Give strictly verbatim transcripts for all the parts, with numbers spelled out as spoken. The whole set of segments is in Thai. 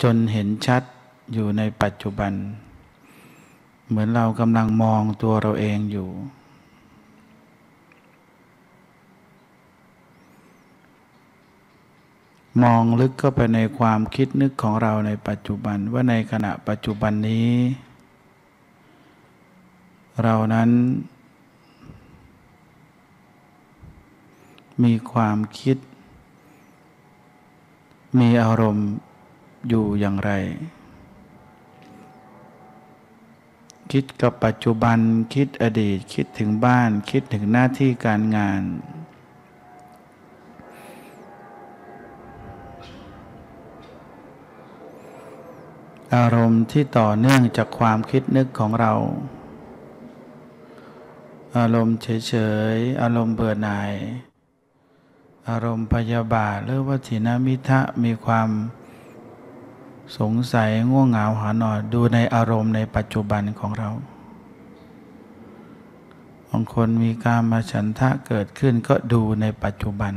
จนเห็นชัดอยู่ในปัจจุบันเหมือนเรากำลังมองตัวเราเองอยู่มองลึกเข้าไปในความคิดนึกของเราในปัจจุบันว่าในขณะปัจจุบันนี้เรานั้นมีความคิดมีอารมณ์อยู่อย่างไรคิดกับปัจจุบันคิดอดีตคิดถึงบ้านคิดถึงหน้าที่การงานอารมณ์ที่ต่อเนื่องจากความคิดนึกของเราอารมณ์เฉยๆอารมณ์เบื่อหน่ายอารมณ์พยาบาทหรือว่าถินมิทะมีความสงสัยง่วงเหงาหานอนดูในอารมณ์ในปัจจุบันของเราบางคนมีกามฉันทะเกิดขึ้นก็ดูในปัจจุบัน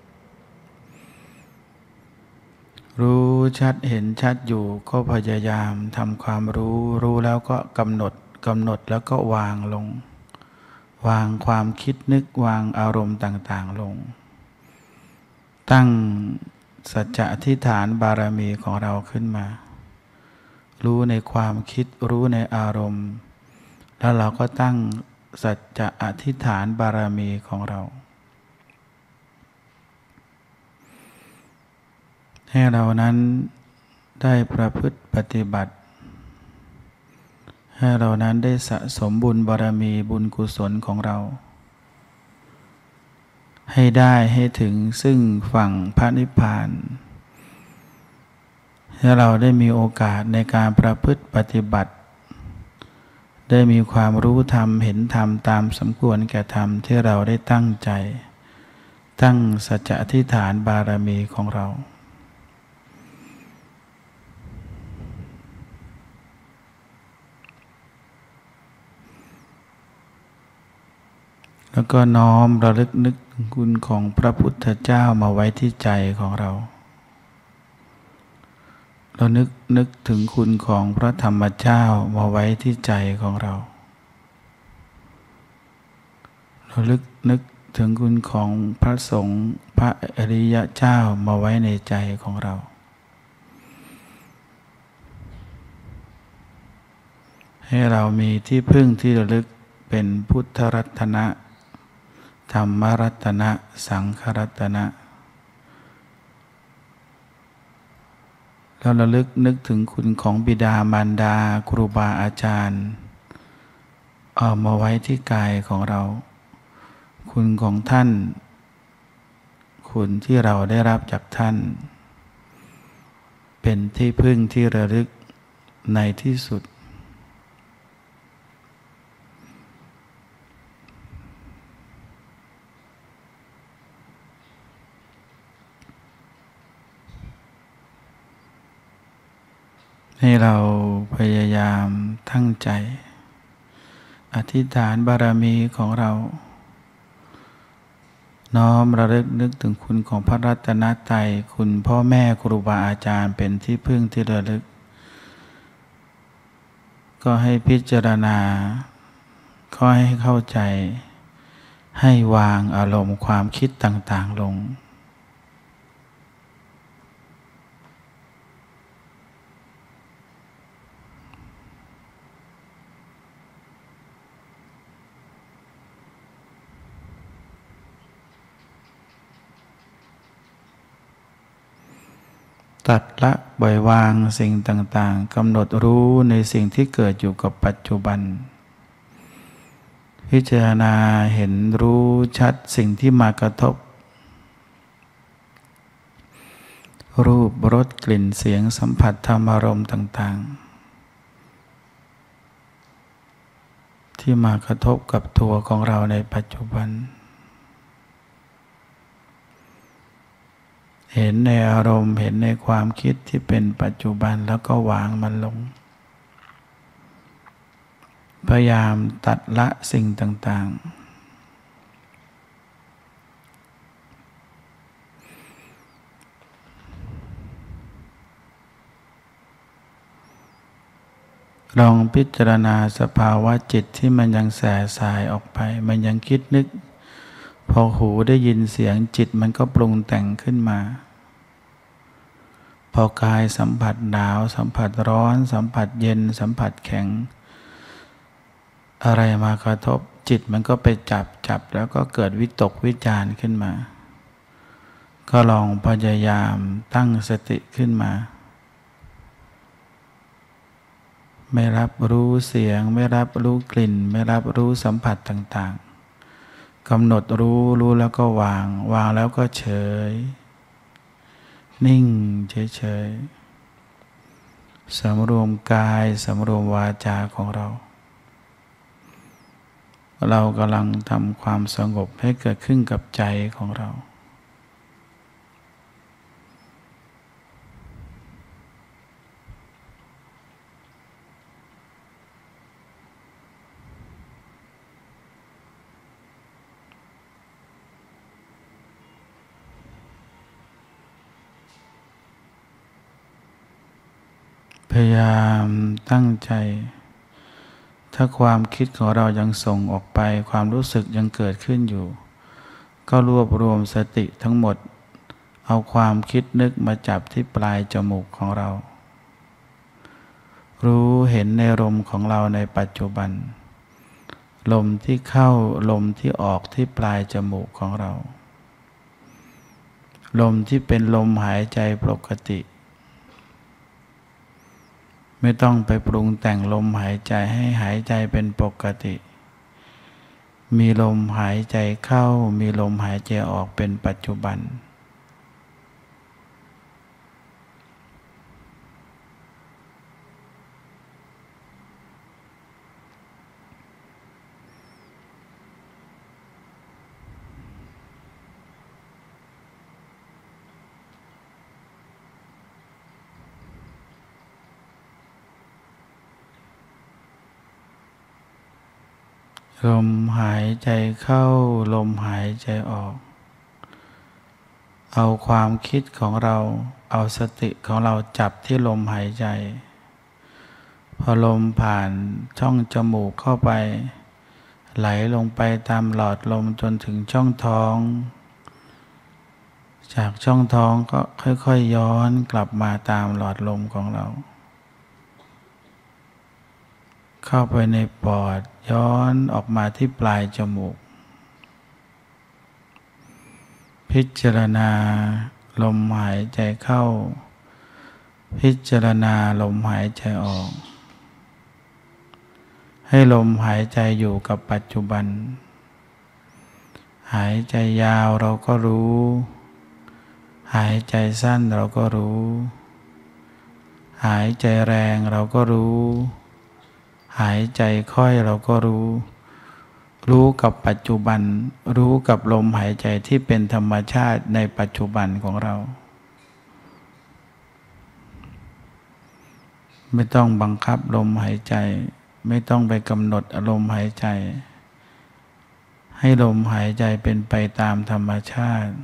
รู้ชัดเห็นชัดอยู่ก็พยายามทำความรู้รู้แล้วก็กำหนดกำหนดแล้วก็วางลงวางความคิดนึกวางอารมณ์ต่างๆลงตั้งสัจจะอธิษฐานบารมีของเราขึ้นมารู้ในความคิดรู้ในอารมณ์แล้วเราก็ตั้งสัจจะอธิษฐานบารมีของเราให้เรานั้นได้ประพฤติปฏิบัติให้เรานั้นได้สะสมบุญบารมีบุญกุศลของเราให้ได้ให้ถึงซึ่งฝั่งพระนิพพานให้เราได้มีโอกาสในการประพฤติปฏิบัติได้มีความรู้ธรรมเห็นธรรมตามสมควรแก่ธรรมที่เราได้ตั้งใจตั้งสัจจะอธิษฐานบารมีของเราแล้วก็น้อมระลึกนึกถึงคุณของพระพุทธเจ้ามาไว้ที่ใจของเราเรานึกนึกถึงคุณของพระธรรมเจ้ามาไว้ที่ใจของเราเราลึกนึกถึงคุณของพระสงฆ์พระอริยเจ้ามาไว้ในใจของเราให้เรามีที่พึ่งที่ระลึกเป็นพุทธรัตนะธรรมรัตนะสังฆรัตนะแล้วระลึกนึกถึงคุณของบิดามารดาครูบาอาจารย์เอามาไว้ที่กายของเราคุณของท่านคุณที่เราได้รับจากท่านเป็นที่พึ่งที่ระลึกในที่สุดให้เราพยายามตั้งใจอธิษฐานบารมีของเราน้อมระลึกนึกถึงคุณของพระรัตนตรัยคุณพ่อแม่ครูบาอาจารย์เป็นที่พึ่งที่ระลึกก็ให้พิจารณาก็ให้เข้าใจให้วางอารมณ์ความคิดต่างๆลงตัดละปล่อยวางสิ่งต่างๆกำหนดรู้ในสิ่งที่เกิดอยู่กับปัจจุบันพิจารณาเห็นรู้ชัดสิ่งที่มากระทบรูปรสกลิ่นเสียงสัมผัสธรรมอารมณ์ต่างๆที่มากระทบกับตัวของเราในปัจจุบันเห็นในอารมณ์เห็นในความคิดที่เป็นปัจจุบันแล้วก็วางมันลงพยายามตัดละสิ่งต่างลองพิจารณาสภาวะจิตที่มันยังแส่สายออกไปมันยังคิดนึกพอหูได้ยินเสียงจิตมันก็ปรุงแต่งขึ้นมาพอกายสัมผัสหนาวสัมผัสร้อนสัมผัสเย็นสัมผัสแข็งอะไรมากระทบจิตมันก็ไปจับจับแล้วก็เกิดวิตกวิจารณ์ขึ้นมาก็ลองพยายามตั้งสติขึ้นมาไม่รับรู้เสียงไม่รับรู้กลิ่นไม่รับรู้สัมผัสต่างๆกำหนดรู้รู้แล้วก็วางวางแล้วก็เฉยนิ่งเฉยๆสำรวมกายสำรวมวาจาของเราเรากำลังทำความสงบให้เกิดขึ้นกับใจของเราพยายามตั้งใจถ้าความคิดของเรายังส่งออกไปความรู้สึกยังเกิดขึ้นอยู่ก็รวบรวมสติทั้งหมดเอาความคิดนึกมาจับที่ปลายจมูกของเรารู้เห็นในลมของเราในปัจจุบันลมที่เข้าลมที่ออกที่ปลายจมูกของเราลมที่เป็นลมหายใจปกติไม่ต้องไปปรุงแต่งลมหายใจให้หายใจเป็นปกติมีลมหายใจเข้ามีลมหายใจออกเป็นปัจจุบันลมหายใจเข้าลมหายใจออกเอาความคิดของเราเอาสติของเราจับที่ลมหายใจพอลมผ่านช่องจมูกเข้าไปไหลลงไปตามหลอดลมจนถึงช่องท้องจากช่องท้องก็ค่อยๆย้อนกลับมาตามหลอดลมของเราเข้าไปในปอดย้อนออกมาที่ปลายจมูกพิจารณาลมหายใจเข้าพิจารณาลมหายใจออกให้ลมหายใจอยู่กับปัจจุบันหายใจยาวเราก็รู้หายใจสั้นเราก็รู้หายใจแรงเราก็รู้หายใจค่อยเราก็รู้รู้กับปัจจุบันรู้กับลมหายใจที่เป็นธรรมชาติในปัจจุบันของเราไม่ต้องบังคับลมหายใจไม่ต้องไปกำหนดอารมณ์หายใจให้ลมหายใจเป็นไปตามธรรมชาติ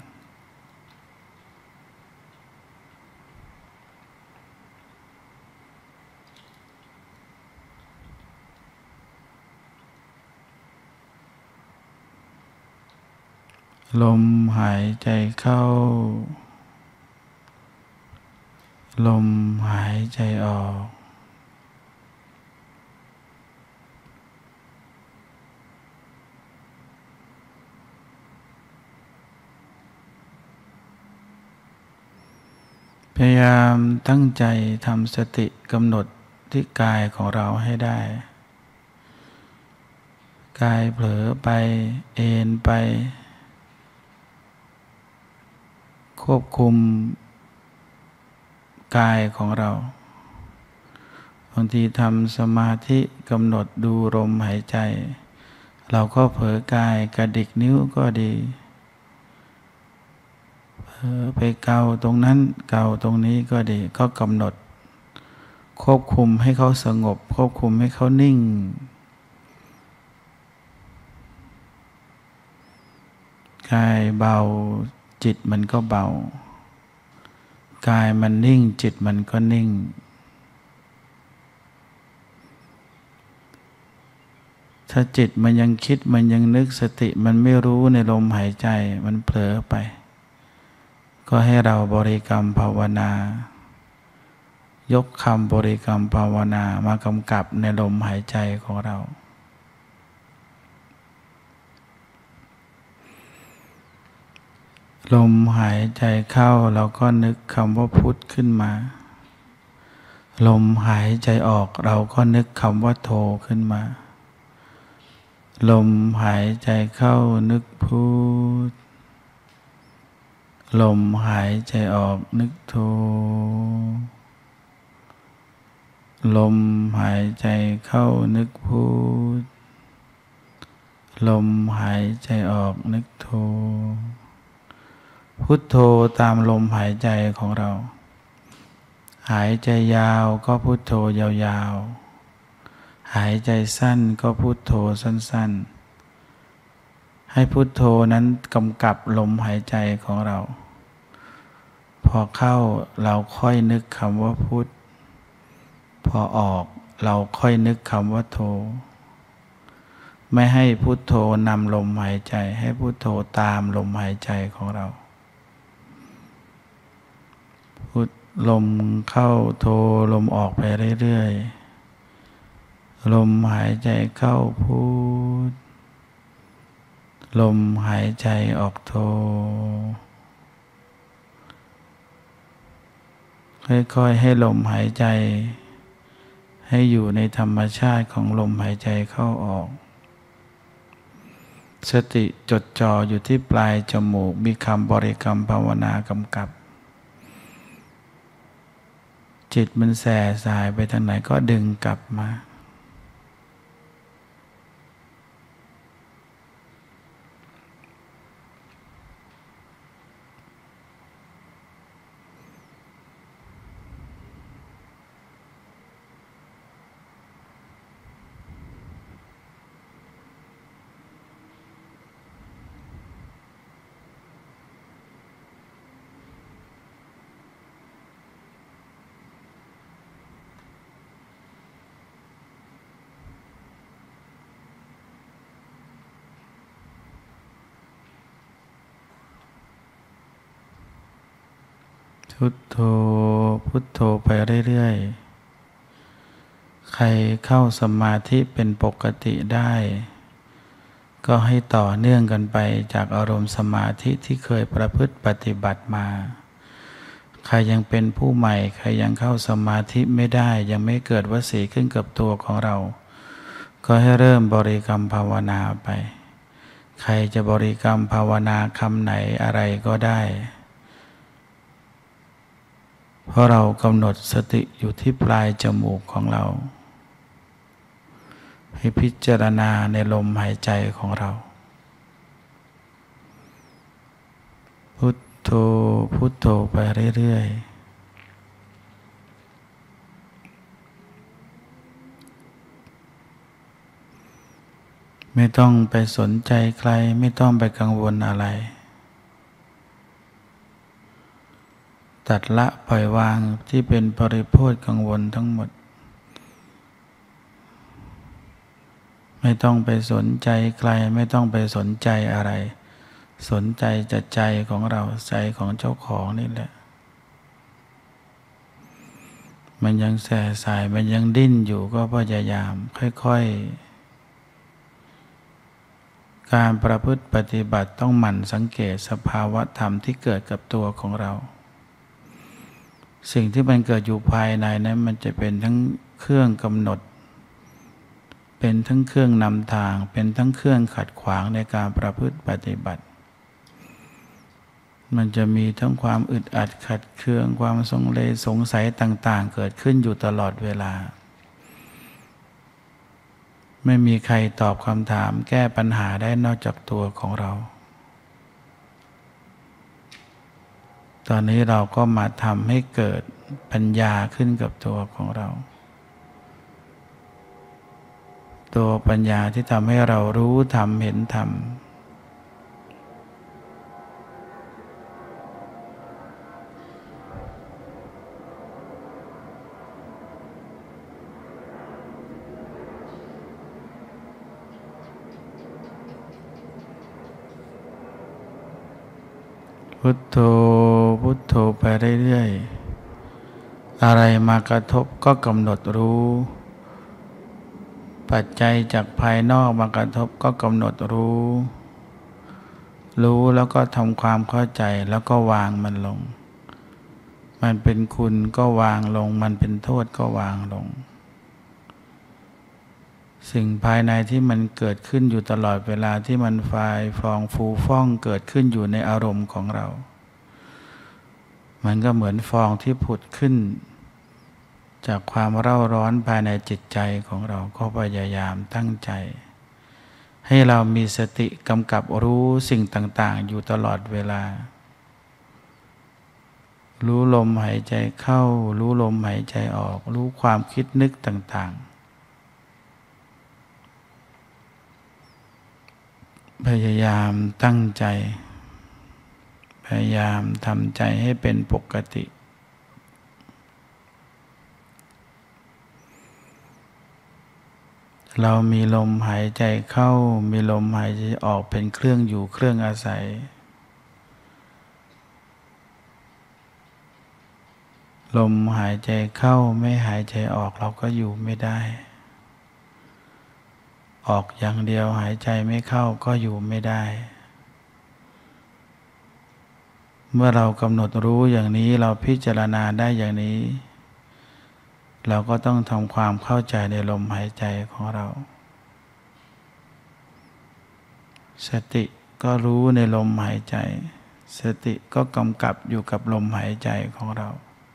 ลมหายใจเข้าลมหายใจออกพยายามตั้งใจทำสติกำหนดที่กายของเราให้ได้กายเผลอไปเอนไปควบคุมกายของเราบางทีทำสมาธิกำหนดดูลมหายใจเราก็เผลอกายกระดิกนิ้วก็ดีเผลอไปเกาตรงนั้นเกาตรงนี้ก็ดีก็กำหนดควบคุมให้เขาสงบควบคุมให้เขานิ่งกายเบาจิตมันก็เบากายมันนิ่งจิตมันก็นิ่งถ้าจิตมันยังคิดมันยังนึกสติมันไม่รู้ในลมหายใจมันเผลอไปก็ให้เราบริกรรมภาวนายกคำบริกรรมภาวนามากำกับในลมหายใจของเราลมหายใจเข้าเราก็นึกคำว่าพุทธขึ้นมาลมหายใจออกเราก็นึกคำว่าโทขึ้นมาลมหายใจเข้านึกพุทธลมหายใจออกนึกโทลมหายใจเข้านึกพุทธลมหายใจออกนึกโทพุทโธตามลมหายใจของเราหายใจยาวก็พุทโธยาวๆหายใจสั้นก็พุทโธสั้นๆให้พุทโธนั้นกำกับลมหายใจของเราพอเข้าเราค่อยนึกคำว่าพุทพอออกเราค่อยนึกคำว่าโธไม่ให้พุทโธนำลมหายใจให้พุทโธตามลมหายใจของเราพุทลมเข้าโธลมออกไปเรื่อยๆลมหายใจเข้าพุทลมหายใจออกโธค่อยๆให้ลมหายใจให้อยู่ในธรรมชาติของลมหายใจเข้าออกสติจดจ่ออยู่ที่ปลายจมูกมีคำบริกรรมภาวนากำกับจิตมันแส่สายไปทางไหนก็ดึงกลับมาพุทโธพุทโธไปเรื่อยๆใครเข้าสมาธิเป็นปกติได้ก็ให้ต่อเนื่องกันไปจากอารมณ์สมาธิที่เคยประพฤติปฏิบัติมาใครยังเป็นผู้ใหม่ใครยังเข้าสมาธิไม่ได้ยังไม่เกิดวสีขึ้นกับตัวของเราก็ให้เริ่มบริกรรมภาวนาไปใครจะบริกรรมภาวนาคำไหนอะไรก็ได้เพราะเรากำหนดสติอยู่ที่ปลายจมูกของเราให้พิจารณาในลมหายใจของเราพุทโธพุทโธไปเรื่อยๆไม่ต้องไปสนใจใครไม่ต้องไปกังวลอะไรตัดละปล่อยวางที่เป็นปริโภทกังวลทั้งหมดไม่ต้องไปสนใจใครไม่ต้องไปสนใจอะไรสนใจแต่ใจของเราใจของเจ้าของนี่แหละมันยังแส่สายมันยังดิ้นอยู่ก็พยายามค่อยๆการประพฤติปฏิบัติต้องหมั่นสังเกตสภาวะธรรมที่เกิดกับตัวของเราสิ่งที่มันเกิดอยู่ภายในนั้นมันจะเป็นทั้งเครื่องกำหนดเป็นทั้งเครื่องนำทางเป็นทั้งเครื่องขัดขวางในการประพฤติปฏิบัติมันจะมีทั้งความอึดอัดขัดเคืองความสงเลสงสัยต่างๆเกิดขึ้นอยู่ตลอดเวลาไม่มีใครตอบคำถามแก้ปัญหาได้นอกจากตัวของเราตอนนี้เราก็มาทำให้เกิดปัญญาขึ้นกับตัวของเราตัวปัญญาที่ทำให้เรารู้ธรรมเห็นธรรมพุทโธพุทโธไปเรื่อยๆอะไรมากระทบก็กำหนดรู้ปัจจัยจากภายนอกมากระทบก็กำหนดรู้รู้แล้วก็ทำความเข้าใจแล้วก็วางมันลงมันเป็นคุณก็วางลงมันเป็นโทษก็วางลงสิ่งภายในที่มันเกิดขึ้นอยู่ตลอดเวลาที่มันฟายฟองฟูฟ่องเกิดขึ้นอยู่ในอารมณ์ของเรามันก็เหมือนฟองที่ผุดขึ้นจากความเร่าร้อนภายในจิตใจของเราก็พยายามตั้งใจให้เรามีสติกำกับรู้สิ่งต่างๆอยู่ตลอดเวลารู้ลมหายใจเข้ารู้ลมหายใจออกรู้ความคิดนึกต่างๆพยายามตั้งใจพยายามทำใจให้เป็นปกติเรามีลมหายใจเข้ามีลมหายใจออกเป็นเครื่องอยู่เครื่องอาศัยลมหายใจเข้าไม่หายใจออกเราก็อยู่ไม่ได้ออกอย่างเดียวหายใจไม่เข้าก็อยู่ไม่ได้เมื่อเรากำหนดรู้อย่างนี้เราพิจารณาได้อย่างนี้เราก็ต้องทำความเข้าใจในลมหายใจของเราสติก็รู้ในลมหายใจสติก็กำกับอยู่กับลมหายใจของเรา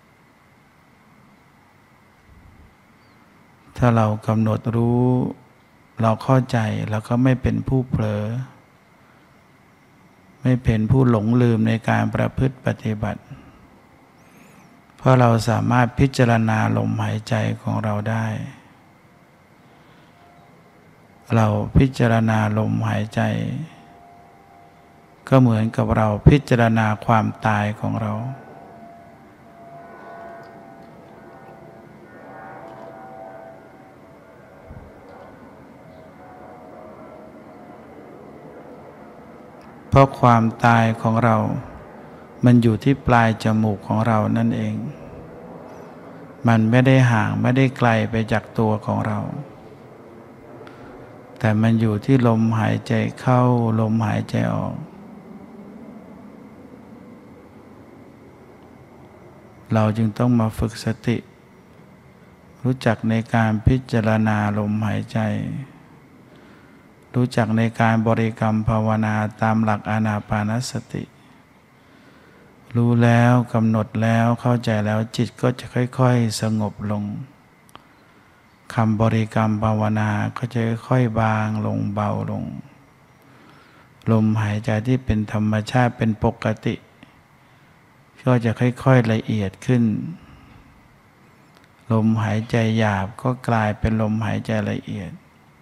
ถ้าเรากำหนดรู้เราเข้าใจเราก็ไม่เป็นผู้เผลอไม่เป็นผู้หลงลืมในการประพฤติปฏิบัติเพราะเราสามารถพิจารณาลมหายใจของเราได้เราพิจารณาลมหายใจก็เหมือนกับเราพิจารณาความตายของเราเพราะความตายของเรามันอยู่ที่ปลายจมูกของเรานั่นเองมันไม่ได้ห่างไม่ได้ไกลไปจากตัวของเราแต่มันอยู่ที่ลมหายใจเข้าลมหายใจออกเราจึงต้องมาฝึกสติรู้จักในการพิจารณาลมหายใจรู้จักในการบริกรรมภาวนาตามหลักอานาปานสติรู้แล้วกำหนดแล้วเข้าใจแล้วจิตก็จะค่อยๆสงบลงคำบริกรรมภาวนาก็จะค่อยๆบางลงเบาลงลมหายใจที่เป็นธรรมชาติเป็นปกติก็จะค่อยๆละเอียดขึ้นลมหายใจหยาบก็กลายเป็นลมหายใจละเอียด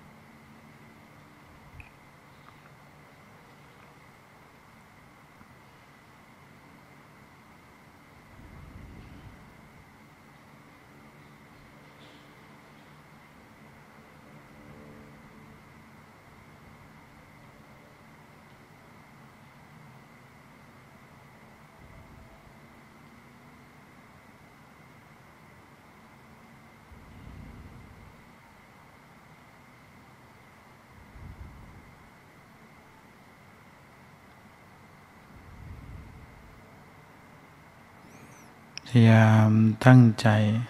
พยายามตั้งใจ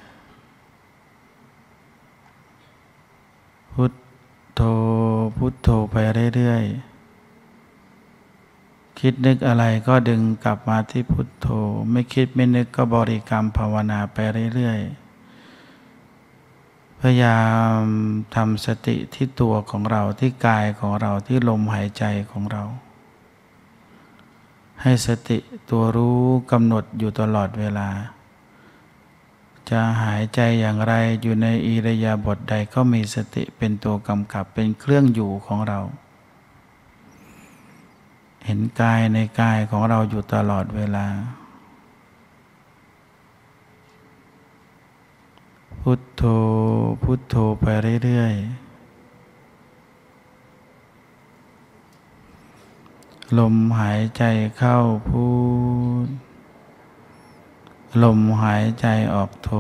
พุทโธพุทโธไปเรื่อยๆคิดนึกอะไรก็ดึงกลับมาที่พุทโธไม่คิดไม่นึกก็บริกรรมภาวนาไปเรื่อยๆพยายามทำสติที่ตัวของเราที่กายของเราที่ลมหายใจของเราให้สติตัวรู้กำหนดอยู่ตลอดเวลาจะหายใจอย่างไรอยู่ในอิริยาบถใดก็มีสติเป็นตัวกำกับเป็นเครื่องอยู่ของเราเห็นกายในกายของเราอยู่ตลอดเวลาพุทโธพุทโธไปเรื่อยๆลมหายใจเข้าพุทลมหายใจออกโท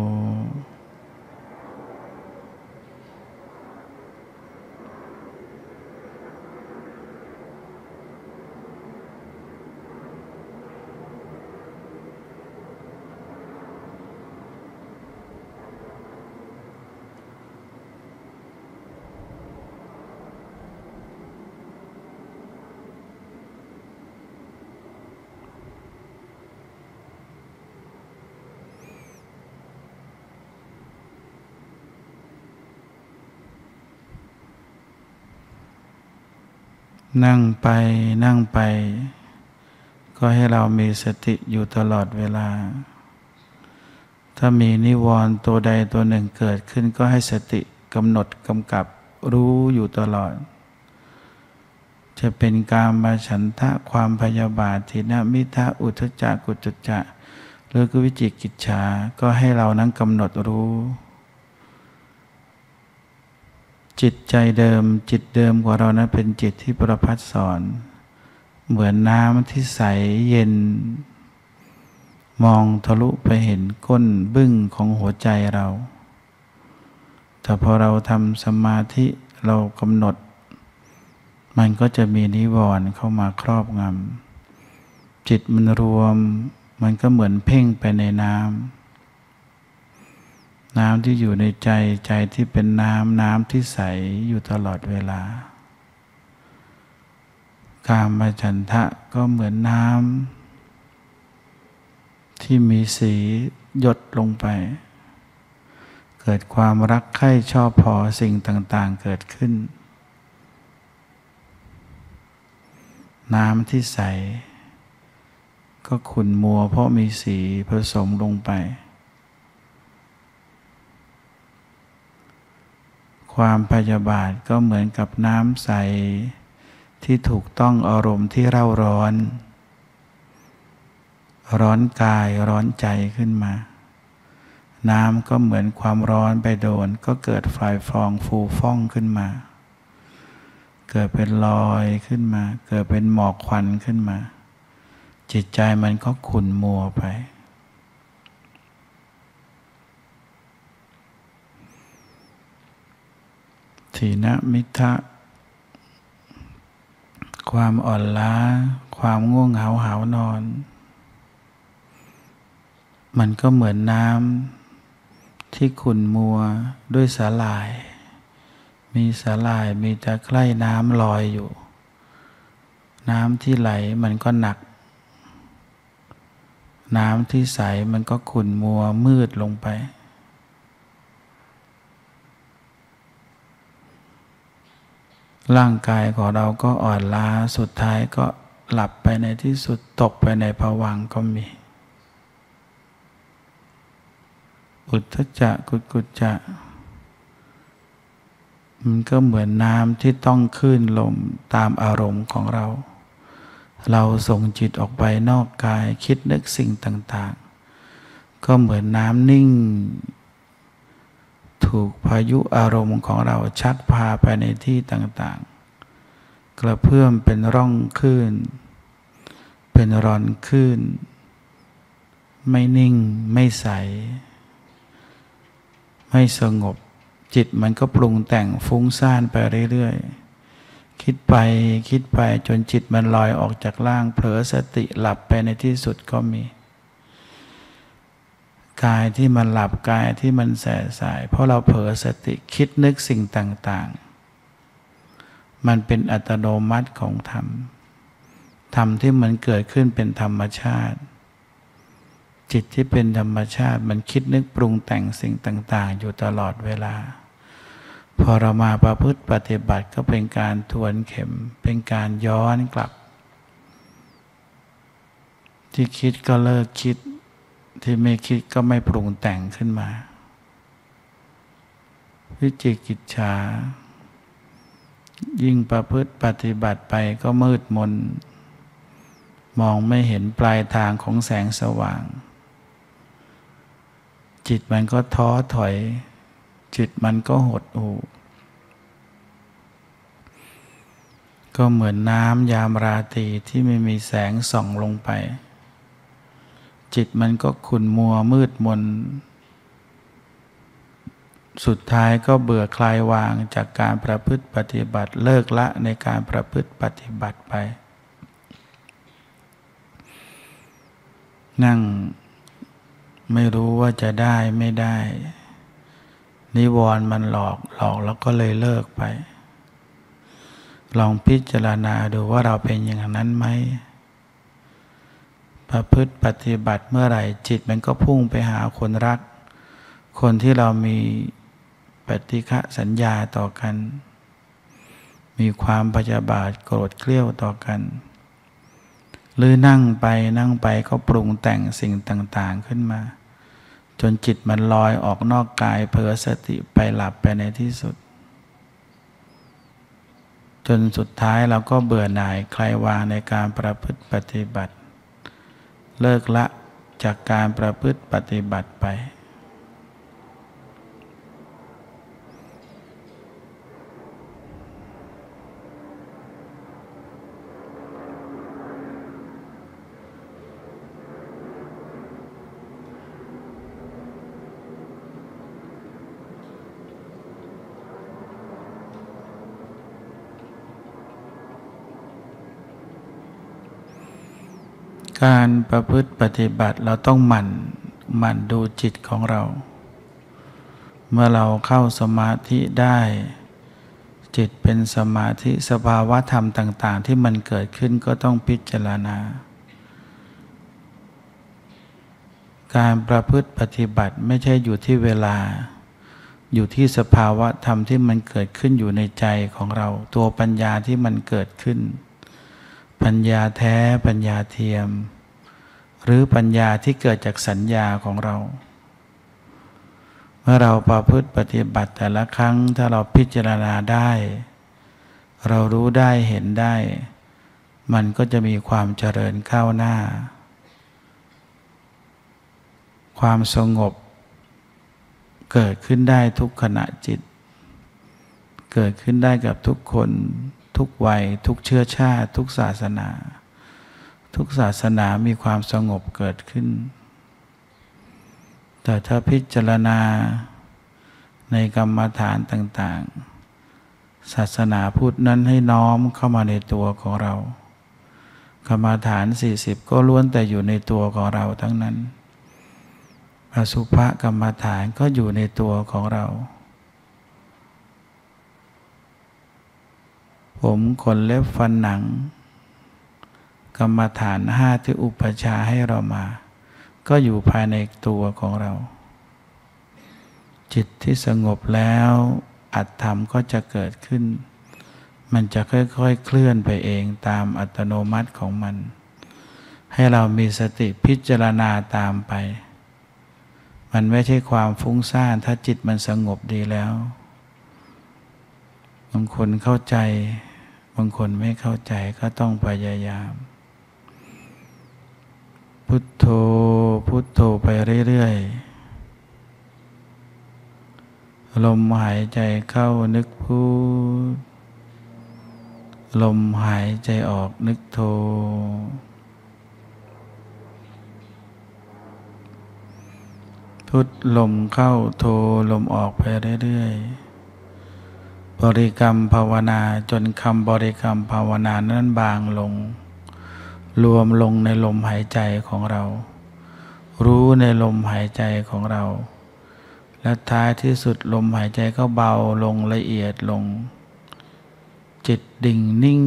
นั่งไปนั่งไปก็ให้เรามีสติอยู่ตลอดเวลาถ้ามีนิวรณ์ตัวใดตัวหนึ่งเกิดขึ้นก็ให้สติกำหนดกำกับรู้อยู่ตลอดจะเป็นกามฉันทะความพยาบาททิฏฐิมิทธะอุทธัจจะกุจจจะหรือวิจิกิจฉาก็ให้เรานั้นกำหนดรู้จิตใจเดิมจิตเดิมของเรานั้นเป็นจิตที่ประภัสสอนเหมือนน้ำที่ใสเย็นมองทะลุไปเห็นก้นบึ้งของหัวใจเราแต่พอเราทำสมาธิเรากำหนดมันก็จะมีนิวรณ์เข้ามาครอบงำจิตมันรวมมันก็เหมือนเพ่งไปในน้ำน้ำที่อยู่ในใจใจที่เป็นน้ำน้ำที่ใสอยู่ตลอดเวลากามฉันทะก็เหมือนน้ำที่มีสีหยดลงไปเกิดความรักใคร่ชอบพอสิ่งต่างๆเกิดขึ้นน้ำที่ใสก็ขุ่นมัวเพราะมีสีผสมลงไปความพยาบาทก็เหมือนกับน้ำใสที่ถูกต้องอารมณ์ที่เร่าร้อนร้อนกายร้อนใจขึ้นมาน้ำก็เหมือนความร้อนไปโดนก็เกิดไฟฟองฟูฟ่องขึ้นมาเกิดเป็นรอยขึ้นมาเกิดเป็นหมอกควันขึ้นมาจิตใจมันก็ขุ่นมัวไปถีนมิทธะความอ่อนล้าความง่วงเหงาหาวนอนมันก็เหมือนน้ำที่ขุ่นมัวด้วยสาหร่ายมีสาหร่ายมีตะไคร่น้ำลอยอยู่น้ำที่ไหลมันก็หนักน้ำที่ใสมันก็ขุ่นมัวมืดลงไปร่างกายของเราก็อ่อนล้าสุดท้ายก็หลับไปในที่สุดตกไปในภวังค์ก็มีอุทธัจจะกุจกุจจะมันก็เหมือนน้ำที่ต้องคลื่นลมตามอารมณ์ของเราเราส่งจิตออกไปนอกกายคิดนึกสิ่งต่างๆก็เหมือนน้ำนิ่งถูกพายุอารมณ์ของเราชักพาไปในที่ต่างๆกระเพื่อมเป็นร่องคลื่นเป็นรอนคลื่นไม่นิ่งไม่ใสไม่สงบจิตมันก็ปรุงแต่งฟุ้งซ่านไปเรื่อยๆคิดไปคิดไปจนจิตมันลอยออกจากร่างเผลอสติหลับไปในที่สุดก็มีกายที่มันหลับกายที่มันแส่สายเพราะเราเผลอสติคิดนึกสิ่งต่างๆมันเป็นอัตโนมัติของธรรมธรรมที่มันเกิดขึ้นเป็นธรรมชาติจิตที่เป็นธรรมชาติมันคิดนึกปรุงแต่งสิ่งต่างๆอยู่ตลอดเวลาพอเรามาประพฤติปฏิบัติก็เป็นการทวนเข็มเป็นการย้อนกลับที่คิดก็เลิกคิดที่ไม่คิดก็ไม่ปรุงแต่งขึ้นมาวิจิกิจฉายิ่งประพฤติปฏิบัติไปก็มืดมนมองไม่เห็นปลายทางของแสงสว่างจิตมันก็ท้อถอยจิตมันก็หดหู่กก็เหมือนน้ำยามราตรีที่ไม่มีแสงส่องลงไปจิตมันก็ขุ่นมัวมืดมนสุดท้ายก็เบื่อคลายวางจากการประพฤติปฏิบัติเลิกละในการประพฤติปฏิบัติไปนั่งไม่รู้ว่าจะได้ไม่ได้นิวรณ์มันหลอกหลอกแล้วก็เลยเลิกไปลองพิจารณาดูว่าเราเป็นอย่างนั้นไหมประพฤติปฏิบัติเมื่อไหร่จิตมันก็พุ่งไปหาคนรักคนที่เรามีปฏิฆะสัญญาต่อกันมีความพยาบาทโกรธเกรี้ยวต่อกันหรือนั่งไปนั่งไปก็ปรุงแต่งสิ่งต่างๆขึ้นมาจนจิตมันลอยออกนอกกายเผลอสติไปหลับไปในที่สุดจนสุดท้ายเราก็เบื่อหน่ายคลายวางในการประพฤติปฏิบัติเลิกละจากการประพฤติปฏิบัติไปการประพฤติปฏิบัติเราต้องหมั่นหมั่นดูจิตของเราเมื่อเราเข้าสมาธิได้จิตเป็นสมาธิสภาวะธรรมต่างๆที่มันเกิดขึ้นก็ต้องพิจารณาการประพฤติปฏิบัติไม่ใช่อยู่ที่เวลาอยู่ที่สภาวะธรรมที่มันเกิดขึ้นอยู่ในใจของเราตัวปัญญาที่มันเกิดขึ้นปัญญาแท้ปัญญาเทียมหรือปัญญาที่เกิดจากสัญญาของเราเมื่อเราประพฤติปฏิบัติแต่ละครั้งถ้าเราพิจารณาได้เรารู้ได้เห็นได้มันก็จะมีความเจริญก้าวหน้าความสงบเกิดขึ้นได้ทุกขณะจิตเกิดขึ้นได้กับทุกคนทุกวัยทุกเชื้อชาติทุกศาสนาทุกศาสนามีความสงบเกิดขึ้นแต่ถ้าพิจารณาในกรรมฐานต่างๆศาสนาพุทธนั้นให้น้อมเข้ามาในตัวของเรากรรมฐานสี่สิบก็ล้วนแต่อยู่ในตัวของเราทั้งนั้นอสุภกรรมฐานก็อยู่ในตัวของเราผมขนเล็บฟันหนังกรรมฐานห้าที่อุปชาให้เรามาก็อยู่ภายในตัวของเราจิตที่สงบแล้วอัตธรรมก็จะเกิดขึ้นมันจะค่อยๆเคลื่อนไปเองตามอัตโนมัติของมันให้เรามีสติพิจารณาตามไปมันไม่ใช่ความฟุ้งซ่านถ้าจิตมันสงบดีแล้วบางคนเข้าใจบางคนไม่เข้าใจก็ต้องพยายามพุทโธพุทโธไปเรื่อยๆลมหายใจเข้านึกพุทลมหายใจออกนึกโธพุทลมเข้าโธลมออกไปเรื่อยๆบริกรรมภาวนาจนคำบริกรรมภาวนานั้นบางลงรวมลงในลมหายใจของเรารู้ในลมหายใจของเราและท้ายที่สุดลมหายใจก็เบาลงละเอียดลงจิตดิ่งนิ่ง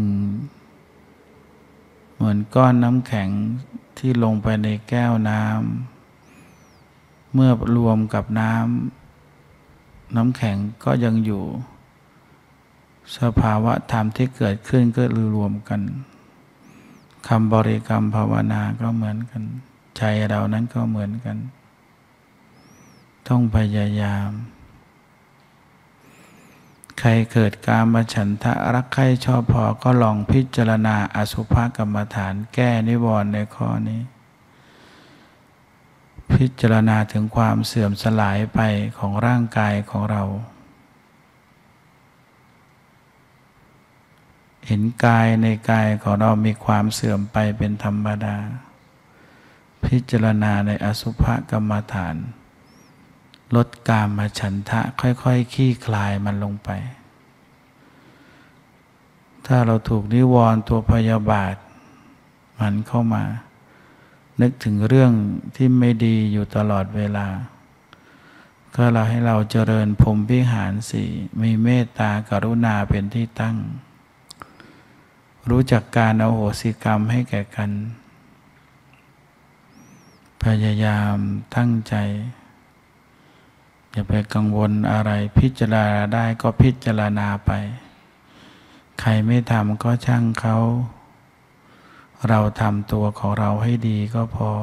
เหมือนก้อนน้ำแข็งที่ลงไปในแก้วน้ำเมื่อรวมกับน้ำน้ำแข็งก็ยังอยู่สภาวะธรรมที่เกิดขึ้นก็รวมกันคำบริกรรมภาวนาก็เหมือนกันใจเรานั้นก็เหมือนกันต้องพยายามใครเกิดกามฉันทะรักใคร่ชอบพอก็ลองพิจารณาอสุภกรรมฐานแก้นิวรณ์ในข้อนี้พิจารณาถึงความเสื่อมสลายไปของร่างกายของเราเห็นกายในกายของเรามีความเสื่อมไปเป็นธรรมดาพิจารณาในอสุภกรรมฐานลดกามฉันทะค่อยๆ ค, ขี้คลายมันลงไปถ้าเราถูกนิวรณ์ตัวพยาบาทมันเข้ามานึกถึงเรื่องที่ไม่ดีอยู่ตลอดเวลาก็เราให้เราเจริญพรหมวิหารสี่มีเมตตากรุณาเป็นที่ตั้งรู้จักการอโหสิกรรมให้แก่กันพยายามตั้งใจอย่าไปกังวลอะไรพิจารณาได้ก็พิจารณาไปใครไม่ทำก็ช่างเขาเราทำตัวของเราให้ดีก็พอ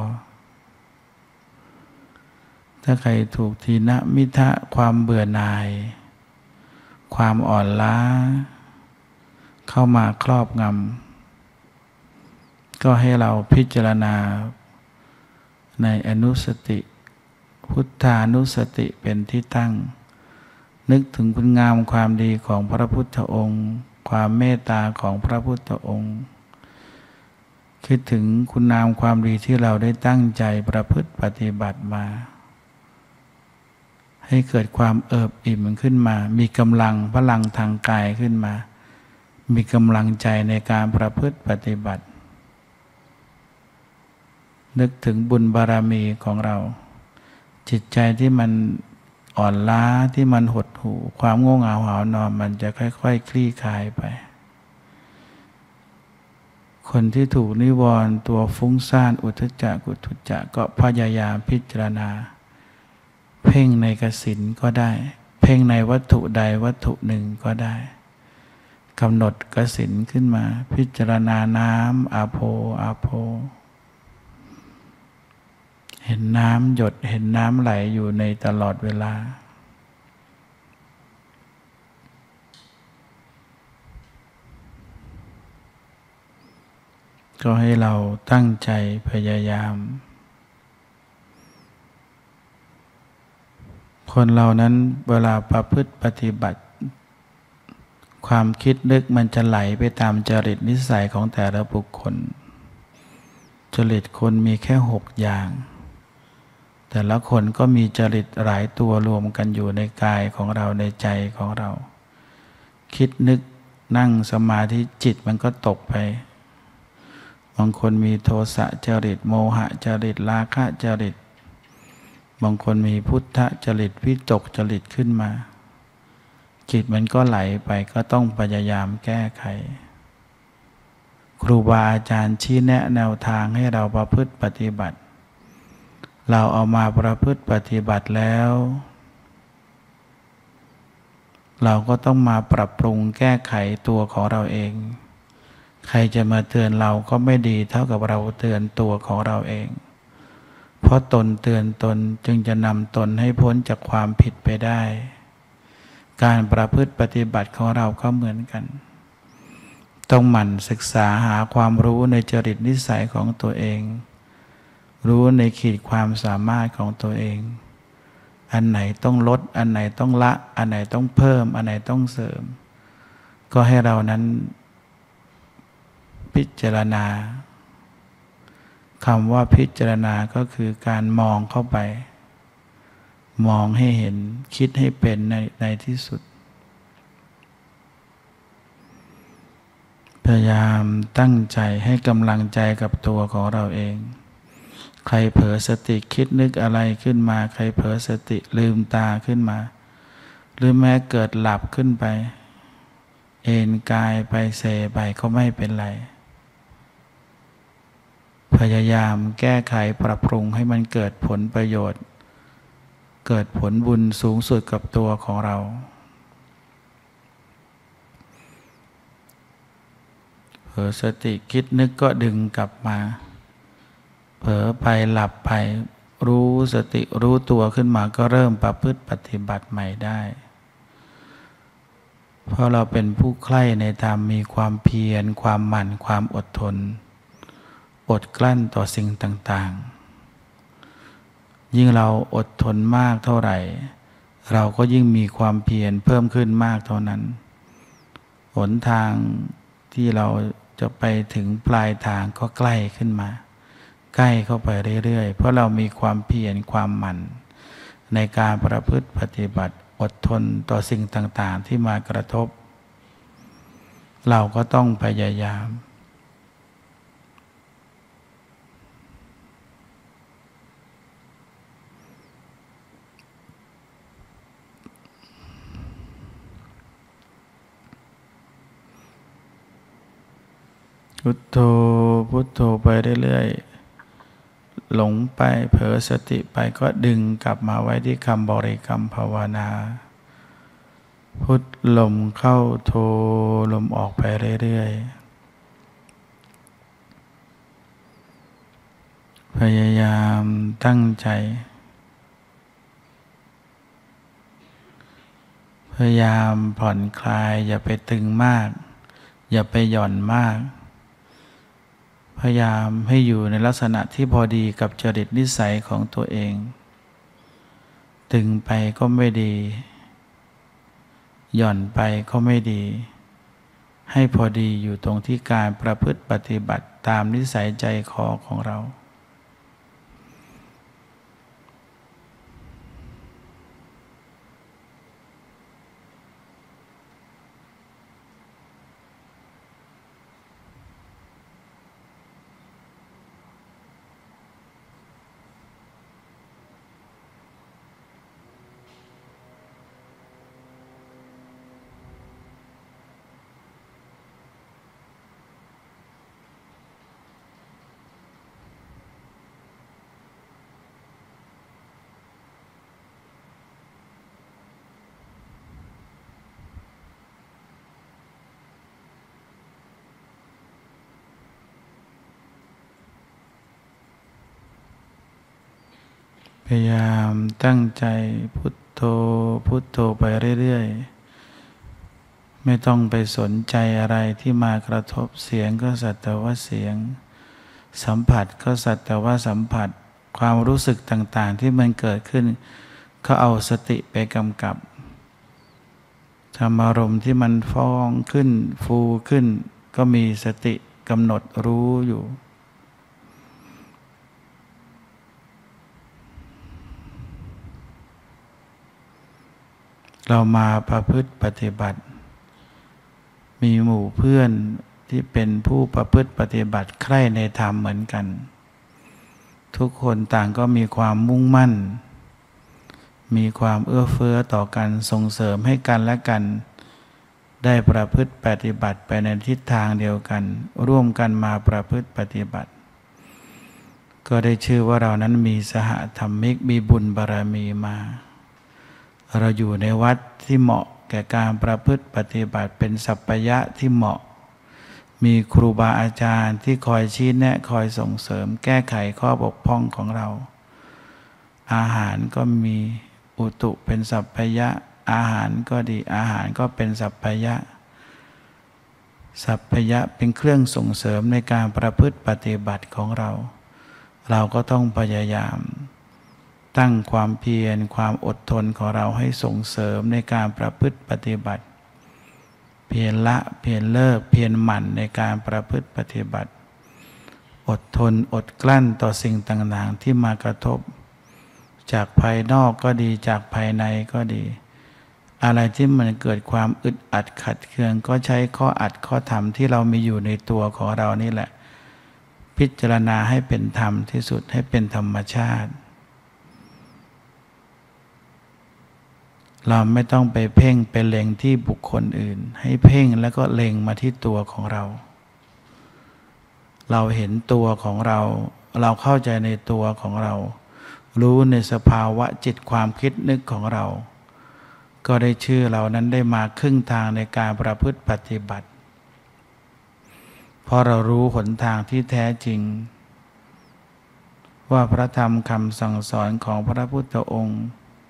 ถ้าใครถูกทีนะมิทะความเบื่อหน่ายความอ่อนล้าเข้ามาครอบงำก็ให้เราพิจารณาในอนุสติพุทธานุสติเป็นที่ตั้งนึกถึงคุณงามความดีของพระพุทธองค์ความเมตตาของพระพุทธองค์คิดถึงคุณงามความดีที่เราได้ตั้งใจประพฤติปฏิบัติมาให้เกิดความเอิบอิ่มขึ้นมามีกำลังพลังทางกายขึ้นมามีกำลังใจในการประพฤติปฏิบัตินึกถึงบุญบารมีของเราจิตใจที่มันอ่อนล้าที่มันหดหู่ความง่วงเหงาหาวนอนมันจะค่อยๆ ค, คลี่คลายไปคนที่ถูกนิวรณ์ตัวฟุ้งซ่านอุทธัจจะกุทุจจะก็พยายามพิจารณาเพ่งในกสิณก็ได้เพ่งในวัตถุใดวัตถุหนึ่งก็ได้กำหนดกสิณขึ้นมาพิจารณาน้ำอาโปอาโปเห็นน้ำหยดเห็นน้ำไหลอยู่ในตลอดเวลาก็ให้เราตั้งใจพยายามคนเรานั้นเวลาประพฤติปฏิบัติความคิดนึกมันจะไหลไปตามจริตนิสัยของแต่ละบุคคลจริตคนมีแค่หกอย่างแต่ละคนก็มีจริตหลายตัวรวมกันอยู่ในกายของเราในใจของเราคิดนึกนั่งสมาธิจิตมันก็ตกไปบางคนมีโทสะจริตโมหะจริตราคะจริตบางคนมีพุทธจริตวิตกจริตขึ้นมาจิตมันก็ไหลไปก็ต้องพยายามแก้ไขครูบาอาจารย์ชี้แนะแนวทางให้เราประพฤติปฏิบัติเราเอามาประพฤติปฏิบัติแล้วเราก็ต้องมาปรับปรุงแก้ไขตัวของเราเองใครจะมาเตือนเราก็ไม่ดีเท่ากับเราเตือนตัวของเราเองเพราะตนเตือนตนจึงจะนำตนให้พ้นจากความผิดไปได้การประพฤติปฏิบัติของเราก็เหมือนกันต้องหมั่นศึกษาหาความรู้ในจริตนิสัยของตัวเองรู้ในขีดความสามารถของตัวเองอันไหนต้องลดอันไหนต้องละอันไหนต้องเพิ่มอันไหนต้องเสริมก็ให้เรานั้นพิจารณาคำว่าพิจารณาก็คือการมองเข้าไปมองให้เห็นคิดให้เป็นในในที่สุดพยายามตั้งใจให้กำลังใจกับตัวของเราเองใครเผลอสติคิดนึกอะไรขึ้นมาใครเผลอสติลืมตาขึ้นมาหรือแม้เกิดหลับขึ้นไปเอนกายไปเซไปก็ไม่เป็นไรพยายามแก้ไขปรับปรุงให้มันเกิดผลประโยชน์เกิดผลบุญสูงสุดกับตัวของเราเผลอสติคิดนึกก็ดึงกลับมาเผลอไปหลับไปรู้สติรู้ตัวขึ้นมาก็เริ่มประพฤติปฏิบัติใหม่ได้เพราะเราเป็นผู้ใคร่ในธรรมมีความเพียรความหมั่นความอดทนอดกลั้นต่อสิ่งต่างๆยิ่งเราอดทนมากเท่าไหร่เราก็ยิ่งมีความเพียรเพิ่มขึ้นมากเท่านั้นหนทางที่เราจะไปถึงปลายทางก็ใกล้ขึ้นมาใกล้เข้าไปเรื่อยๆเพราะเรามีความเพียรความหมั่นในการประพฤติปฏิบัติอดทนต่อสิ่งต่างๆที่มากระทบเราก็ต้องพยายามพุทโธพุทโธไปเรื่อยๆหลงไปเผลอสติไปก็ดึงกลับมาไว้ที่คำบริกรรมภาวนาพุทลมเข้าโธลมออกไปเรื่อยๆพยายามตั้งใจพยายามผ่อนคลายอย่าไปตึงมากอย่าไปหย่อนมากพยายามให้อยู่ในลักษณะที่พอดีกับจริตนิสัยของตัวเองตึงไปก็ไม่ดีหย่อนไปก็ไม่ดีให้พอดีอยู่ตรงที่การประพฤติปฏิบัติตามนิสัยใจคอของเราพยายามตั้งใจพุทโธพุทโธไปเรื่อยๆไม่ต้องไปสนใจอะไรที่มากระทบเสียงก็สักแต่ว่าเสียงสัมผัสก็สักแต่ว่าสัมผัสความรู้สึกต่างๆที่มันเกิดขึ้นก็เอาสติไปกำกับธรรมอารมณ์ที่มันฟ้องขึ้นฟูขึ้นก็มีสติกำหนดรู้อยู่เรามาประพฤติปฏิบัติมีหมู่เพื่อนที่เป็นผู้ประพฤติปฏิบัติใคร่ในธรรมเหมือนกันทุกคนต่างก็มีความมุ่งมั่นมีความเอื้อเฟื้อต่อกันส่งเสริมให้กันและกันได้ประพฤติปฏิบัติไปในทิศทางเดียวกันร่วมกันมาประพฤติปฏิบัติก็ได้ชื่อว่าเรานั้นมีสหธรรมิกมีบุญบารมีมาเราอยู่ในวัดที่เหมาะแก่การประพฤติปฏิบัติเป็นสัพพยะที่เหมาะมีครูบาอาจารย์ที่คอยชี้แนะคอยส่งเสริมแก้ไขข้อบกพร่องของเราอาหารก็มีอุตุเป็นสัพพยะอาหารก็ดีอาหารก็เป็นสัพพยะสัพพยะเป็นเครื่องส่งเสริมในการประพฤติปฏิบัติของเราเราก็ต้องพยายามตั้งความเพียรความอดทนของเราให้ส่งเสริมในการประพฤติปฏิบัติเพียรละเพียรเลิกเพียรหมั่นในการประพฤติปฏิบัติอดทนอดกลั้นต่อสิ่งต่างๆที่มากระทบจากภายนอกก็ดีจากภายในก็ดีอะไรที่มันเกิดความอึดอัดขัดเคืองก็ใช้ข้ออัดข้อธรรมที่เรามีอยู่ในตัวของเรานี่แหละพิจารณาให้เป็นธรรมที่สุดให้เป็นธรรมชาติเราไม่ต้องไปเพ่งไปเล็งที่บุคคลอื่นให้เพ่งแล้วก็เล็งมาที่ตัวของเราเราเห็นตัวของเราเราเข้าใจในตัวของเรารู้ในสภาวะจิตความคิดนึกของเราก็ได้ชื่อเรานั้นได้มาครึ่งทางในการประพฤติปฏิบัติเพราะเรารู้หนทางที่แท้จริงว่าพระธรรมคำสั่งสอนของพระพุทธองค์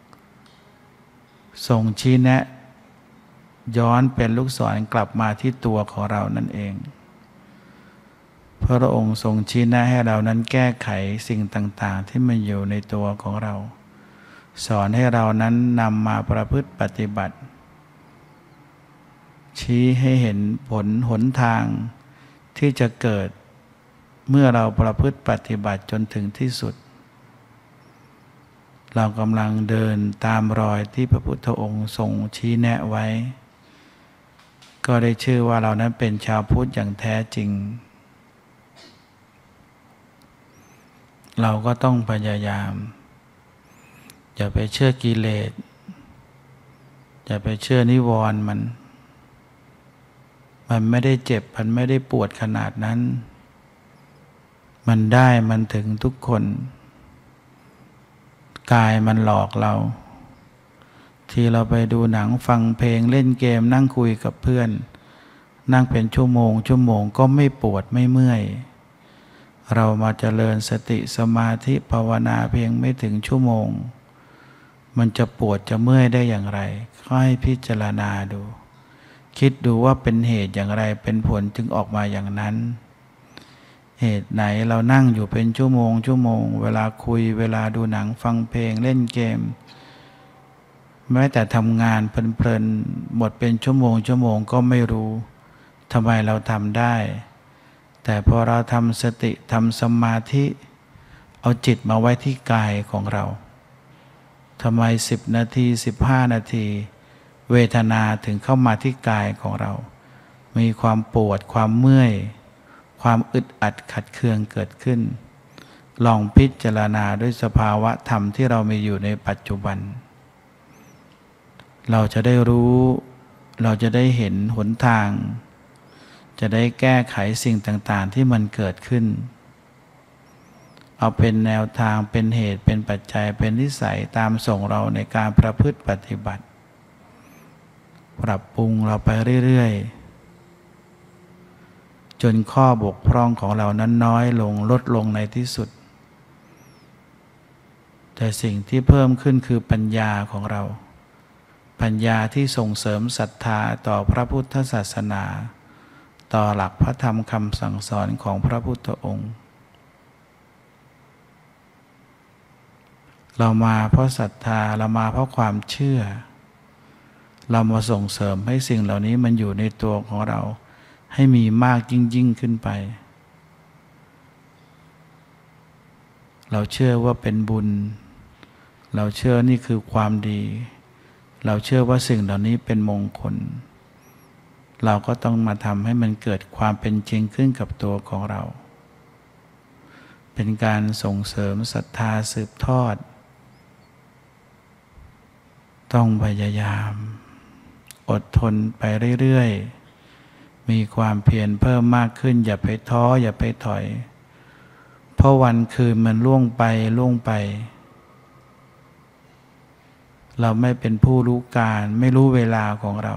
ทรงชี้แนะย้อนเป็นลูกศรกลับมาที่ตัวของเรานั่นเองพระองค์ทรงชี้แนะให้เรานั้นแก้ไขสิ่งต่างๆที่มันอยู่ในตัวของเราสอนให้เรานั้นนำมาประพฤติปฏิบัติชี้ให้เห็นผลหนทางที่จะเกิดเมื่อเราประพฤติปฏิบัติจนถึงที่สุดเรากำลังเดินตามรอยที่พระพุทธองค์ทรงชี้แนะไว้ก็ได้ชื่อว่าเรานั้นเป็นชาวพุทธอย่างแท้จริงเราก็ต้องพยายามอย่าไปเชื่อกิเลสอย่าไปเชื่อนิวรณ์มันมันไม่ได้เจ็บมันไม่ได้ปวดขนาดนั้นมันได้มันถึงทุกคนกายมันหลอกเราที่เราไปดูหนังฟังเพลงเล่นเกมนั่งคุยกับเพื่อนนั่งเป็นชั่วโมงชั่วโมงก็ไม่ปวดไม่เมื่อยเรามาเจริญสติสมาธิภาวนาเพียงไม่ถึงชั่วโมงมันจะปวดจะเมื่อยได้อย่างไรก็ให้พิจารณาดูคิดดูว่าเป็นเหตุอย่างไรเป็นผลจึงออกมาอย่างนั้นเหตุไหนเรานั่งอยู่เป็นชั่วโมงชั่วโมงเวลาคุยเวลาดูหนังฟังเพลงเล่นเกมแม้แต่ทำงานเพลินๆหมดเป็นชั่วโมงชั่วโมงก็ไม่รู้ทำไมเราทำได้แต่พอเราทำสติทำสมาธิเอาจิตมาไว้ที่กายของเราทำไมสิบนาทีสิบห้านาทีเวทนาถึงเข้ามาที่กายของเรามีความปวดความเมื่อยความอึดอัดขัดเคืองเกิดขึ้นลองพิจารณาด้วยสภาวะธรรมที่เรามีอยู่ในปัจจุบันเราจะได้รู้เราจะได้เห็นหนทางจะได้แก้ไขสิ่งต่างๆที่มันเกิดขึ้นเอาเป็นแนวทางเป็นเหตุเป็นปัจจัยเป็นนิสัยตามส่งเราในการประพฤติปฏิบัติปรับปรุงเราไปเรื่อยๆจนข้อบกพร่องของเรานั้นน้อยลงลดลงในที่สุดแต่สิ่งที่เพิ่มขึ้นคือปัญญาของเราปัญญาที่ส่งเสริมศรัทธาต่อพระพุทธศาสนาต่อหลักพระธรรมคำสั่งสอนของพระพุทธองค์เรามาเพราะศรัทธาเรามาเพราะความเชื่อเรามาส่งเสริมให้สิ่งเหล่านี้มันอยู่ในตัวของเราให้มีมากยิ่งยิ่งขึ้นไปเราเชื่อว่าเป็นบุญเราเชื่อนี่คือความดีเราเชื่อว่าสิ่งเหล่านี้เป็นมงคลเราก็ต้องมาทำให้มันเกิดความเป็นจริงขึ้นกับตัวของเราเป็นการส่งเสริมศรัทธาสืบทอดต้องพยายามอดทนไปเรื่อยๆมีความเพียรเพิ่มมากขึ้นอย่าไปท้ออย่าไปถอยเพราะวันคืนมันล่วงไปล่วงไปเราไม่เป็นผู้รู้การไม่รู้เวลาของเรา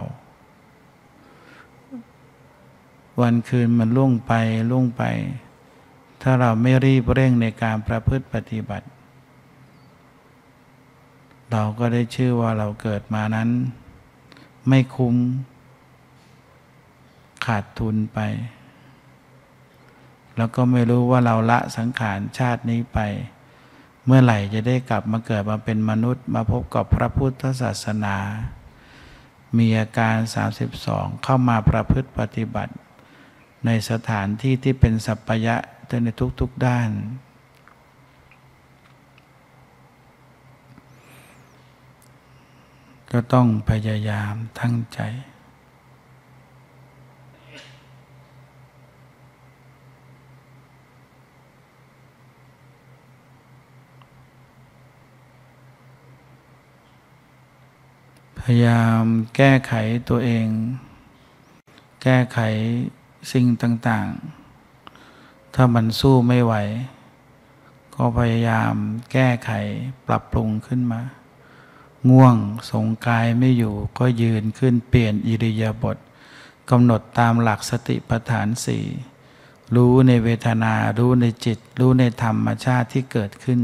วันคืนมันล่วงไปล่วงไปถ้าเราไม่รีบเร่งในการประพฤติปฏิบัติเราก็ได้ชื่อว่าเราเกิดมานั้นไม่คุ้มขาดทุนไปแล้วก็ไม่รู้ว่าเราละสังขารชาตินี้ไปเมื่อไหร่จะได้กลับมาเกิดมาเป็นมนุษย์มาพบกับพระพุทธศาสนามีอาการสามสิบสองเข้ามาประพฤติปฏิบัติในสถานที่ที่เป็นสัพพยะในทุกๆด้านก็ต้องพยายามตั้งใจพยายามแก้ไขตัวเองแก้ไขสิ่งต่างๆถ้ามันสู้ไม่ไหวก็พยายามแก้ไขปรับปรุงขึ้นมาง่วงทรงกายไม่อยู่ก็ยืนขึ้นเปลี่ยนอิริยาบถกำหนดตามหลักสติปัฏฐานสี่รู้ในเวทนารู้ในจิตรู้ในธรรมชาติที่เกิดขึ้น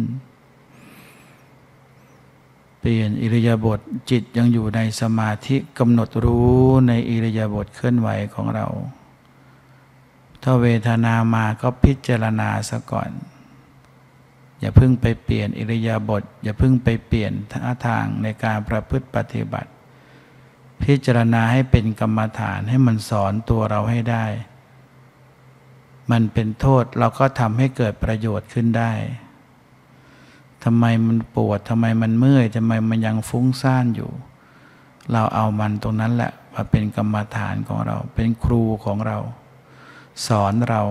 เปลี่ยนอิริยาบถจิตยังอยู่ในสมาธิกำหนดรู้ในอิริยาบถเคลื่อนไหวของเราถ้าเวทนามาก็พิจารณาซะก่อนอย่าเพิ่งไปเปลี่ยนอิริยาบถอย่าเพิ่งไปเปลี่ยนท่าทางในการประพฤติปฏิบัติพิจารณาให้เป็นกรรมฐานให้มันสอนตัวเราให้ได้มันเป็นโทษเราก็ทำให้เกิดประโยชน์ขึ้นได้ทำไมมันปวดทำไมมันเมื่อยทำไมมันยังฟุ้งซ่านอยู่เราเอามันตรงนั้นแหละมาเป็นกรรมฐานของเราเป็นครูของเราสอนเรา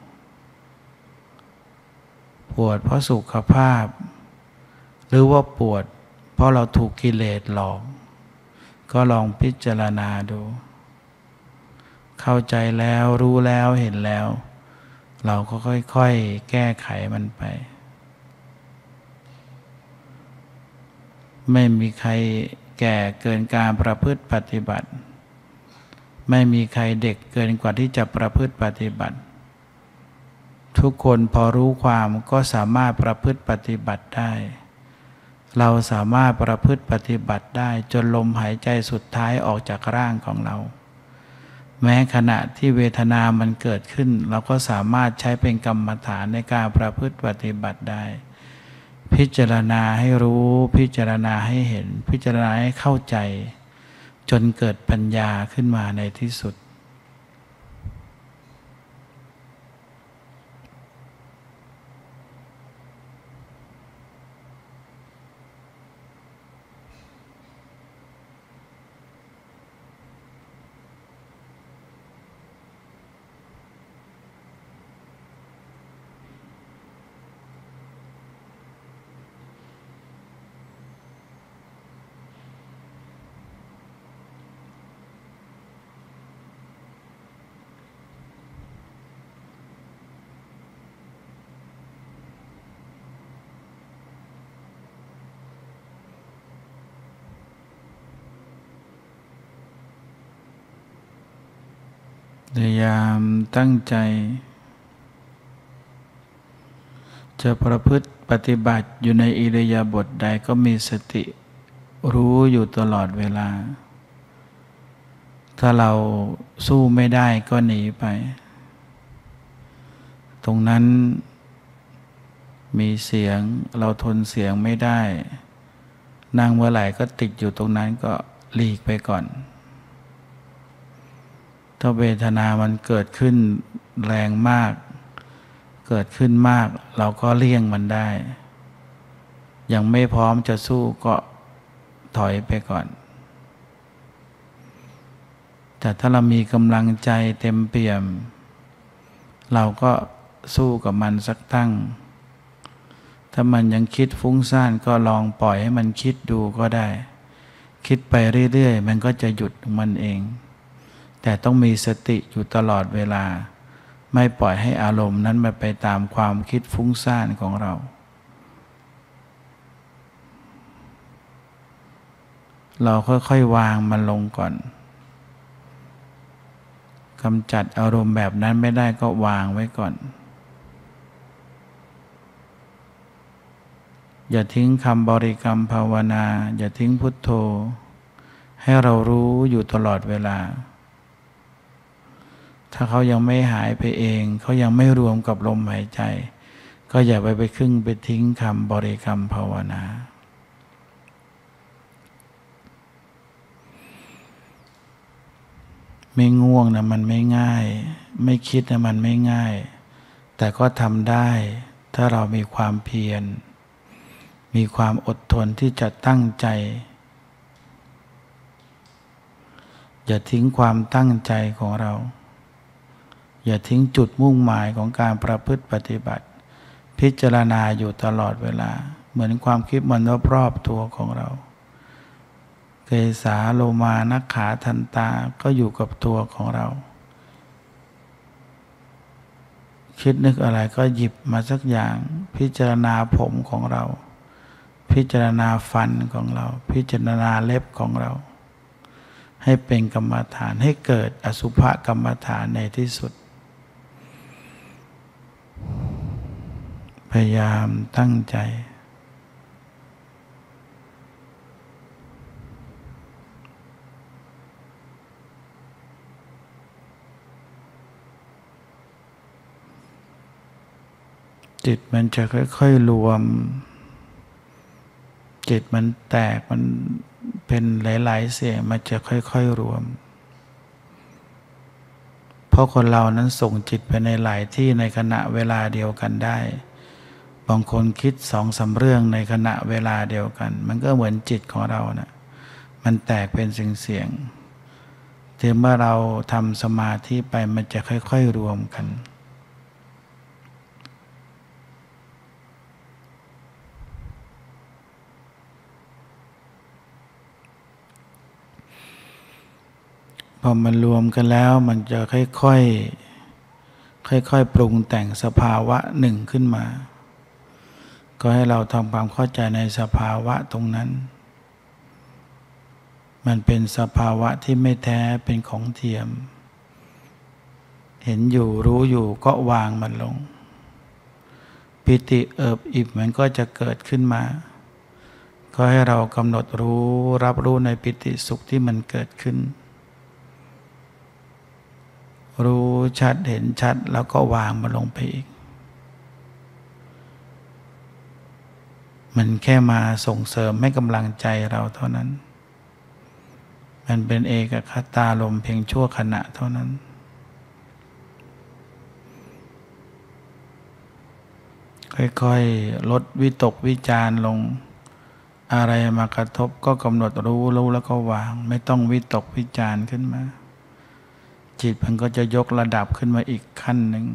ปวดเพราะสุขภาพหรือว่าปวดเพราะเราถูกกิเลสหลอกก็ลองพิจารณาดูเข้าใจแล้วรู้แล้วเห็นแล้วเราก็ค่อยๆแก้ไขมันไปไม่มีใครแก่เกินการประพฤติปฏิบัติไม่มีใครเด็กเกินกว่าที่จะประพฤติปฏิบัติทุกคนพอรู้ความก็สามารถประพฤติปฏิบัติได้เราสามารถประพฤติปฏิบัติได้จนลมหายใจสุดท้ายออกจากร่างของเราแม้ขณะที่เวทนามันเกิดขึ้นเราก็สามารถใช้เป็นกรรมฐานในการประพฤติปฏิบัติได้พิจารณาให้รู้พิจารณาให้เห็นพิจารณาให้เข้าใจจนเกิดปัญญาขึ้นมาในที่สุดพยายามตั้งใจจะประพฤติปฏิบัติอยู่ในอิริยาบถใดก็มีสติรู้อยู่ตลอดเวลาถ้าเราสู้ไม่ได้ก็หนีไปตรงนั้นมีเสียงเราทนเสียงไม่ได้นั่งเมื่อไหร่ก็ติดอยู่ตรงนั้นก็หลีกไปก่อนถ้าเวทนามันเกิดขึ้นแรงมากเกิดขึ้นมากเราก็เลี่ยงมันได้ยังไม่พร้อมจะสู้ก็ถอยไปก่อนแต่ถ้าเรามีกำลังใจเต็มเปี่ยมเราก็สู้กับมันสักตั้งถ้ามันยังคิดฟุ้งซ่านก็ลองปล่อยให้มันคิดดูก็ได้คิดไปเรื่อยๆมันก็จะหยุดมันเองแต่ต้องมีสติอยู่ตลอดเวลาไม่ปล่อยให้อารมณ์นั้นมาไปตามความคิดฟุ้งซ่านของเราเราค่อยๆวางมันลงก่อนกำจัดอารมณ์แบบนั้นไม่ได้ก็วางไว้ก่อนอย่าทิ้งคำบริกรรมภาวนาอย่าทิ้งพุทโธให้เรารู้อยู่ตลอดเวลาถ้าเขายังไม่หายไปเองเขายังไม่รวมกับลมหายใจก็อย่าไปไปครึ่งไปทิ้งคำบริกรรมภาวนาไม่ง่วงนะมันไม่ง่ายไม่คิดนะมันไม่ง่ายแต่ก็ทำได้ถ้าเรามีความเพียรมีความอดทนที่จะตั้งใจอย่าทิ้งความตั้งใจของเราอย่าทิ้งจุดมุ่งหมายของการประพฤติปฏิบัติพิจารณาอยู่ตลอดเวลาเหมือนความคิดมันรอบๆตัวของเราเกสาโลมานักขาทันตาก็อยู่กับตัวของเราคิดนึกอะไรก็หยิบมาสักอย่างพิจารณาผมของเราพิจารณาฟันของเราพิจารณาเล็บของเราให้เป็นกรรมฐานให้เกิดอสุภกรรมฐานในที่สุดพยายามตั้งใจจิตมันจะค่อยๆรวมจิตมันแตกมันไปเป็นหลายๆเสียงมันจะค่อยๆรวมเพราะคนเรานั้นส่งจิตไปในหลายที่ในขณะเวลาเดียวกันได้บางคนคิดสองสามเรื่องในขณะเวลาเดียวกันมันก็เหมือนจิตของเรานะมันแตกเป็นเสียงเสียงถึงเมื่อเราทำสมาธิไปมันจะค่อยๆรวมกันพอมันรวมกันแล้วมันจะค่อยๆค่อยๆปรุงแต่งสภาวะหนึ่งขึ้นมาก็ให้เราทำความเข้าใจในสภาวะตรงนั้นมันเป็นสภาวะที่ไม่แท้เป็นของเทียมเห็นอยู่รู้อยู่ก็วางมันลงปิติเอิบอิ่มมันก็จะเกิดขึ้นมาก็ให้เรากำหนดรู้รับรู้ในปิติสุขที่มันเกิดขึ้นรู้ชัดเห็นชัดแล้วก็วางมันลงไปอีกมันแค่มาส่งเสริมให้กำลังใจเราเท่านั้นมันเป็นเอกคตารมณ์เพียงชั่วขณะเท่านั้นค่อยๆลดวิตกวิจารลงอะไรมากระทบก็กำหนดรู้รู้แล้วก็วางไม่ต้องวิตกวิจารขึ้นมาจิตมันก็จะยกระดับขึ้นมาอีกขั้นหนึ่ง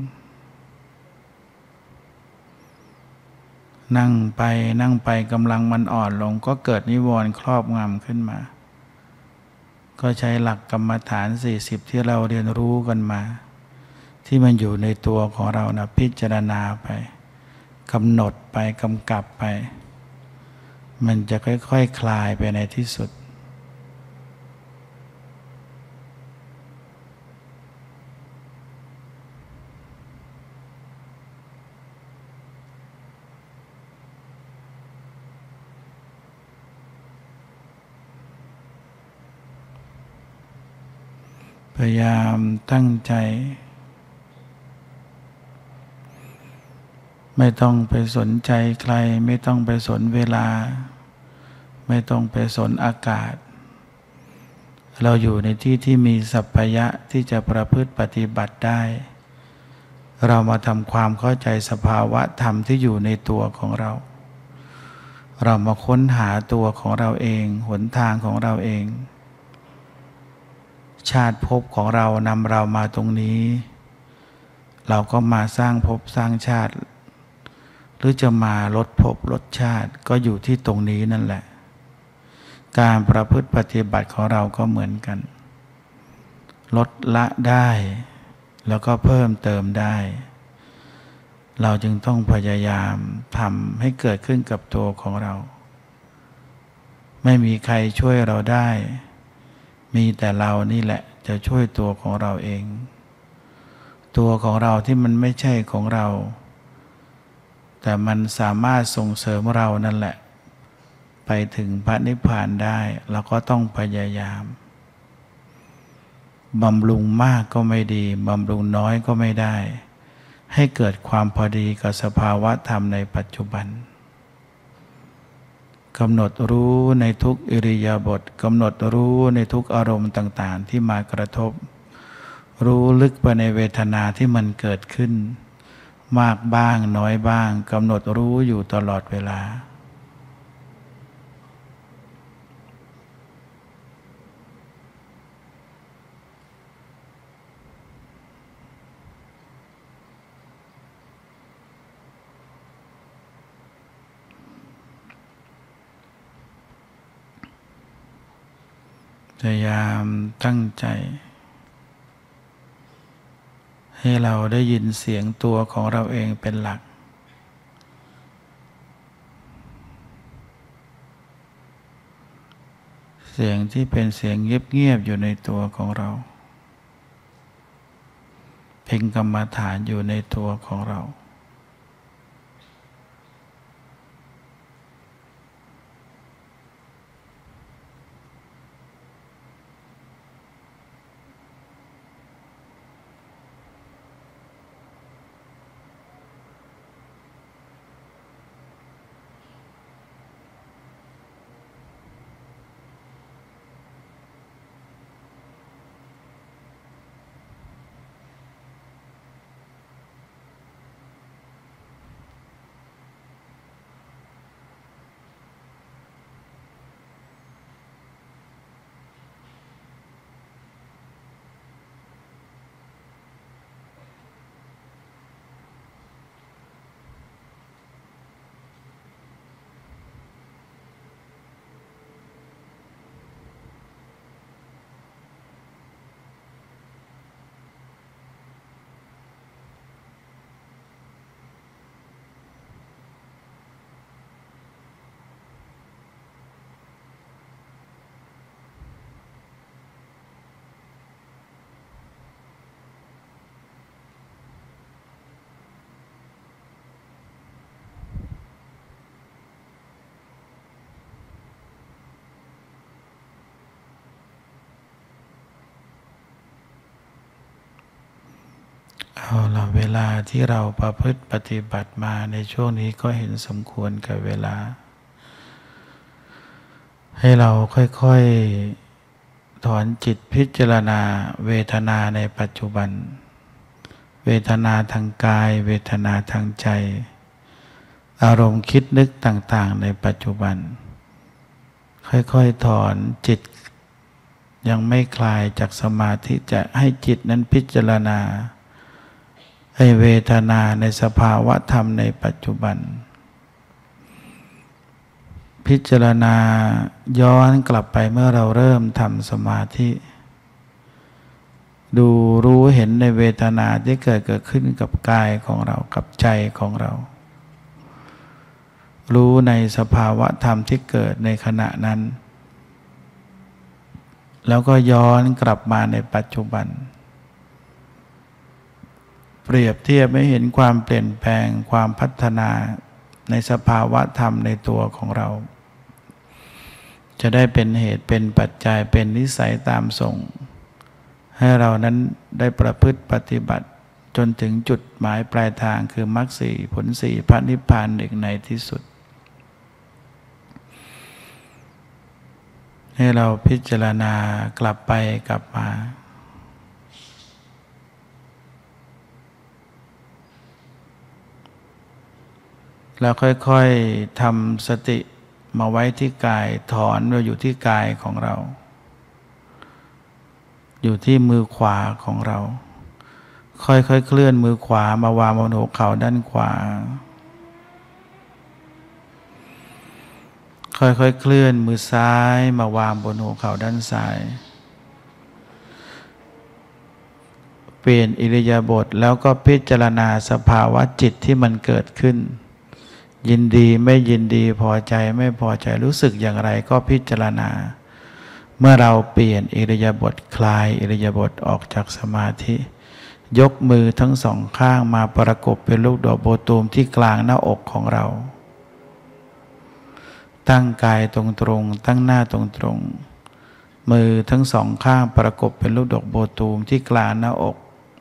นั่งไปนั่งไปกำลังมันอ่อนลงก็เกิดนิวรณ์ครอบงำขึ้นมาก็ใช้หลักกรรมฐานสี่สิบที่เราเรียนรู้กันมาที่มันอยู่ในตัวของเรานะพิจารณาไปกำหนดไปกำกับไปมันจะค่อยๆ ค, คลายไปในที่สุดพยายามตั้งใจไม่ต้องไปสนใจใครไม่ต้องไปสนเวลาไม่ต้องไปสนอากาศเราอยู่ในที่ที่มีสัพพยะที่จะประพฤติปฏิบัติได้เรามาทำความเข้าใจสภาวะธรรมที่อยู่ในตัวของเราเรามาค้นหาตัวของเราเองหนทางของเราเองชาติภพของเรานำเรามาตรงนี้เราก็มาสร้างภพสร้างชาติหรือจะมาลดภพลดชาติก็อยู่ที่ตรงนี้นั่นแหละการประพฤติปฏิบัติของเราก็เหมือนกันลดละได้แล้วก็เพิ่มเติมได้เราจึงต้องพยายามทำให้เกิดขึ้นกับตัวของเราไม่มีใครช่วยเราได้มีแต่เรานี่แหละจะช่วยตัวของเราเองตัวของเราที่มันไม่ใช่ของเราแต่มันสามารถส่งเสริมเรานั่นแหละไปถึงพระนิพพานได้เราก็ต้องพยายามบำรุงมากก็ไม่ดีบำรุงน้อยก็ไม่ได้ให้เกิดความพอดีกับสภาวะธรรมในปัจจุบันกำหนดรู้ในทุกอิริยาบถกำหนดรู้ในทุกอารมณ์ต่างๆที่มากระทบรู้ลึกไปในเวทนาที่มันเกิดขึ้นมากบ้างน้อยบ้างกำหนดรู้อยู่ตลอดเวลาพยายามตั้งใจให้เราได้ยินเสียงตัวของเราเองเป็นหลักเสียงที่เป็นเสียงเงียบๆอยู่ในตัวของเราเพ่งกรรมฐานอยู่ในตัวของเราเอาละเวลาที่เราประพฤติปฏิบัติมาในช่วงนี้ก็เห็นสมควรกับเวลาให้เราค่อยๆถอนจิตพิจารณาเวทนาในปัจจุบันเวทนาทางกายเวทนาทางใจอารมณ์คิดนึกต่างๆในปัจจุบันค่อยๆถอนจิตยังไม่คลายจากสมาธิจะให้จิตนั้นพิจารณาให้เวทนาในสภาวะธรรมในปัจจุบันพิจารณาย้อนกลับไปเมื่อเราเริ่มทำสมาธิดูรู้เห็นในเวทนาที่เกิดเกิดขึ้นกับกายของเรากับใจของเรารู้ในสภาวะธรรมที่เกิดในขณะนั้นแล้วก็ย้อนกลับมาในปัจจุบันเปรียบเทียบให้เห็นความเปลี่ยนแปลงความพัฒนาในสภาวะธรรมในตัวของเราจะได้เป็นเหตุเป็นปัจจัยเป็นนิสัยตามส่งให้เรานั้นได้ประพฤติปฏิบัติจนถึงจุดหมายปลายทางคือมรรคสี่ผลสี่พระนิพพานหนึ่งในที่สุดให้เราพิจารณากลับไปกลับมาแล้วค่อยๆทำสติมาไว้ที่กายถอนมาอยู่ที่กายของเราอยู่ที่มือขวาของเราค่อยๆเคลื่อนมือขวามาวางบนหัวเข่าด้านขวาค่อยๆเคลื่อนมือซ้ายมาวางบนหัวเข่าด้านซ้ายเปลี่ยนอิริยาบถแล้วก็พิจารณาสภาวะจิตที่มันเกิดขึ้นยินดีไม่ยินดีพอใจไม่พอใจรู้สึกอย่างไรก็พิจารณาเมื่อเราเปลี่ยนอิริยาบถคลายอิริยาบถออกจากสมาธิยกมือทั้งสองข้างมาประกบเป็นลูกดอกโบตูมที่กลางหน้าอกของเราตั้งกายตรงๆตั้งหน้าตรงๆมือทั้งสองข้างประกบเป็นลูกดอกโบตูมที่กลางหน้าอก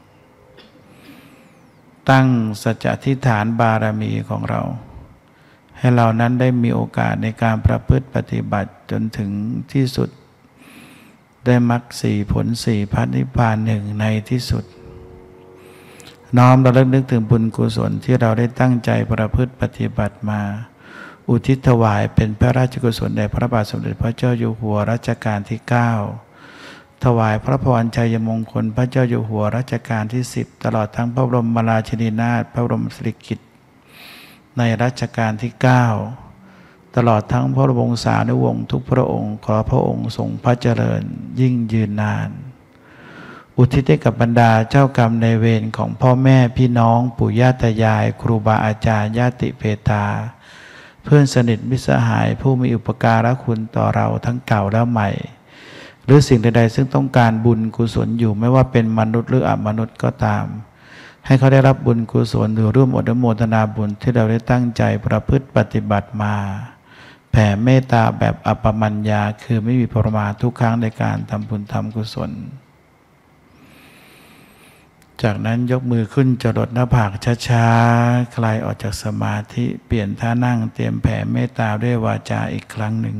ตั้งสัจจะอธิษฐานบารมีของเราให้เรานั้นได้มีโอกาสในการประพฤติปฏิบัติจนถึงที่สุดได้มรรคสี่ผลสี่พระนิพพานหนึ่งในที่สุดน้อมระลึกนึกถึงบุญกุศลที่เราได้ตั้งใจประพฤติปฏิบัติมาอุทิศถวายเป็นพระราชกุศลแด่พระบาทสมเด็จพระเจ้าอยู่หัวรัชกาลที่เก้าถวายพระพรชัยมงคลพระเจ้าอยู่หัวรัชกาลที่สิบตลอดทั้งพระบรมราชินีนาถพระบรมสิริกิติ์ในรัชกาลที่เก้าตลอดทั้งพระวงศานุวงศ์ทุกพระองค์ขอพระองค์ทรงพระเจริญยิ่งยืนนานอุทิศให้กับบรรดาเจ้ากรรมในายเวรของพ่อแม่พี่น้องปู่ย่าตายายครูบาอาจารย์ญาติเพตาเพื่อนสนิทมิตรสหายผู้มีอุปการะคุณต่อเราทั้งเก่าและใหม่หรือสิ่งใดๆซึ่งต้องการบุญกุศลอยู่ไม่ว่าเป็นมนุษย์หรืออมนุษย์ก็ตามให้เขาได้รับบุญกุศลหรือร่วมอนุโมทนาบุญที่เราได้ตั้งใจประพฤติปฏิบัติมาแผ่เมตตาแบบอัปปมัญญาคือไม่มีประมาททุกครั้งในการทำบุญทำกุศลจากนั้นยกมือขึ้นจรดหน้าผากช้าๆคลายออกจากสมาธิเปลี่ยนท่านั่งเตรียมแผ่เมตตาด้วยวาจาอีกครั้งหนึ่ง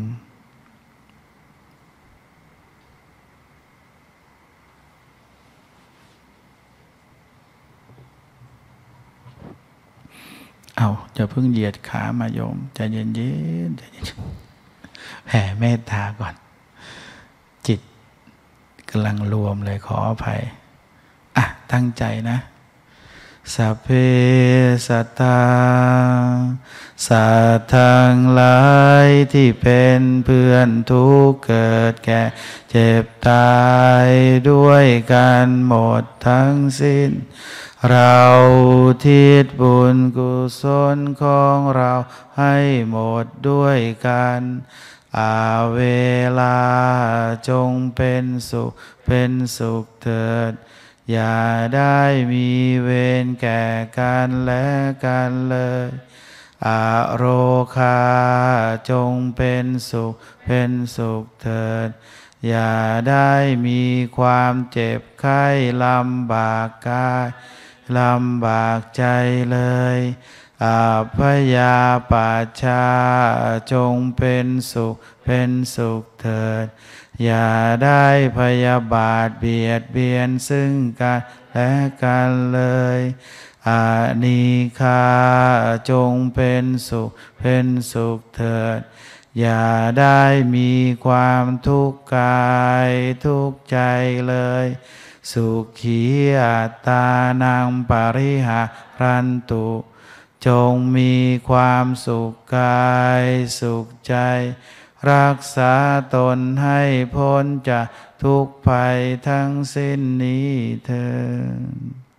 เอาจะเพิ่งเหยียดขามาโยมใจเย็นๆใจเย็นๆแผ่เมตตาก่อนจิตกำลังรวมเลยขออภัยอ่ะตั้งใจนะสัพเพสัตตาสัตว์ทั้งหลายที่เป็นเพื่อนทุกข์เกิดแก่เจ็บตายด้วยกันหมดทั้งสิ้นเราทิศบุญกุศลของเราให้หมดด้วยกันอาเวลาจงเป็นสุขเป็นสุขเถิดอย่าได้มีเวรแก่กันและกันเลยอาโรคาจงเป็นสุขเป็นสุขเถิดอย่าได้มีความเจ็บไข้ลำบากกายลำบากใจเลยอาพยาปัชชาจงเป็นสุขเป็นสุขเถิดอย่าได้พยาบาทเบียดเบียนซึ่งกันและกันเลยอานิคาจงเป็นสุขเป็นสุขเถิดอย่าได้มีความทุกข์กายทุกข์ใจเลยสุขีอัตตานังปริหารันตุจงมีความสุขกายสุขใจรักษาตนให้พ้นจากทุกภัยทั้งสิ้นนี้เถิด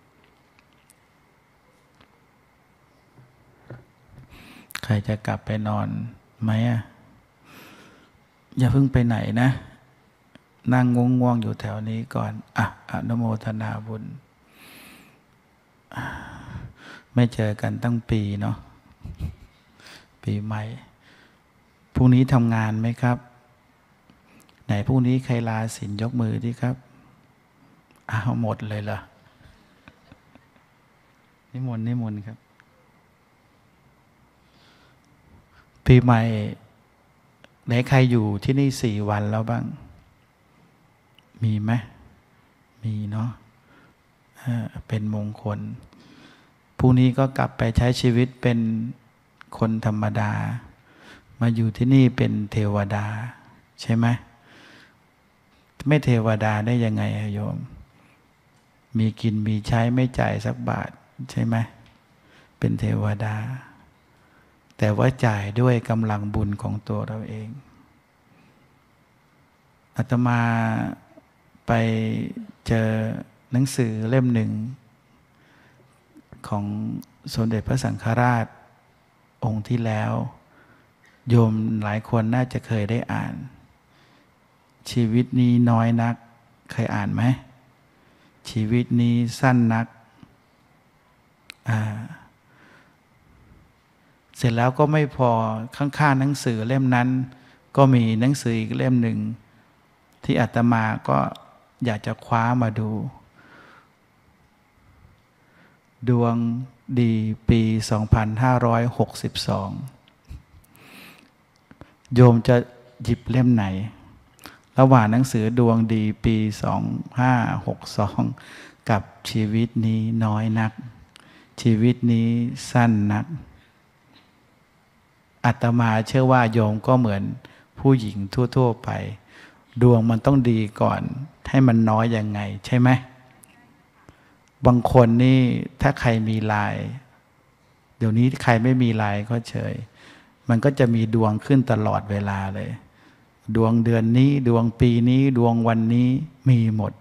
ใครจะกลับไปนอนไหมอ่ะอย่าเพิ่งไปไหนนะนั่งง่วงๆอยู่แถวนี้ก่อนอ่ะอนุโมทนาบุญไม่เจอกันตั้งปีเนาะปีใหม่พรุ่งนี้ทำงานไหมครับไหนพรุ่งนี้ใครลาศีลยกมือดิครับอ้าวหมดเลยเหรอนิมนต์นิมนต์ครับปีใหม่ไหนใครอยู่ที่นี่สี่วันแล้วบ้างมีไหมมีเนาะเป็นมงคลพรุ่งนี้ก็กลับไปใช้ชีวิตเป็นคนธรรมดามาอยู่ที่นี่เป็นเทวดาใช่ไหมไม่เทวดาได้ยังไงโยมมีกินมีใช้ไม่จ่ายสักบาทใช่ไหมเป็นเทวดาแต่ว่าจ่ายด้วยกำลังบุญของตัวเราเองอาตมาไปเจอหนังสือเล่มหนึ่งของสมเด็จพระสังฆราชองค์ที่แล้วโยมหลายคนน่าจะเคยได้อ่านชีวิตนี้น้อยนักเคยอ่านไหมชีวิตนี้สั้นนักอ่าเสร็จแล้วก็ไม่พอข้างๆหนังสือเล่มนั้นก็มีหนังสืออีกเล่มหนึ่งที่อาตมาก็อยากจะคว้ามาดูดวงดีปี สองพันห้าร้อยหกสิบสอง โยมจะหยิบเล่มไหนระหว่างหนังสือดวงดีปี สองพันห้าร้อยหกสิบสอง กับชีวิตนี้น้อยนักชีวิตนี้สั้นนักอาตมาเชื่อว่าโยมก็เหมือนผู้หญิงทั่วๆไปดวงมันต้องดีก่อนให้มันน้อยยังไงใช่ไหมบางคนนี่ถ้าใครมีลายเดี๋ยวนี้ใครไม่มีลายก็เฉยมันก็จะมีดวงขึ้นตลอดเวลาเลยดวงเดือนนี้ดวงปีนี้ดวงวันนี้มีหมด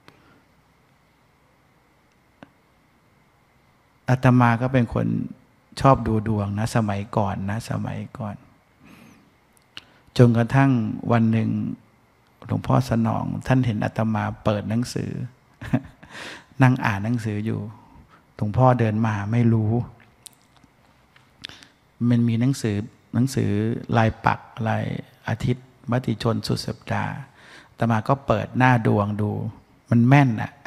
อาตมาก็เป็นคนชอบดูดวงนะสมัยก่อนนะสมัยก่อนจนกระทั่งวันหนึ่งหลวงพ่อสนองท่านเห็นอาตมาเปิดหนังสือ นั่งอ่านหนังสืออยู่หลวงพ่อเดินมาไม่รู้มันมีหนังสือหนังสือลายปักลายอาทิตย์มติชนสุดสัปดาห์อาตมาก็เปิดหน้าดวงดูมันแม่นอ่ะ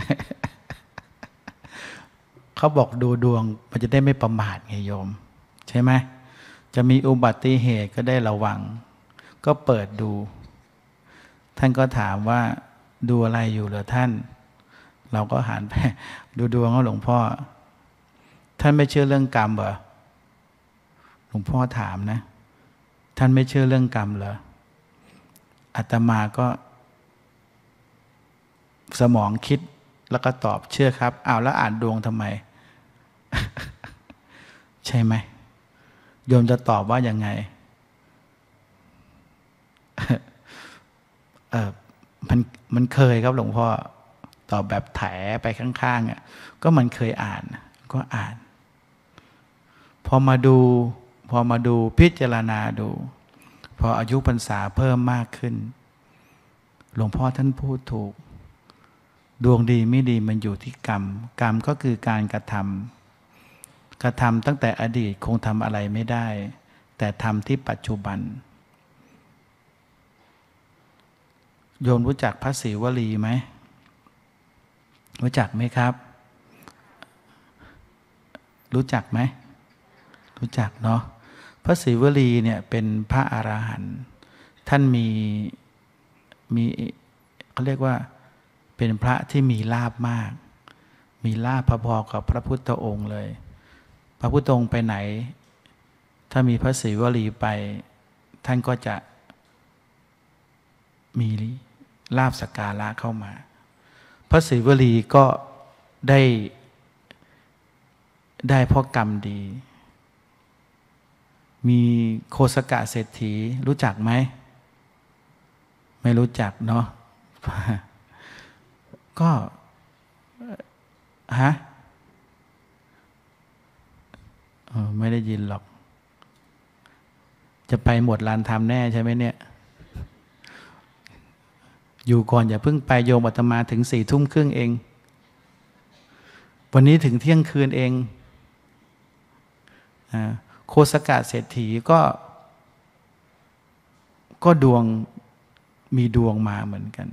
เขาบอกดูดวงมันจะได้ไม่ประมาทไงโยมใช่ไหมจะมีอุบัติเหตุก็ได้ระวังก็เปิดดูท่านก็ถามว่าดูอะไรอยู่เหรอท่านเราก็หันไปดูดวงของหลวงพ่อท่านไม่เชื่อเรื่องกรรมเหรอหลวงพ่อถามนะท่านไม่เชื่อเรื่องกรรมเหรออาตมาก็สมองคิดแล้วก็ตอบเชื่อครับอ้าวแล้วอ่านดวงทำไม ใช่ไหมโยมจะตอบว่ายังไง เออมันมันเคยครับหลวงพ่อตอบแบบแถไปข้างๆอ่ะก็มันเคยอ่านก็อ่านพอมาดูพอมาดูพิจารณาดูพออายุพรรษาเพิ่มมากขึ้นหลวงพ่อท่านพูดถูกดวงดีไม่ดีมันอยู่ที่กรรมกรรมก็คือการกระทำกระทำตั้งแต่อดีตคงทำอะไรไม่ได้แต่ทำที่ปัจจุบันโยมรู้จักพระศรีวลีไหมรู้จักไหมครับรู้จักไหมรู้จักเนาะพระศรีวลีเนี่ยเป็นพระอรหันต์ท่านมีมีเขาเรียกว่าเป็นพระที่มีลาภมากมีลาภพอๆกับพระพุทธองค์เลยพระพุทธองค์ไปไหนถ้ามีพระศรีวลีไปท่านก็จะมีลาภสักการะเข้ามาพระศรีวลีก็ได้ได้เพราะกรรมดีมีโคสกะเศรษฐีรู้จักไหมไม่รู้จักเนาะ ก็ฮะไม่ได้ยินหรอกจะไปหมดลานธรรมแน่ใช่ไหมเนี่ยอยู่ก่อนอย่าเพิ่งไปโยมอาตมาถึงสี่ทุ่มครึ่งเองวันนี้ถึงเที่ยงคืนเองโคสกะเศรษฐีก็ก็ดวงมีดวงมาเหมือนกัน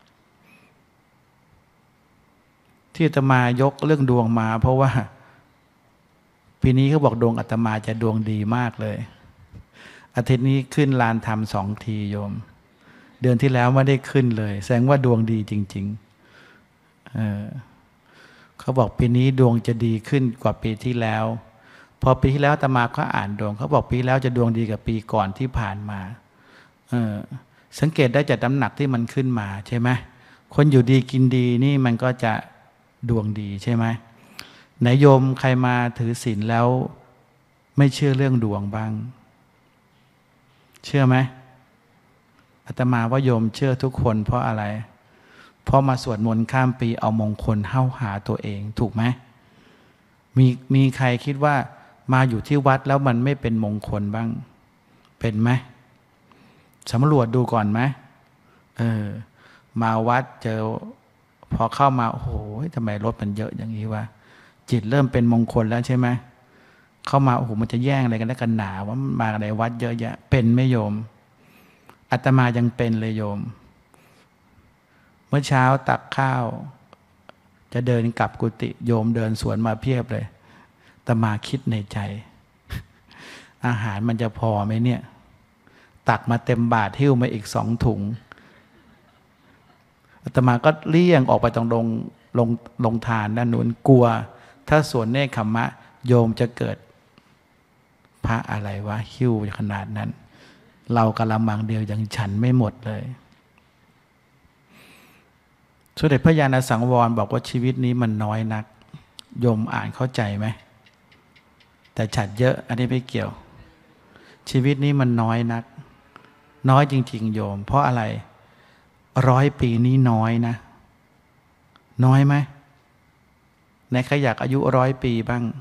ที่อาตมายกเรื่องดวงมาเพราะว่าปีนี้เขาบอกดวงอาตมาจะดวงดีมากเลยอาทิตย์นี้ขึ้นลานธรรมสองทีโยมเดือนที่แล้วไม่ได้ขึ้นเลยแสดงว่าดวงดีจริงๆ เออ เขาบอกปีนี้ดวงจะดีขึ้นกว่าปีที่แล้วพอปีที่แล้วอาตมาก็อ่านดวงเขาบอกปีแล้วจะดวงดีกว่าปีก่อนที่ผ่านมาเออสังเกตได้จากน้ำหนักที่มันขึ้นมาใช่ไหมคนอยู่ดีกินดีนี่มันก็จะดวงดีใช่ไหมไหนโยมใครมาถือศีลแล้วไม่เชื่อเรื่องดวงบ้างเชื่อไหมอาตมาว่าโยมเชื่อทุกคนเพราะอะไรเพราะมาสวดมนต์ข้ามปีเอามงคลเข้าหาตัวเองถูกไหมมีมีใครคิดว่ามาอยู่ที่วัดแล้วมันไม่เป็นมงคลบ้างเป็นไหมสำรวจดูก่อนไหมเออมาวัดเจอพอเข้ามาโอ้โหทำไมรถมันเยอะอย่างนี้วะจิตเริ่มเป็นมงคลแล้วใช่ไหมเข้ามาโอ้โหมันจะแย่งอะไรกันได้กันหนาว่ามาในวัดเยอะแยะเป็นไม่โยมอาตมายังเป็นเลยโยมเมื่อเช้าตักข้าวจะเดินกลับกุฏิโยมเดินสวนมาเพียบเลยอาตมาคิดในใจอาหารมันจะพอไหมเนี่ยตักมาเต็มบาตรหิ้วมาอีกสองถุงอาตมาก็เลี่ยงออกไปตรงลงลงลงทานด้านนู้นกลัวถ้าสวนเนคขมมะโยมจะเกิดพระอะไรวะหิ้วขนาดนั้นเรากะละมังเดียวยังฉันไม่หมดเลยสมเด็จพระญาณสังวรบอกว่าชีวิตนี้มันน้อยนักโยมอ่านเข้าใจไหมแต่ฉันเยอะอันนี้ไม่เกี่ยวชีวิตนี้มันน้อยนักน้อยจริงๆโยมเพราะอะไรร้อยปีนี้น้อยนะน้อยไหมในใครอยากอายุร้อยปีบ้าง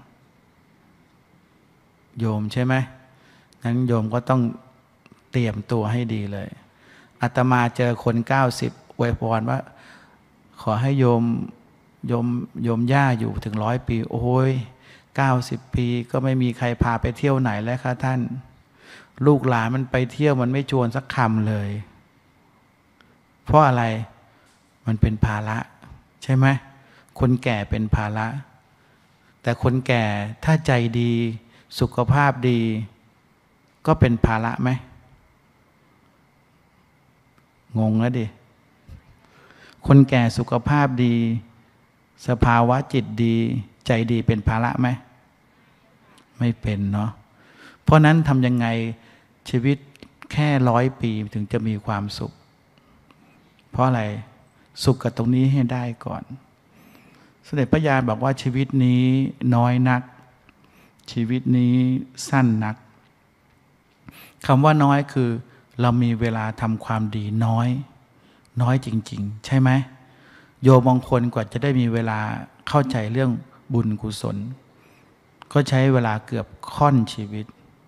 โยมใช่ไหมนั้นโยมก็ต้องเตรียมตัวให้ดีเลยอาตมาเจอคนเก้าสิบอวยพรว่าขอให้โยมโยมโยมย่าอยู่ถึงร้อยปีโอ้ยเก้าสิบปีก็ไม่มีใครพาไปเที่ยวไหนแล้วค่ะท่านลูกหลานมันไปเที่ยวมันไม่ชวนสักคำเลยเพราะอะไรมันเป็นภาระใช่ไหมคนแก่เป็นภาระแต่คนแก่ถ้าใจดีสุขภาพดีก็เป็นภาระไหมงงแล้วดิคนแก่สุขภาพดีสภาวะจิตดีใจดีเป็นภาระไหมไม่เป็นเนาะเพราะนั้นทำยังไงชีวิตแค่ร้อยปีถึงจะมีความสุขเพราะอะไรสุขกับตรงนี้ให้ได้ก่อนสมเด็จพระญาณบอกว่าชีวิตนี้น้อยนักชีวิตนี้สั้นนักคำว่าน้อยคือเรามีเวลาทำความดีน้อยน้อยจริงๆใช่ไหมโยมบางคนกว่าจะได้มีเวลาเข้าใจเรื่องบุญกุศลก็ใช้เวลาเกือบค่อนชีวิต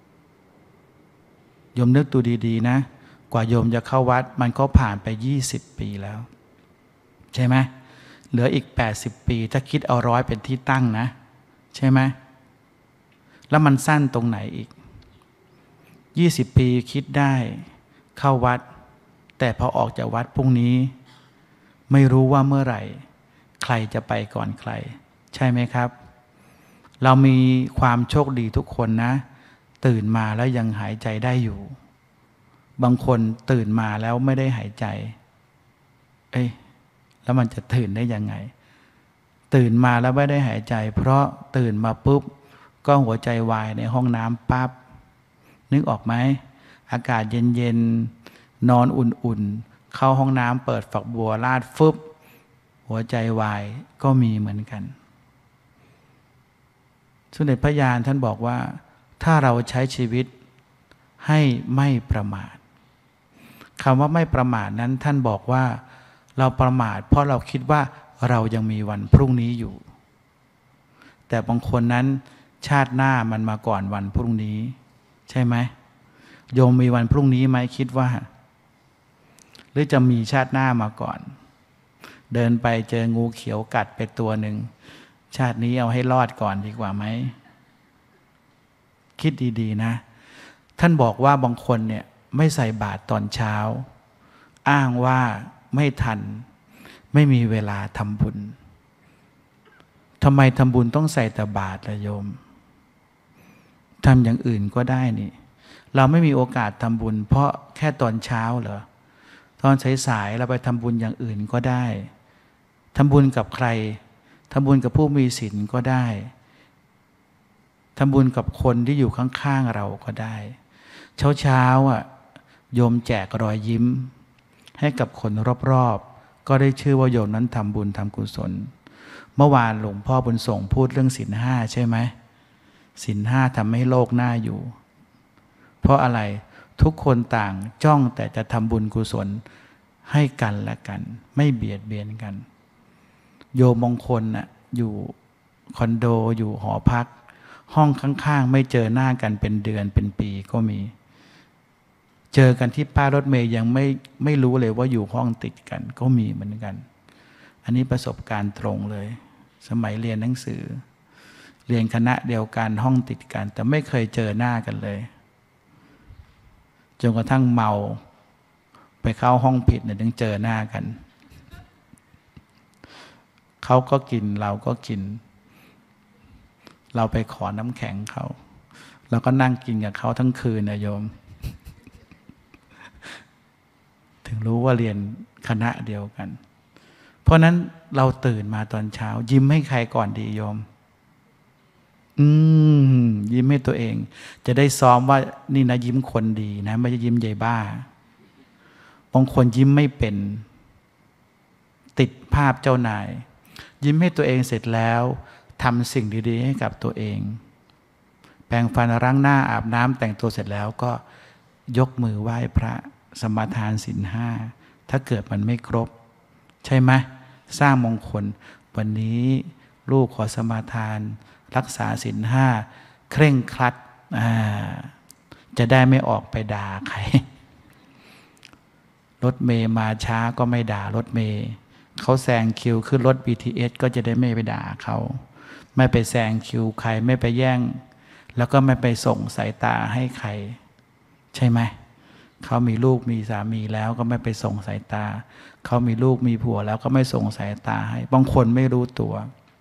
โยมนึกดูดีๆนะกว่าโยมจะเข้าวัดมันก็ผ่านไปยี่สิบปีแล้วใช่ไหมเหลืออีกแปดสิบปีถ้าคิดเอาร้อยเป็นที่ตั้งนะใช่ไหมแล้วมันสั้นตรงไหนอีกยี่สิบปีคิดได้เข้าวัดแต่พอออกจากวัดพรุ่งนี้ไม่รู้ว่าเมื่อไหร่ใครจะไปก่อนใครใช่ไหมครับเรามีความโชคดีทุกคนนะตื่นมาแล้วยังหายใจได้อยู่บางคนตื่นมาแล้วไม่ได้หายใจเอ้ยแล้วมันจะตื่นได้ยังไงตื่นมาแล้วไม่ได้หายใจ เพราะตื่นมาปุ๊บก็หัวใจวายในห้องน้ำปั๊บนึกออกไหมอากาศเย็นๆนอนอุ่นๆเข้าห้องน้ำเปิดฝักบัวราดฟึบหัวใจวายก็มีเหมือนกันสมเด็จพระญาณท่านบอกว่าถ้าเราใช้ชีวิตให้ไม่ประมาทคำว่าไม่ประมาทนั้นท่านบอกว่าเราประมาทเพราะเราคิดว่าเรายังมีวันพรุ่งนี้อยู่แต่บางคนนั้นชาติหน้ามันมาก่อนวันพรุ่งนี้ใช่ไหมโยมมีวันพรุ่งนี้ไหมคิดว่าหรือจะมีชาติหน้ามาก่อนเดินไปเจองูเขียวกัดไปตัวหนึ่งชาตินี้เอาให้รอดก่อนดีกว่าไหมคิดดีๆนะท่านบอกว่าบางคนเนี่ยไม่ใส่บาตรตอนเช้าอ้างว่าไม่ทันไม่มีเวลาทำบุญทำไมทำบุญต้องใส่แต่บาตรล่ะโยมทำอย่างอื่นก็ได้นี่เราไม่มีโอกาสทำบุญเพราะแค่ตอนเช้าเหรอตอนสายๆเราไปทำบุญอย่างอื่นก็ได้ทำบุญกับใครทำบุญกับผู้มีศีลก็ได้ทำบุญกับคนที่อยู่ข้างๆเราก็ได้เช้าๆอ่ะโยมแจกรอยยิ้มให้กับคนรอบๆก็ได้ชื่อว่าโยมนั้นทำบุญทำกุศลเมื่อวานหลวงพ่อบุญส่งพูดเรื่องศีลห้าใช่ไหมศีลห้าทำให้โลกน่าอยู่เพราะอะไรทุกคนต่างจ้องแต่จะทำบุญกุศลให้กันและกันไม่เบียดเบียนกันโยมมงคลน่ะอยู่คอนโดอยู่หอพักห้องข้างๆไม่เจอหน้ากันเป็นเดือนเป็นปีก็มีเจอกันที่ป้ายรถเมย์ยังไม่ไม่รู้เลยว่าอยู่ห้องติดกันก็มีเหมือนกันอันนี้ประสบการณ์ตรงเลยสมัยเรียนหนังสือเรียนคณะเดียวกันห้องติดกันแต่ไม่เคยเจอหน้ากันเลยจนกระทั่งเมาไปเข้าห้องผิดเนี่ยถึงเจอหน้ากันเขาก็กินเราก็กินเราไปขอน้ำแข็งเขาเราก็นั่งกินกับเขาทั้งคืนนะโยมถึงรู้ว่าเรียนคณะเดียวกันเพราะนั้นเราตื่นมาตอนเช้ายิ้มให้ใครก่อนดีโยมอืมยิ้มให้ตัวเองจะได้ซ้อมว่านี่นะยิ้มคนดีนะไม่ใช่ยิ้มใหญ่บ้าบางคนยิ้มไม่เป็นติดภาพเจ้านายยิ้มให้ตัวเองเสร็จแล้วทำสิ่งดีๆให้กับตัวเองแปรงฟันล้างหน้าอาบน้ำแต่งตัวเสร็จแล้วก็ยกมือไหว้พระสมาทานศีลห้าถ้าเกิดมันไม่ครบใช่ไหมสร้างมงคลวันนี้ลูกขอสมาทานรักษาศีลห้าเคร่งครัดจะได้ไม่ออกไปด่าใครรถเมย์มาช้าก็ไม่ด่ารถเมย์เขาแซงคิวขึ้นรถ บี ที เอส ก็จะได้ไม่ไปด่าเขาไม่ไปแซงคิวใครไม่ไปแย่งแล้วก็ไม่ไปส่งสายตาให้ใครใช่ไหมเขามีลูกมีสามีแล้วก็ไม่ไปส่งสายตาเขามีลูกมีผัวแล้วก็ไม่ส่งสายตาให้บางคนไม่รู้ตัว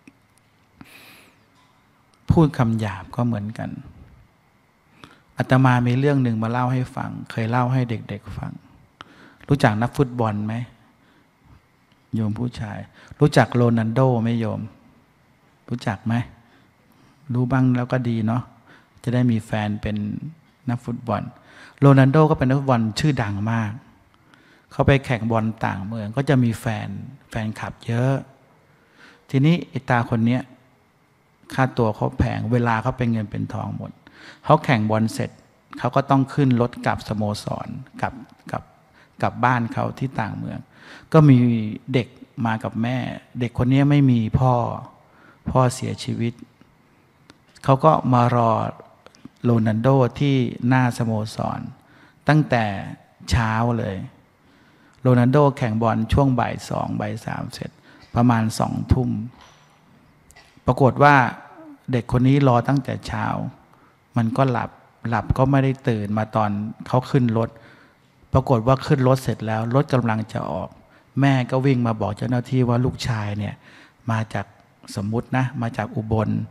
พูดคำหยาบก็เหมือนกันอาตมามีเรื่องหนึ่งมาเล่าให้ฟังเคยเล่าให้เด็กๆฟังรู้จักนักฟุตบอลไหมโยมผู้ชายรู้จักโรนัลโดไหมโยมรู้จักไหมรู้บ้างแล้วก็ดีเนาะจะได้มีแฟนเป็นนักฟุตบอลโรนัลโดก็เป็นนักฟุตบอลชื่อดังมากเขาไปแข่งบอลต่างเมืองก็จะมีแฟนแฟนคลับเยอะทีนี้ไอ้ตาคนเนี้ยค่าตัวเขาแพงเวลาเขาเป็นเงินเป็นทองหมดเขาแข่งบอลเสร็จเขาก็ต้องขึ้นรถกลับสโมสรกลับกลับกลับบ้านเขาที่ต่างเมืองก็มีเด็กมากับแม่เด็กคนนี้ไม่มีพ่อพ่อเสียชีวิตเขาก็มารอโรนัลโดที่หน้าสโมสรตั้งแต่เช้าเลยโรนัลโดแข่งบอลช่วงบ่ายสองบ่ายสามเสร็จประมาณสองทุ่มปรากฏว่าเด็กคนนี้รอตั้งแต่เช้ามันก็หลับหลับก็ไม่ได้ตื่นมาตอนเขาขึ้นรถปรากฏว่าขึ้นรถเสร็จแล้วรถกำลังจะออกแม่ก็วิ่งมาบอกเจ้าหน้าที่ว่าลูกชายเนี่ยมาจากสมมุตินะมาจากอุบล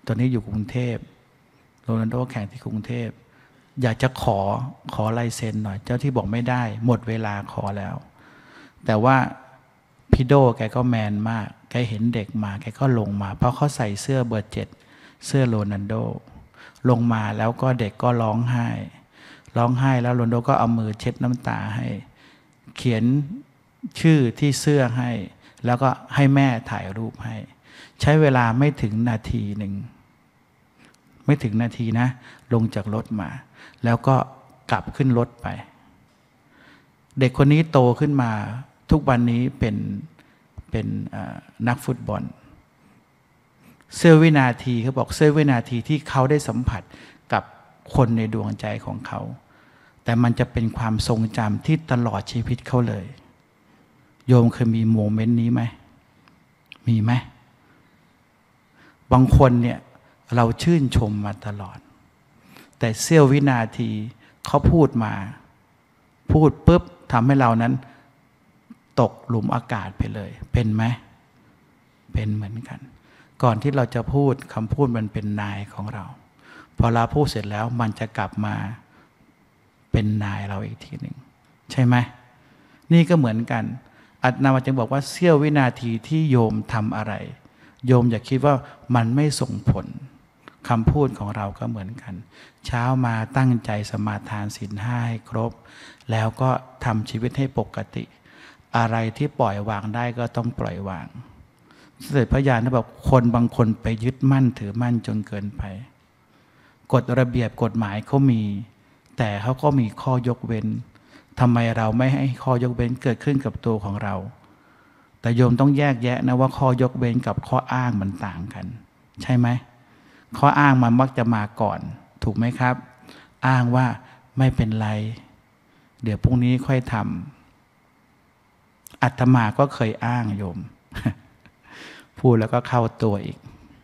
ตอนนี้อยู่กรุงเทพโรนัลโดแข่งที่กรุงเทพอยากจะขอขอลายเซ็นหน่อยเจ้าที่บอกไม่ได้หมดเวลาขอแล้วแต่ว่าพี่โดแกก็แมนมากแกเห็นเด็กมาแกก็ลงมาเพราะเขาใส่เสื้อเบอร์เจ็ดเสื้อโรนัลโดลงมาแล้วก็เด็กก็ร้องไห้ร้องไห้แล้วโรนัลโดก็เอามือเช็ดน้ำตาให้เขียนชื่อที่เสื้อให้แล้วก็ให้แม่ถ่ายรูปให้ใช้เวลาไม่ถึงนาทีหนึ่งไม่ถึงนาทีนะลงจากรถมาแล้วก็กลับขึ้นรถไปเด็กคนนี้โตขึ้นมาทุกวันนี้เป็นเป็นนักฟุตบอลเสี้ยววินาทีเขาบอกเสี้ยววินาทีที่เขาได้สัมผัสกับคนในดวงใจของเขาแต่มันจะเป็นความทรงจำที่ตลอดชีวิตเขาเลยโยมเคยมีโมเมนต์นี้ไหมมีไหมบางคนเนี่ยเราชื่นชมมาตลอดแต่เสี้ยววินาทีเขาพูดมาพูดปุ๊บทำให้เรานั้นตกหลุมอากาศไปเลยเป็นไหมเป็นเหมือนกันก่อนที่เราจะพูดคำพูดมันเป็นนายของเราพอเราพูดเสร็จแล้วมันจะกลับมาเป็นนายเราอีกทีหนึ่งใช่ไหมนี่ก็เหมือนกันอาตมาจึงบอกว่าเสี้ยววินาทีที่โยมทำอะไรโยมอย่าคิดว่ามันไม่ส่งผลคำพูดของเราก็เหมือนกันเช้ามาตั้งใจสมาทานศีลห้าให้ครบแล้วก็ทำชีวิตให้ปกติอะไรที่ปล่อยวางได้ก็ต้องปล่อยวางสมเด็จพระญาณท่านบอกคนบางคนไปยึดมั่นถือมั่นจนเกินไปกฎระเบียบกฎหมายเขามีแต่เขาก็มีข้อยกเว้นทำไมเราไม่ให้ข้อยกเว้นเกิดขึ้นกับตัวของเราแต่โยมต้องแยกแยะนะว่าข้อยกเว้นกับข้ออ้างมันต่างกันใช่ไหมข้ออ้างมันมักจะมาก่อนถูกไหมครับอ้างว่าไม่เป็นไรเดี๋ยวพรุ่งนี้ค่อยทำอาตมาก็เคยอ้างโยม พูดแล้วก็เข้าตัวอีก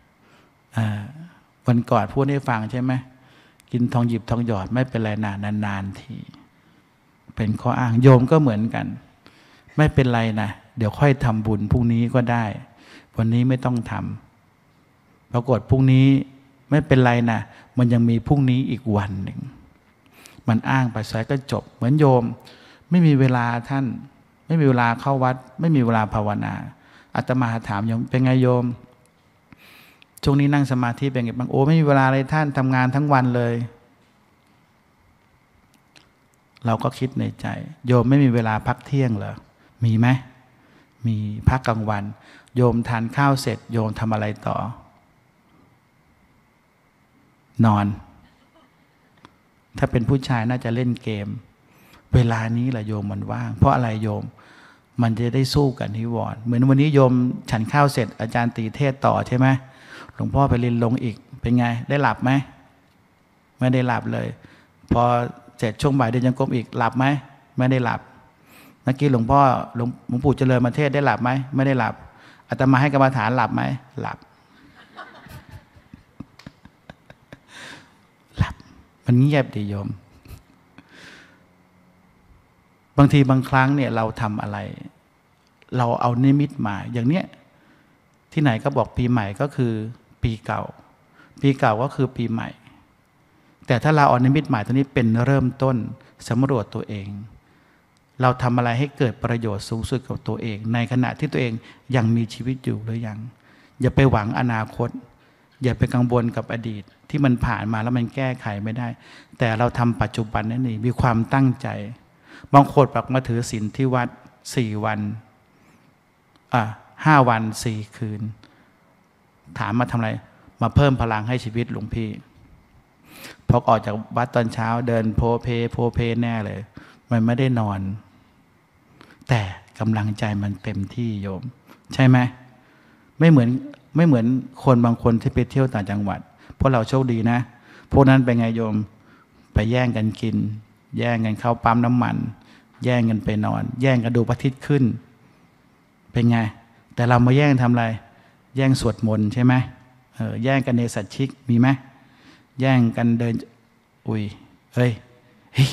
วันก่อนพูดให้ฟังใช่ไหมกินทองหยิบทองหยอดไม่เป็นไรนานนานๆทีเป็นข้ออ้างโยมก็เหมือนกันไม่เป็นไรนะเดี๋ยวค่อยทำบุญพรุ่งนี้ก็ได้วันนี้ไม่ต้องทำปรากฏพรุ่งนี้ไม่เป็นไรนะมันยังมีพรุ่งนี้อีกวันหนึ่งมันอ้างไปซะก็จบเหมือนโยมไม่มีเวลาท่านไม่มีเวลาเข้าวัดไม่มีเวลาภาวนาอาตมาถามโยมเป็นไงโยมช่วงนี้นั่งสมาธิเป็นไงบ้างโอ้ไม่มีเวลาเลยท่านทำงานทั้งวันเลยเราก็คิดในใจโยมไม่มีเวลาพักเที่ยงเหรอมีไหมมีพักกลางวันโยมทานข้าวเสร็จโยมทำอะไรต่อนอนถ้าเป็นผู้ชายน่าจะเล่นเกมเวลานี้แหละโยมมันว่างเพราะอะไรโยมมันจะได้สู้กันนิวรณ์เหมือนวันนี้โยมฉันข้าวเสร็จอาจารย์ตีเทศต่อใช่ไหมหลวงพ่อไปเรียนลงอีกเป็นไงได้หลับไหมไม่ได้หลับเลยพอเสร็จช่วงบ่ายเดินจงกรมอีกหลับไหมไม่ได้หลับเมื่อกี้หลวงพ่อหลวงหลวงปู่เจริญมาเทศได้หลับไหมไม่ได้หลับอาตมาให้กรรมฐานหลับไหมหลับหลับมันเงียบดีโยมบางทีบางครั้งเนี่ยเราทำอะไรเราเอานิมิตมาอย่างเนี้ยที่ไหนก็บอกปีใหม่ก็คือปีเก่าปีเก่าก็คือปีใหม่แต่ถ้าเราเอานิมิตหมายตัวนี้เป็นเริ่มต้นสำรวจตัวเองเราทำอะไรให้เกิดประโยชน์สูงสุดกับตัวเองในขณะที่ตัวเองยังมีชีวิตอยู่หรือยังอย่าไปหวังอนาคตอย่าไปกังวลกับอดีตที่มันผ่านมาแล้วมันแก้ไขไม่ได้แต่เราทำปัจจุบันนั่นเองมีความตั้งใจบางคนปักมาถือศีลที่วัดสี่วันอ่ะห้าวันสี่คืนถามมาทำอะไรมาเพิ่มพลังให้ชีวิตหลวงพี่พอออกจากวัดตอนเช้าเดินโพเพโพเพแน่เลยมันไม่ได้นอนแต่กำลังใจมันเต็มที่โยมใช่ไหมไม่เหมือนไม่เหมือนคนบางคนที่ไปเที่ยวต่างจังหวัดเพราะเราโชคดีนะพวกนั้นเป็นไงโยมไปแย่งกันกินแย่งกันเข้าปั๊มน้ำมันแย่งกันไปนอนแย่งกันดูพระอาทิตย์ขึ้นเป็นไงแต่เรามาแย่งทำอะไรแย่งสวดมนต์ใช่ไหมเออแย่งกันเนสัชชิกมีไหมแย่งกันเดินอุ้ยเฮ้ยเฮ้ย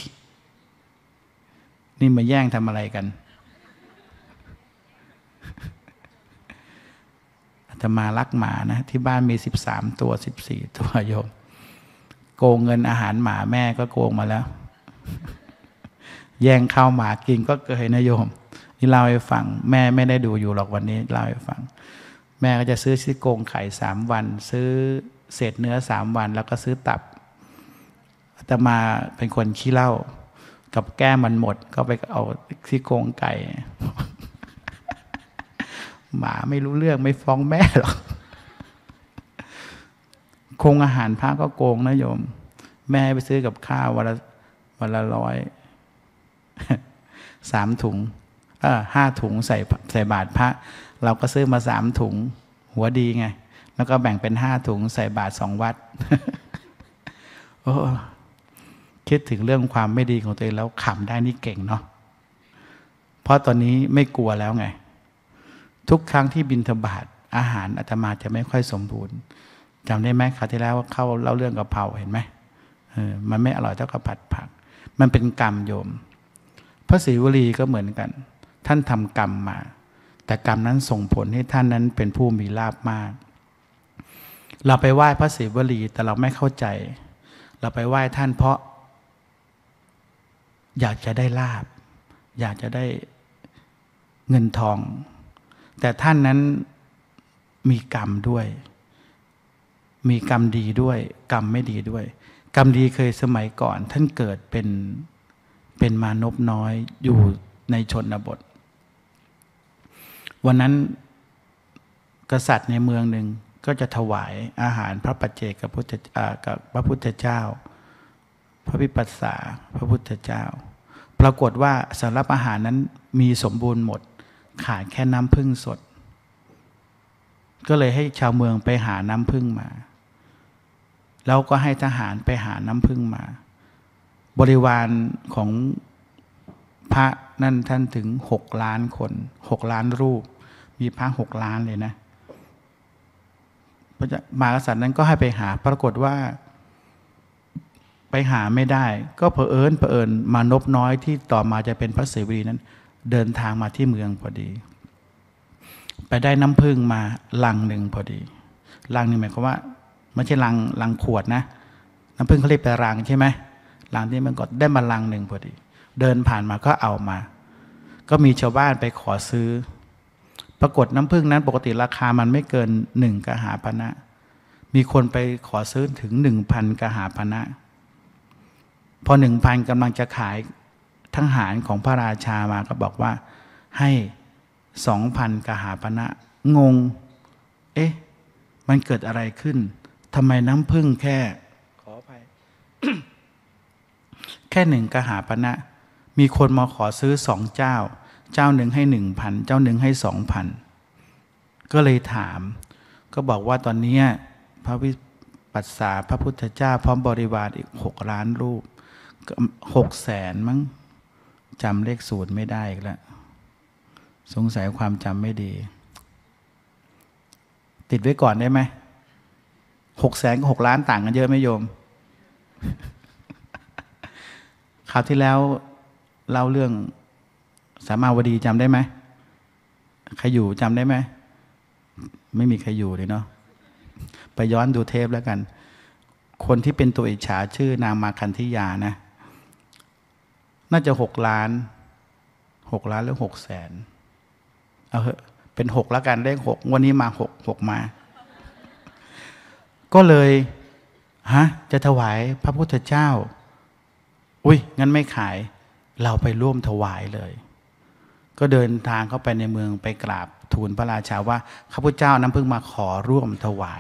นี่มาแย่งทำอะไรกันอาตตมารักหมานะที่บ้านมีสิบสามตัวสิบสี่ตัวโยมโกงเงินอาหารหมาแม่ก็โกงมาแล้วแย่งข้าวหมากินก็เคยนะโยมนี่เล่าให้ฟังแม่ไม่ได้ดูอยู่หรอกวันนี้เล่าให้ฟังแม่ก็จะซื้อซี่โครงไข่สามวันซื้อเศษเนื้อสามวันแล้วก็ซื้อตับอาตมาเป็นคนขี้เหล้ากับแก้มันหมดก็ไปเอาซี่โครงไก่หมาไม่รู้เรื่องไม่ฟ้องแม่หรอกโครงอาหารพระก็โกงนะโยมแม่ไปซื้อกับข้าววันละวันละร้อยสามถุงเออห้าถุงใส่ใส่บาตรพระเราก็ซื้อมาสามถุงหัวดีไงแล้วก็แบ่งเป็นห้าถุงใส่บาตรสองวัดโอ้คิดถึงเรื่องความไม่ดีของตัวเองแล้วขำได้นี่เก่งเนาะเพราะตอนนี้ไม่กลัวแล้วไงทุกครั้งที่บิณฑบาตอาหารอาตมาจะไม่ค่อยสมบูรณ์จำได้ไหมคราวที่แล้วว่าเข้าเล่าเรื่องกะเพราเห็นไหมเออมันไม่อร่อยเท่ากับผัดผักมันเป็นกรรมโยมพระศรีวลีก็เหมือนกันท่านทำกรรมมาแต่กรรมนั้นส่งผลให้ท่านนั้นเป็นผู้มีลาภมากเราไปไหว้พระศรีวลีแต่เราไม่เข้าใจเราไปไหว้ท่านเพราะอยากจะได้ลาภอยากจะได้เงินทองแต่ท่านนั้นมีกรรมด้วยมีกรรมดีด้วยกรรมไม่ดีด้วยกรรมดีเคยสมัยก่อนท่านเกิดเป็นเป็นมานพน้อยอยู่ในชนบทวันนั้นกษัตริย์ในเมืองหนึ่งก็จะถวายอาหารพระปัจเจกกับพุทธกับพระพุทธเจ้าพระวิปัสสาพระพุทธเจ้าปรากฏว่าสำหรับอาหารนั้นมีสมบูรณ์หมดขาดแค่น้ำผึ้งสดก็เลยให้ชาวเมืองไปหาน้ำผึ้งมาแล้วก็ให้ทหารไปหาน้ำผึ้งมาบริวารของพระนั่นท่านถึงหกล้านคนหกล้านรูปมีพระหกล้านเลยนะพระมหากษัตริย์นั้นก็ให้ไปหาปรากฏว่าไปหาไม่ได้ก็เผอิญเผอิญมานพน้อยที่ต่อมาจะเป็นพระเสวีนั้นเดินทางมาที่เมืองพอดีไปได้น้ำผึ้งมาลังหนึ่งพอดีลังหนึ่งหมายความว่าไม่ใช่ลังลังขวดนะน้ำผึ้งเขาเรียกแต่รังใช่ไหมลังที่มันก็ได้มาลังหนึ่งพอดีเดินผ่านมาก็เอามาก็มีชาวบ้านไปขอซื้อปรากฏน้ำผึ้งนั้นปกติราคามันไม่เกินหนึ่งกหาปณะมีคนไปขอซื้อถึงหนึ่งพันกหาปณะพอหนึ่งพันกำลังจะขายทหารของพระราชามาก็บอกว่าให้สองพันกหาปณะงงเอ๊ะมันเกิดอะไรขึ้นทำไมน้ำผึ้งแค่ขออภัย แค่หนึ่งกหาปณะมีคนมาขอซื้อสองเจ้าเจ้าหนึ่งให้หนึ่งพันเจ้าหนึ่งให้สองพันก็เลยถามก็บอกว่าตอนนี้พระวิปัสสาพระพุทธเจ้าพร้อมบริวารอีกหกล้านรูปหกแสนมั้งจำเลขศูนย์ไม่ได้อีกแล้วสงสัยความจำไม่ดีติดไว้ก่อนได้ไหมหกแสนกับหกล้านต่างกันเยอะไหมโยม คราวที่แล้วเล่าเรื่องสามาวดีจำได้ไหมใครอยู่จำได้ไหมไม่มีใครอยู่เลยเนาะไปย้อนดูเทปแล้วกันคนที่เป็นตัวอิจฉาชื่อนางมาคันธิยานะน่าจะหกล้านหกล้านหรือหกแสนเอาเหอะเป็นหกแล้วกันเลขหกวันนี้มาหกหกมาก็เลยฮะจะถวายพระพุทธเจ้าอุ้ยงั้นไม่ขายเราไปร่วมถวายเลยก็เดินทางเข้าไปในเมืองไปกราบทูลพระราชาว่าข้าพุทธเจ้าน้ำพึ่งมาขอร่วมถวาย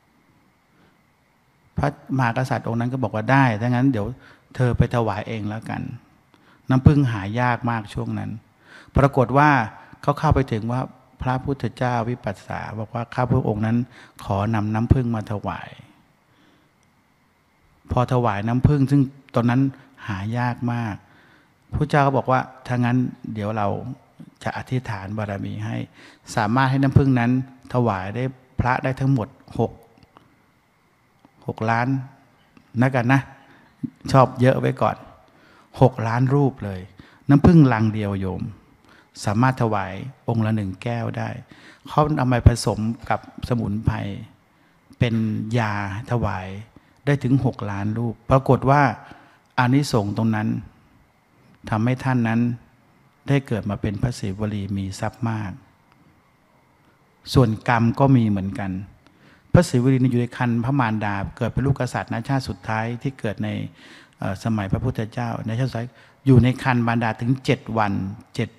พระมหากษัตริย์องค์นั้นก็บอกว่าได้ถ้างั้นเดี๋ยวเธอไปถวายเองแล้วกันน้ำพึ่งหายากมากช่วงนั้นปรากฏว่าเขาเข้าไปถึงว่าพระพุทธเจ้าวิปัสสาบอกว่าข้าพระองค์นั้นขอนำน้ำพึ่งมาถวายพอถวายน้ำพึ่งซึ่งตอนนั้นหายากมากพระเจ้าก็บอกว่าถ้างั้นเดี๋ยวเราจะอธิษฐานบารมีให้สามารถให้น้ำพึ่งนั้นถวายได้พระได้ทั้งหมดหกหกล้านนะกันนะชอบเยอะไว้ก่อนหกล้านรูปเลยน้ำพึ่งลังเดียวโยมสามารถถวายองค์ละหนึ่งแก้วได้เขาเอามาผสมกับสมุนไพรเป็นยาถวายได้ถึงหกล้านรูปปรากฏว่าอานิสงส์ตรงนั้นทำให้ท่านนั้นได้เกิดมาเป็นพระศิวลีมีทรัพย์มากส่วนกรรมก็มีเหมือนกันพระศิวลีอยู่ในครรภ์พระมารดาเกิดเป็นลูกกษัตริย์นะชาติสุดท้ายที่เกิดในสมัยพระพุทธเจ้าในชาติสุดท้ายอยู่ในครรภ์มารดาถึงเจ็ดวันเจ็ด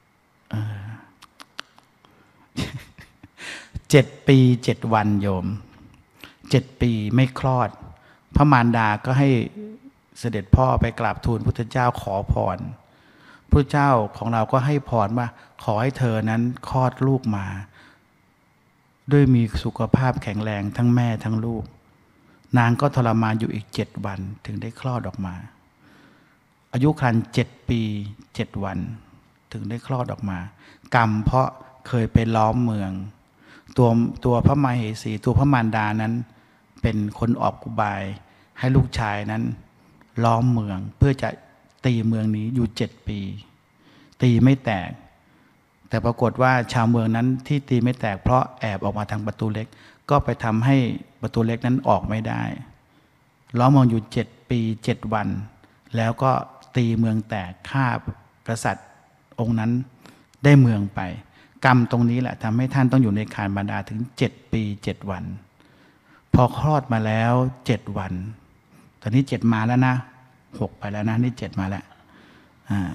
เจ็ดปีเจ็ดวันโยมเจ็ดปีไม่คลอดพระมารดาก็ให้เสด็จพ่อไปกราบทูลพุทธเจ้าขอพรพระเจ้าของเราก็ให้พรว่าขอให้เธอนั้นคลอดลูกมาด้วยมีสุขภาพแข็งแรงทั้งแม่ทั้งลูกนางก็ทรมานอยู่อีกเจ็ดวันถึงได้คลอดออกมาอายุครรภ์เจ็ดปีเจ็ดวันถึงได้คลอดออกมากรรมเพราะเคยไปล้อมเมืองตัวตัวพระมเหสีตัวพระมารดานั้นเป็นคนออกอุบายให้ลูกชายนั้นล้อมเมืองเพื่อจะตีเมืองนี้อยู่เจ็ดปีตีไม่แตกแต่ปรากฏว่าชาวเมืองนั้นที่ตีไม่แตกเพราะแอบออกมาทางประตูเล็กก็ไปทำให้ประตูเล็กนั้นออกไม่ได้ล้อมเมืองอยู่เจ็ดปีเจ็ดวันแล้วก็ตีเมืองแตกฆ่ากษัตริย์องค์นั้นได้เมืองไปกรรมตรงนี้แหละทำให้ท่านต้องอยู่ในคานบรรดาถึงเจ็ดปีเจ็ดวันพอคลอดมาแล้วเจ็ดวันตอนนี้เจ็ดมาแล้วนะหกไปแล้วนะนี่เจ็ดมาแล้วอ่า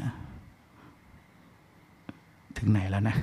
ถึงไหนแล้วนะ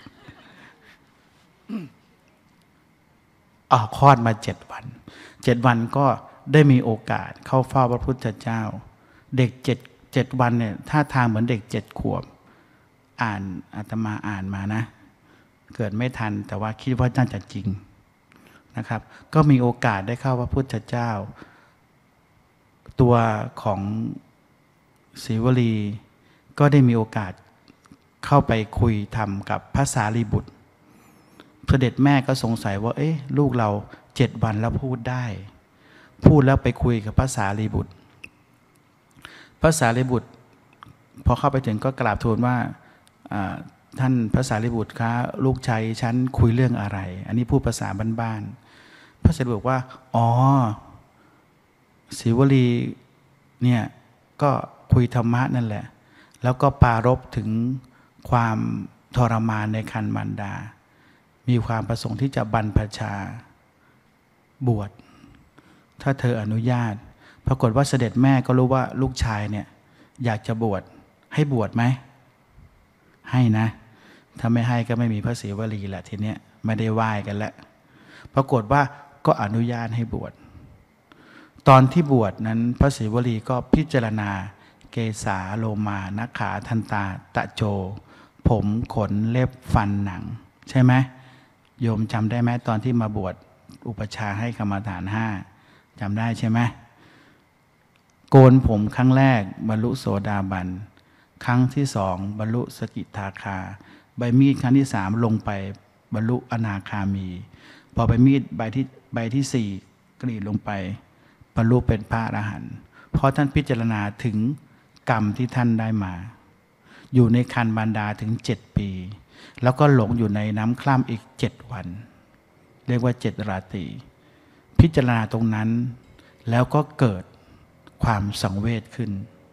อ๋อคลอดมาเจ็ดวันเจ็ดวันก็ได้มีโอกาสเข้าเฝ้าพระพุทธเจ้าเด็กเจ็ดเจ็ดวันเนี่ยท่าทางเหมือนเด็กเจ็ดขวบอ่านอาตมาอ่านมานะเกิดไม่ทันแต่ว่าคิดว่าน่าจะจริงนะครับก็มีโอกาสได้เข้าพระพุทธเจ้าตัวของศรีวลีก็ได้มีโอกาสเข้าไปคุยธรรมกับพระสารีบุตรเสด็จแม่ก็สงสัยว่าเอ๊ะลูกเราเจ็ดวันแล้วพูดได้พูดแล้วไปคุยกับพระสารีบุตรพระสารีบุตรพอเข้าไปถึงก็กราบทูลว่าท่านพระสารีบุตรคะลูกชายฉันคุยเรื่องอะไรอันนี้พูดภาษาบ้านๆพระสารีบุตรบอกว่าอ๋อศรีวลีเนี่ยก็คุยธรรมะนั่นแหละแล้วก็ปรารภถึงความทรมานในครรภ์มารดามีความประสงค์ที่จะบรรพชาบวชถ้าเธออนุญาตปรากฏว่าเสด็จแม่ก็รู้ว่าลูกชายเนี่ยอยากจะบวชให้บวชไหมให้นะถ้าไม่ให้ก็ไม่มีพระศรีวลีแหละทีเนี้ยไม่ได้ไหว้กันแล้วปรากฏว่าก็อนุญาตให้บวชตอนที่บวชนั้นพระศรีวลีก็พิจารณาเกสาโลมานักขาทันตาตะโจผมขนเล็บฟันหนังใช่ไหมโยมจำได้ไหมตอนที่มาบวชอุปชาให้กรรมฐานห้าจำได้ใช่ไหมโกนผมครั้งแรกบรรลุโสดาบันครั้งที่สองบรรลุสกิทาคาใบมีดครั้งที่สามลงไปบรรลุอนาคามีพอใบมีดใบที่ใบที่สี่กรีดลงไปบรรลุเป็นพระอรหันต์เพราะท่านพิจารณาถึงกรรมที่ท่านได้มาอยู่ในครรภ์มารดาถึงเจ็ดปีแล้วก็หลงอยู่ในน้ำคร่ำอีกเจ็ดวันเรียกว่าเจ็ดราตรีพิจารณาตรงนั้นแล้วก็เกิดความสังเวชขึ้น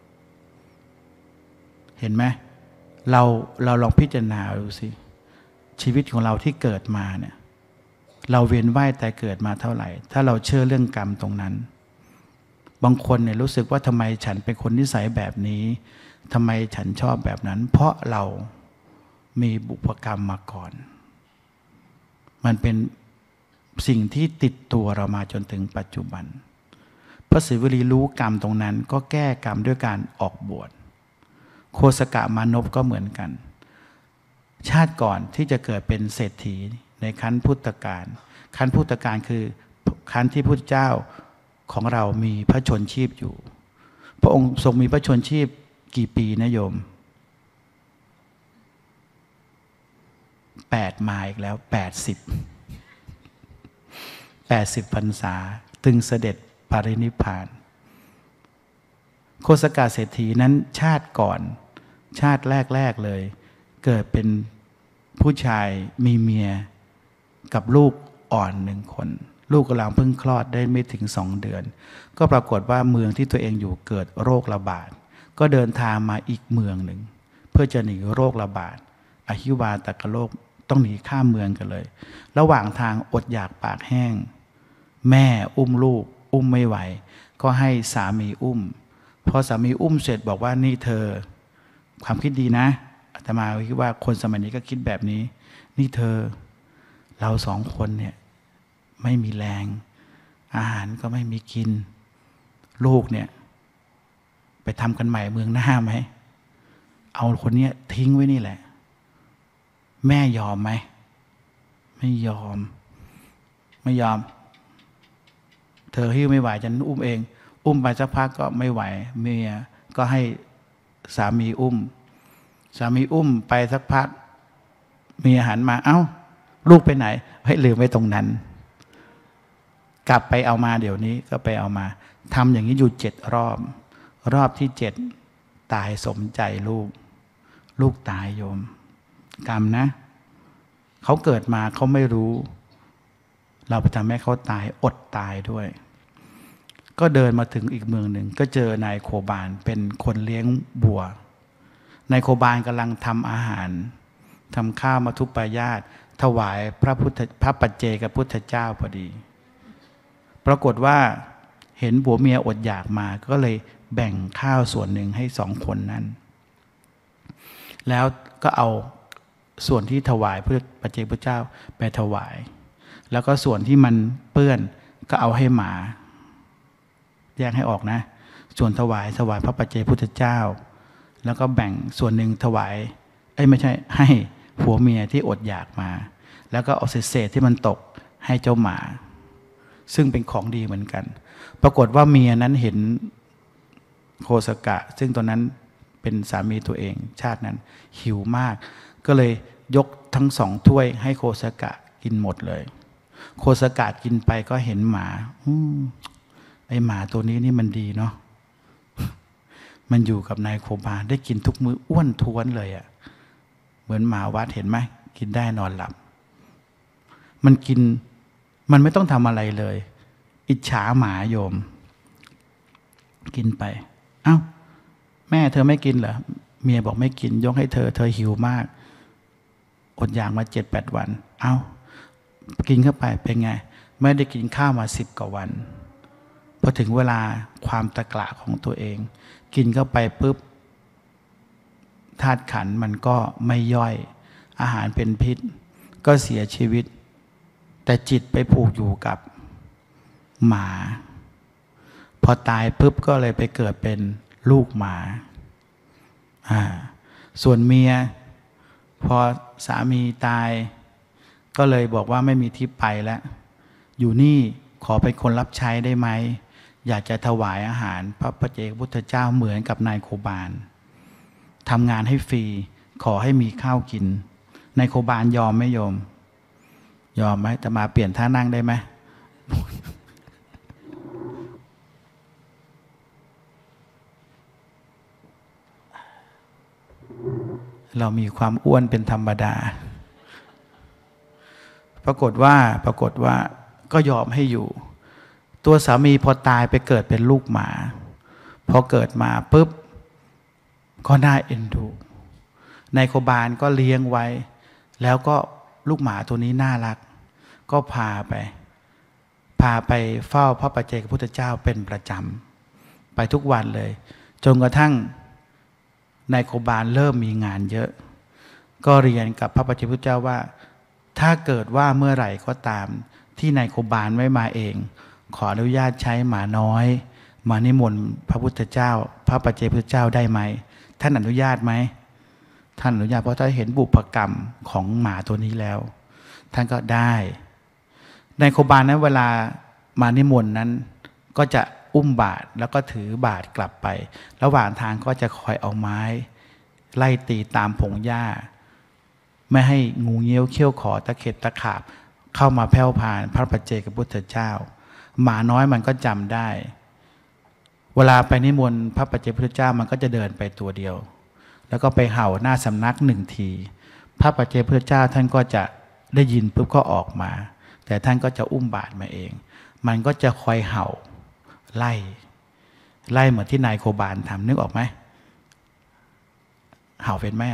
เห็นไหมเราเราลองพิจารณาดูสิชีวิตของเราที่เกิดมาเนี่ยเราเวียนว่ายแต่เกิดมาเท่าไหร่ถ้าเราเชื่อเรื่องกรรมตรงนั้นบางคนเนี่ยรู้สึกว่าทำไมฉันเป็นคนนิสัยแบบนี้ทำไมฉันชอบแบบนั้นเพราะเรามีบุพกรรมมาก่อนมันเป็นสิ่งที่ติดตัวเรามาจนถึงปัจจุบันพระศิวลีรู้กรรมตรงนั้นก็แก้กรรมด้วยการออกบวชโคสกะมานพก็เหมือนกันชาติก่อนที่จะเกิดเป็นเศรษฐีในขั้นพุทธกาลขั้นพุทธกาลคือขั้นที่พุทธเจ้าของเรามีพระชนชีพอยู่พระองค์ทรงมีพระชนชีพกี่ปีนะโยมแปดมาอีกแล้วแปดสิบแปดสิบพรรษาถึงเสด็จปรินิพพานโคสกะเศรษฐีนั้นชาติก่อนชาติแรกๆเลยเกิดเป็นผู้ชายมีเมียกับลูกอ่อนหนึ่งคนลูกกำลังเพิ่งคลอดได้ไม่ถึงสองเดือนก็ปรากฏว่าเมืองที่ตัวเองอยู่เกิดโรคระบาดก็เดินทางมาอีกเมืองหนึ่งเพื่อจะหนีโรคระบาดอหิวาตกโรคต้องหนีข้ามเมืองกันเลยระหว่างทางอดอยากปากแห้งแม่อุ้มลูกอุ้มไม่ไหวก็ให้สามีอุ้มพอสามีอุ้มเสร็จบอกว่านี่เธอความคิดดีนะอาตมาคิดว่าคนสมัยนี้ก็คิดแบบนี้นี่เธอเราสองคนเนี่ยไม่มีแรงอาหารก็ไม่มีกินลูกเนี่ยไปทำกันใหม่เมืองหน้าไหมเอาคนนี้ทิ้งไว้นี่แหละแม่ยอมไหมไม่ยอมไม่ยอมเธอหิ้วไม่ไหวฉันอุ้มเองอุ้มไปสักพักก็ไม่ไหวเมียก็ให้สามีอุ้มสามีอุ้มไปสักพักเมียหันมาเอ้าลูกไปไหนให้ลืมไว้ตรงนั้นกลับไปเอามาเดี๋ยวนี้ก็ไปเอามาทำอย่างนี้อยู่เจ็ดรอบรอบที่เจ็ดตายสมใจลูกลูกตายโยมกรรมนะเขาเกิดมาเขาไม่รู้เราไปทำให้เขาตายอดตายด้วยก็เดินมาถึงอีกเมืองหนึ่งก็เจอนายโคบาลเป็นคนเลี้ยงบัวนายโคบาลกำลังทำอาหารทำข้าวมัทุปายาตถวายพระพุทธพระปัจเจกพุทธเจ้าพอดีปรากฏว่าเห็นผัวเมียอดอยากมาก็เลยแบ่งข้าวส่วนหนึ่งให้สองคนนั้นแล้วก็เอาส่วนที่ถวายพระปัจเจกพุทธเจ้าไปถวายแล้วก็ส่วนที่มันเปื้อนก็เอาให้หมาแยกให้ออกนะส่วนถวายถวายพระปัจเจกพุทธเจ้าแล้วก็แบ่งส่วนหนึ่งถวายเอ้ยไม่ใช่ให้ผัวเมียที่อดอยากมาแล้วก็เอาเศษๆที่มันตกให้เจ้าหมาซึ่งเป็นของดีเหมือนกันปรากฏว่าเมียนั้นเห็นโคสกะซึ่งตอนนั้นเป็นสามีตัวเองชาตินั้นหิวมากก็เลยยกทั้งสองถ้วยให้โคสกะกินหมดเลยโคสกะกินไปก็เห็นหมาไอหมาตัวนี้นี่มันดีเนาะมันอยู่กับนายโคบาลได้กินทุกมื้ออ้วนท้วนเลยอะ่ะเหมือนหมาวัดเห็นไหมกินได้นอนหลับมันกินมันไม่ต้องทำอะไรเลยอิจฉาหมาโยมกินไปเอ้าแม่เธอไม่กินเหรอเมียบอกไม่กินยกให้เธอเธอหิวมากอดอยากมาเจ็ดแปดวันเอ้ากินเข้าไปเป็นไงไม่ได้กินข้าวมาสิบกว่าวันพอถึงเวลาความตะกละของตัวเองกินเข้าไปปุ๊บธาตุขันธ์มันก็ไม่ย่อยอาหารเป็นพิษก็เสียชีวิตแต่จิตไปผูกอยู่กับหมาพอตายปุ๊บก็เลยไปเกิดเป็นลูกหมาอ่าส่วนเมียพอสามีตายก็เลยบอกว่าไม่มีที่ไปแล้วอยู่นี่ขอเป็นคนรับใช้ได้ไหมอยากจะถวายอาหารพระปัจเจกพุทธเจ้าเหมือนกับนายโคบาลทำงานให้ฟรีขอให้มีข้าวกินนายโคบาลยอมไหมโยมยอมไหมแต่มาเปลี่ยนท่านั่งได้ไหมเรามีความอ้วนเป็นธรรมดาปรากฏว่าปรากฏว่าก็ยอมให้อยู่ตัวสามีพอตายไปเกิดเป็นลูกหมาพอเกิดมาปุ๊บก็น่าเอ็นดูนายโคบาลก็เลี้ยงไว้แล้วก็ลูกหมาตัวนี้น่ารักก็พาไปพาไปเฝ้าพระปัจเจกพุทธเจ้าเป็นประจำไปทุกวันเลยจนกระทั่งนายโคบาลเริ่มมีงานเยอะก็เรียนกับพระปัจเจกพุทธเจ้าว่าถ้าเกิดว่าเมื่อไหร่ก็ตามที่นายโคบาลไม่มาเองขออนุญาตใช้หมาน้อยมานิมนต์พระพุทธเจ้าพระปัจเจกพุทธเจ้าได้ไหมท่านอนุญาตไหมท่านอนุญาตเพราะท่านเห็นบุพกรรมของหมาตัวนี้แล้วท่านก็ได้นายโคบาลนั้นเวลามานิมนต์นั้นก็จะอุ้มบาตรแล้วก็ถือบาตรกลับไประหว่างทางก็จะคอยเอาไม้ไล่ตีตามพงหญ้าไม่ให้งูเงี้ยวเขี้ยวขอตะเข็บตะขาบเข้ามาแผ่วพานพระปัจเจกพุทธเจ้าหมาน้อยมันก็จำได้เวลาไปนิมนต์พระปัจเจกพุทธเจ้ามันก็จะเดินไปตัวเดียวแล้วก็ไปเห่าหน้าสำนักหนึ่งทีพระปัจเจกพุทธเจ้าท่านก็จะได้ยินปุ๊บก็ออกมาแต่ท่านก็จะอุ้มบาตรมาเองมันก็จะคอยเห่าไล่ไล่เหมือนที่นายโคบาลทำนึกออกไหมเห่าเป็นแม่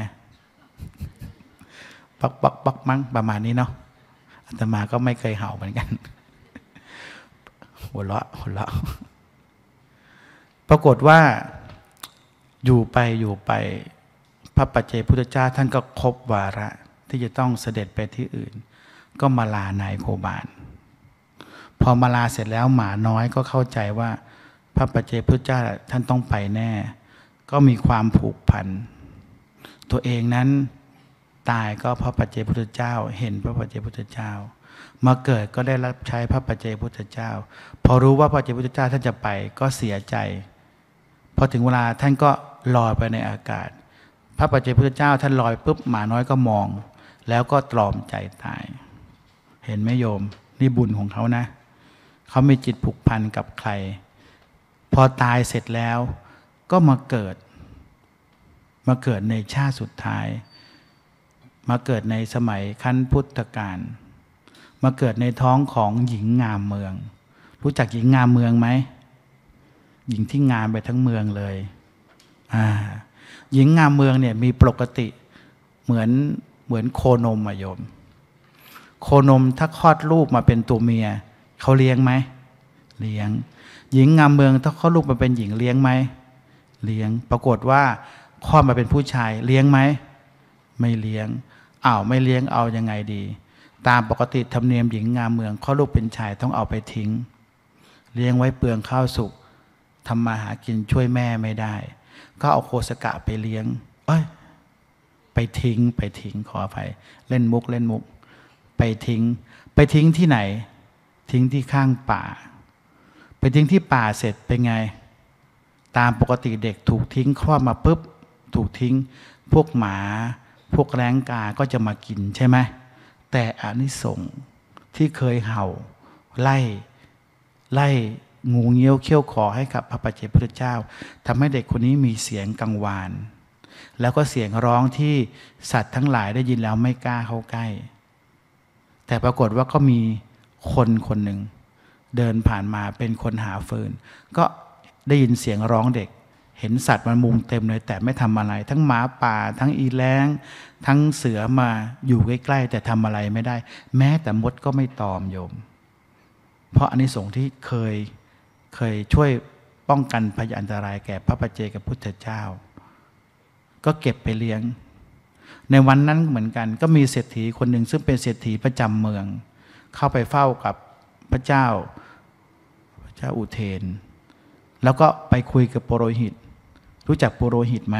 ปักปักปักมั้งประมาณนี้เนาะอาตมาก็ไม่เคยเห่าเหมือนกันหัวเราะหัวเราะปรากฏว่าอยู่ไปอยู่ไปพระปัจเจกพุทธเจ้าท่านก็ครบวาระที่จะต้องเสด็จไปที่อื่นก็มาลานายโคบาลพอมาลาเสร็จแล้วหมาน้อยก็เข้าใจว่าพระปัจเจกพุทธเจ้าท่านต้องไปแน่ก็มีความผูกพันตัวเองนั้นตายก็พระปัจเจกพุทธเจ้าเห็นพระปัจเจกพุทธเจ้ามาเกิดก็ได้รับใช้พระปัจเจกพุทธเจ้าพอรู้ว่าพระปัจเจกพุทธเจ้าท่านจะไปก็เสียใจพอถึงเวลาท่านก็ลอยไปในอากาศพระปัจเจกพุทธเจ้าท่านลอยปุ๊บหมาน้อยก็มองแล้วก็ตรอมใจตายเห็นไหมโยมนี่บุญของเขานะเขามีจิตผูกพันกับใครพอตายเสร็จแล้วก็มาเกิดมาเกิดในชาติสุดท้ายมาเกิดในสมัยขั้นพุทธกาลมาเกิดในท้องของหญิงงามเมืองรู้จักหญิงงามเมืองไหมหญิงที่งามไปทั้งเมืองเลยอ่าหญิงงามเมืองเนี่ยมีปกติเหมือนเหมือนโคนมอะโยมโคนมถ้าคลอดลูกมาเป็นตัวเมียเขาเลี้ยงไหมเลี้ยงหญิงงามเมืองถ้าคลอดลูกมาเป็นหญิงเลี้ยงไหมเลี้ยงปรากฏว่าคลอดมาเป็นผู้ชายเลี้ยงไหมไม่เลี้ยงอ้าวไม่เลี้ยงเอายังไงดีตามปกติธรรมเนียมหญิงงามเมืองคลอดลูกเป็นชายต้องเอาไปทิ้งเลี้ยงไว้เปลืองข้าวสุกทำมาหากินช่วยแม่ไม่ได้ก็เอาโคสกะไปเลี้ยงเอ้ยไปทิ้งไปทิ้งขออภัยเล่นมุกเล่นมุกไปทิ้งไปทิ้งที่ไหนทิ้งที่ข้างป่าไปทิ้งที่ป่าเสร็จเป็นไงตามปกติเด็กถูกทิ้งคลอดมาปุ๊บถูกทิ้งพวกหมาพวกแร้งกาก็จะมากินใช่ไหมแต่อานิสงส์ที่เคยเห่าไล่ไล่งูเงี้ยวเขี้ยวขอให้กับพระปัจเจกพุทธเจ้าทำให้เด็กคนนี้มีเสียงกังวานแล้วก็เสียงร้องที่สัตว์ทั้งหลายได้ยินแล้วไม่กล้าเข้าใกล้แต่ปรากฏว่าก็มีคนคนหนึ่งเดินผ่านมาเป็นคนหาฟืนก็ได้ยินเสียงร้องเด็กเห็นสัตว์มันมุงเต็มเลยแต่ไม่ทำอะไรทั้งหมาป่าทั้งอีแล้งทั้งเสือมาอยู่ใกล้ๆแต่ทำอะไรไม่ได้แม้แต่มดก็ไม่ตอมโยมเพราะอานิสงส์ที่เคยเคยช่วยป้องกันภัยอันตรายแก่พระปัจเจกพุทธเจ้าก็เก็บไปเลี้ยงในวันนั้นเหมือนกันก็มีเศรษฐีคนหนึ่งซึ่งเป็นเศรษฐีประจำเมืองเข้าไปเฝ้ากับพระเจ้าพระเจ้าอุเทนแล้วก็ไปคุยกับปุโรหิตรู้จักปุโรหิตไหม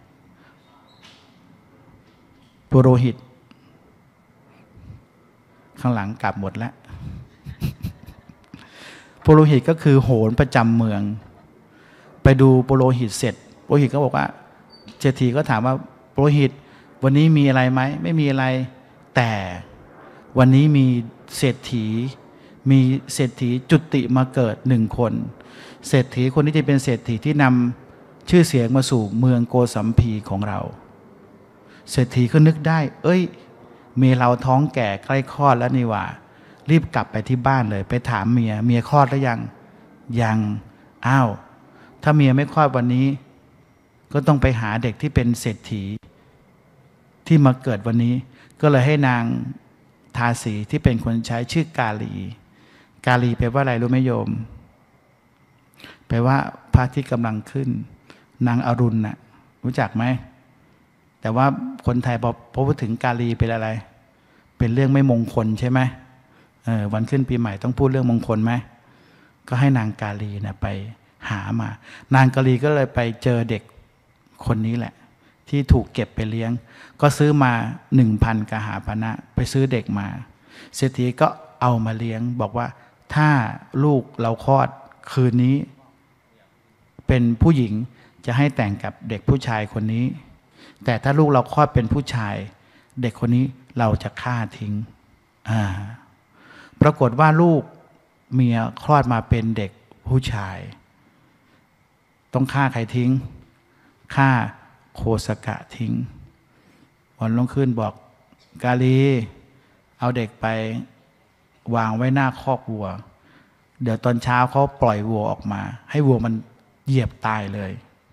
ปุโรหิตข้างหลังกลับหมดแล้วปุโรหิตก็คือโหรประจำเมืองไปดูปุโรหิตเสร็จปุโรหิตก็บอกว่าเศรษฐีก็ถามว่าปุโรหิตวันนี้มีอะไรไหมไม่มีอะไรแต่วันนี้มีเศรษฐีมีเศรษฐีจุติมาเกิดหนึ่งคนเศรษฐีคนนี้จะเป็นเศรษฐีที่นำชื่อเสียงมาสู่เมืองโกสัมพีของเราเศรษฐีก็นึกได้เอ้ยเมียเราท้องแก่ใกล้คลอดแล้วนี่หว่ารีบกลับไปที่บ้านเลยไปถามเมียเมียคลอดแล้วยังยังอ้าวถ้าเมียไม่คลอดวันนี้ก็ต้องไปหาเด็กที่เป็นเศรษฐีที่มาเกิดวันนี้ก็เลยให้นางทาสีที่เป็นคนใช้ชื่อกาลีกาลีแปลว่าอะไรรู้ไหมโยมแปลว่าพระอาทิตย์กำลังขึ้นนางอรุณน่ะรู้จักไหมแต่ว่าคนไทยพอพอพูดถึงกาลีเป็นอะไรเป็นเรื่องไม่มงคลใช่ไหมเออวันขึ้นปีใหม่ต้องพูดเรื่องมงคลไหมก็ให้นางกาลีนะไปหามานางกาลีก็เลยไปเจอเด็กคนนี้แหละที่ถูกเก็บไปเลี้ยงก็ซื้อมาหนึ่งพันกหาปณะไปซื้อเด็กมาเศรษฐีก็เอามาเลี้ยงบอกว่าถ้าลูกเราคลอดคืนนี้เป็นผู้หญิงจะให้แต่งกับเด็กผู้ชายคนนี้แต่ถ้าลูกเราคลอดเป็นผู้ชายเด็กคนนี้เราจะฆ่าทิ้งอ่าปรากฏว่าลูกเมียคลอดมาเป็นเด็กผู้ชายต้องฆ่าใครทิ้งฆ่าโคสกะทิ้งวันรุ่งขึ้นบอกกาลีเอาเด็กไปวางไว้หน้าคอกวัวเดี๋ยวตอนเช้าเขาปล่อยวัวออกมาให้วัวมันเหยียบตายเลย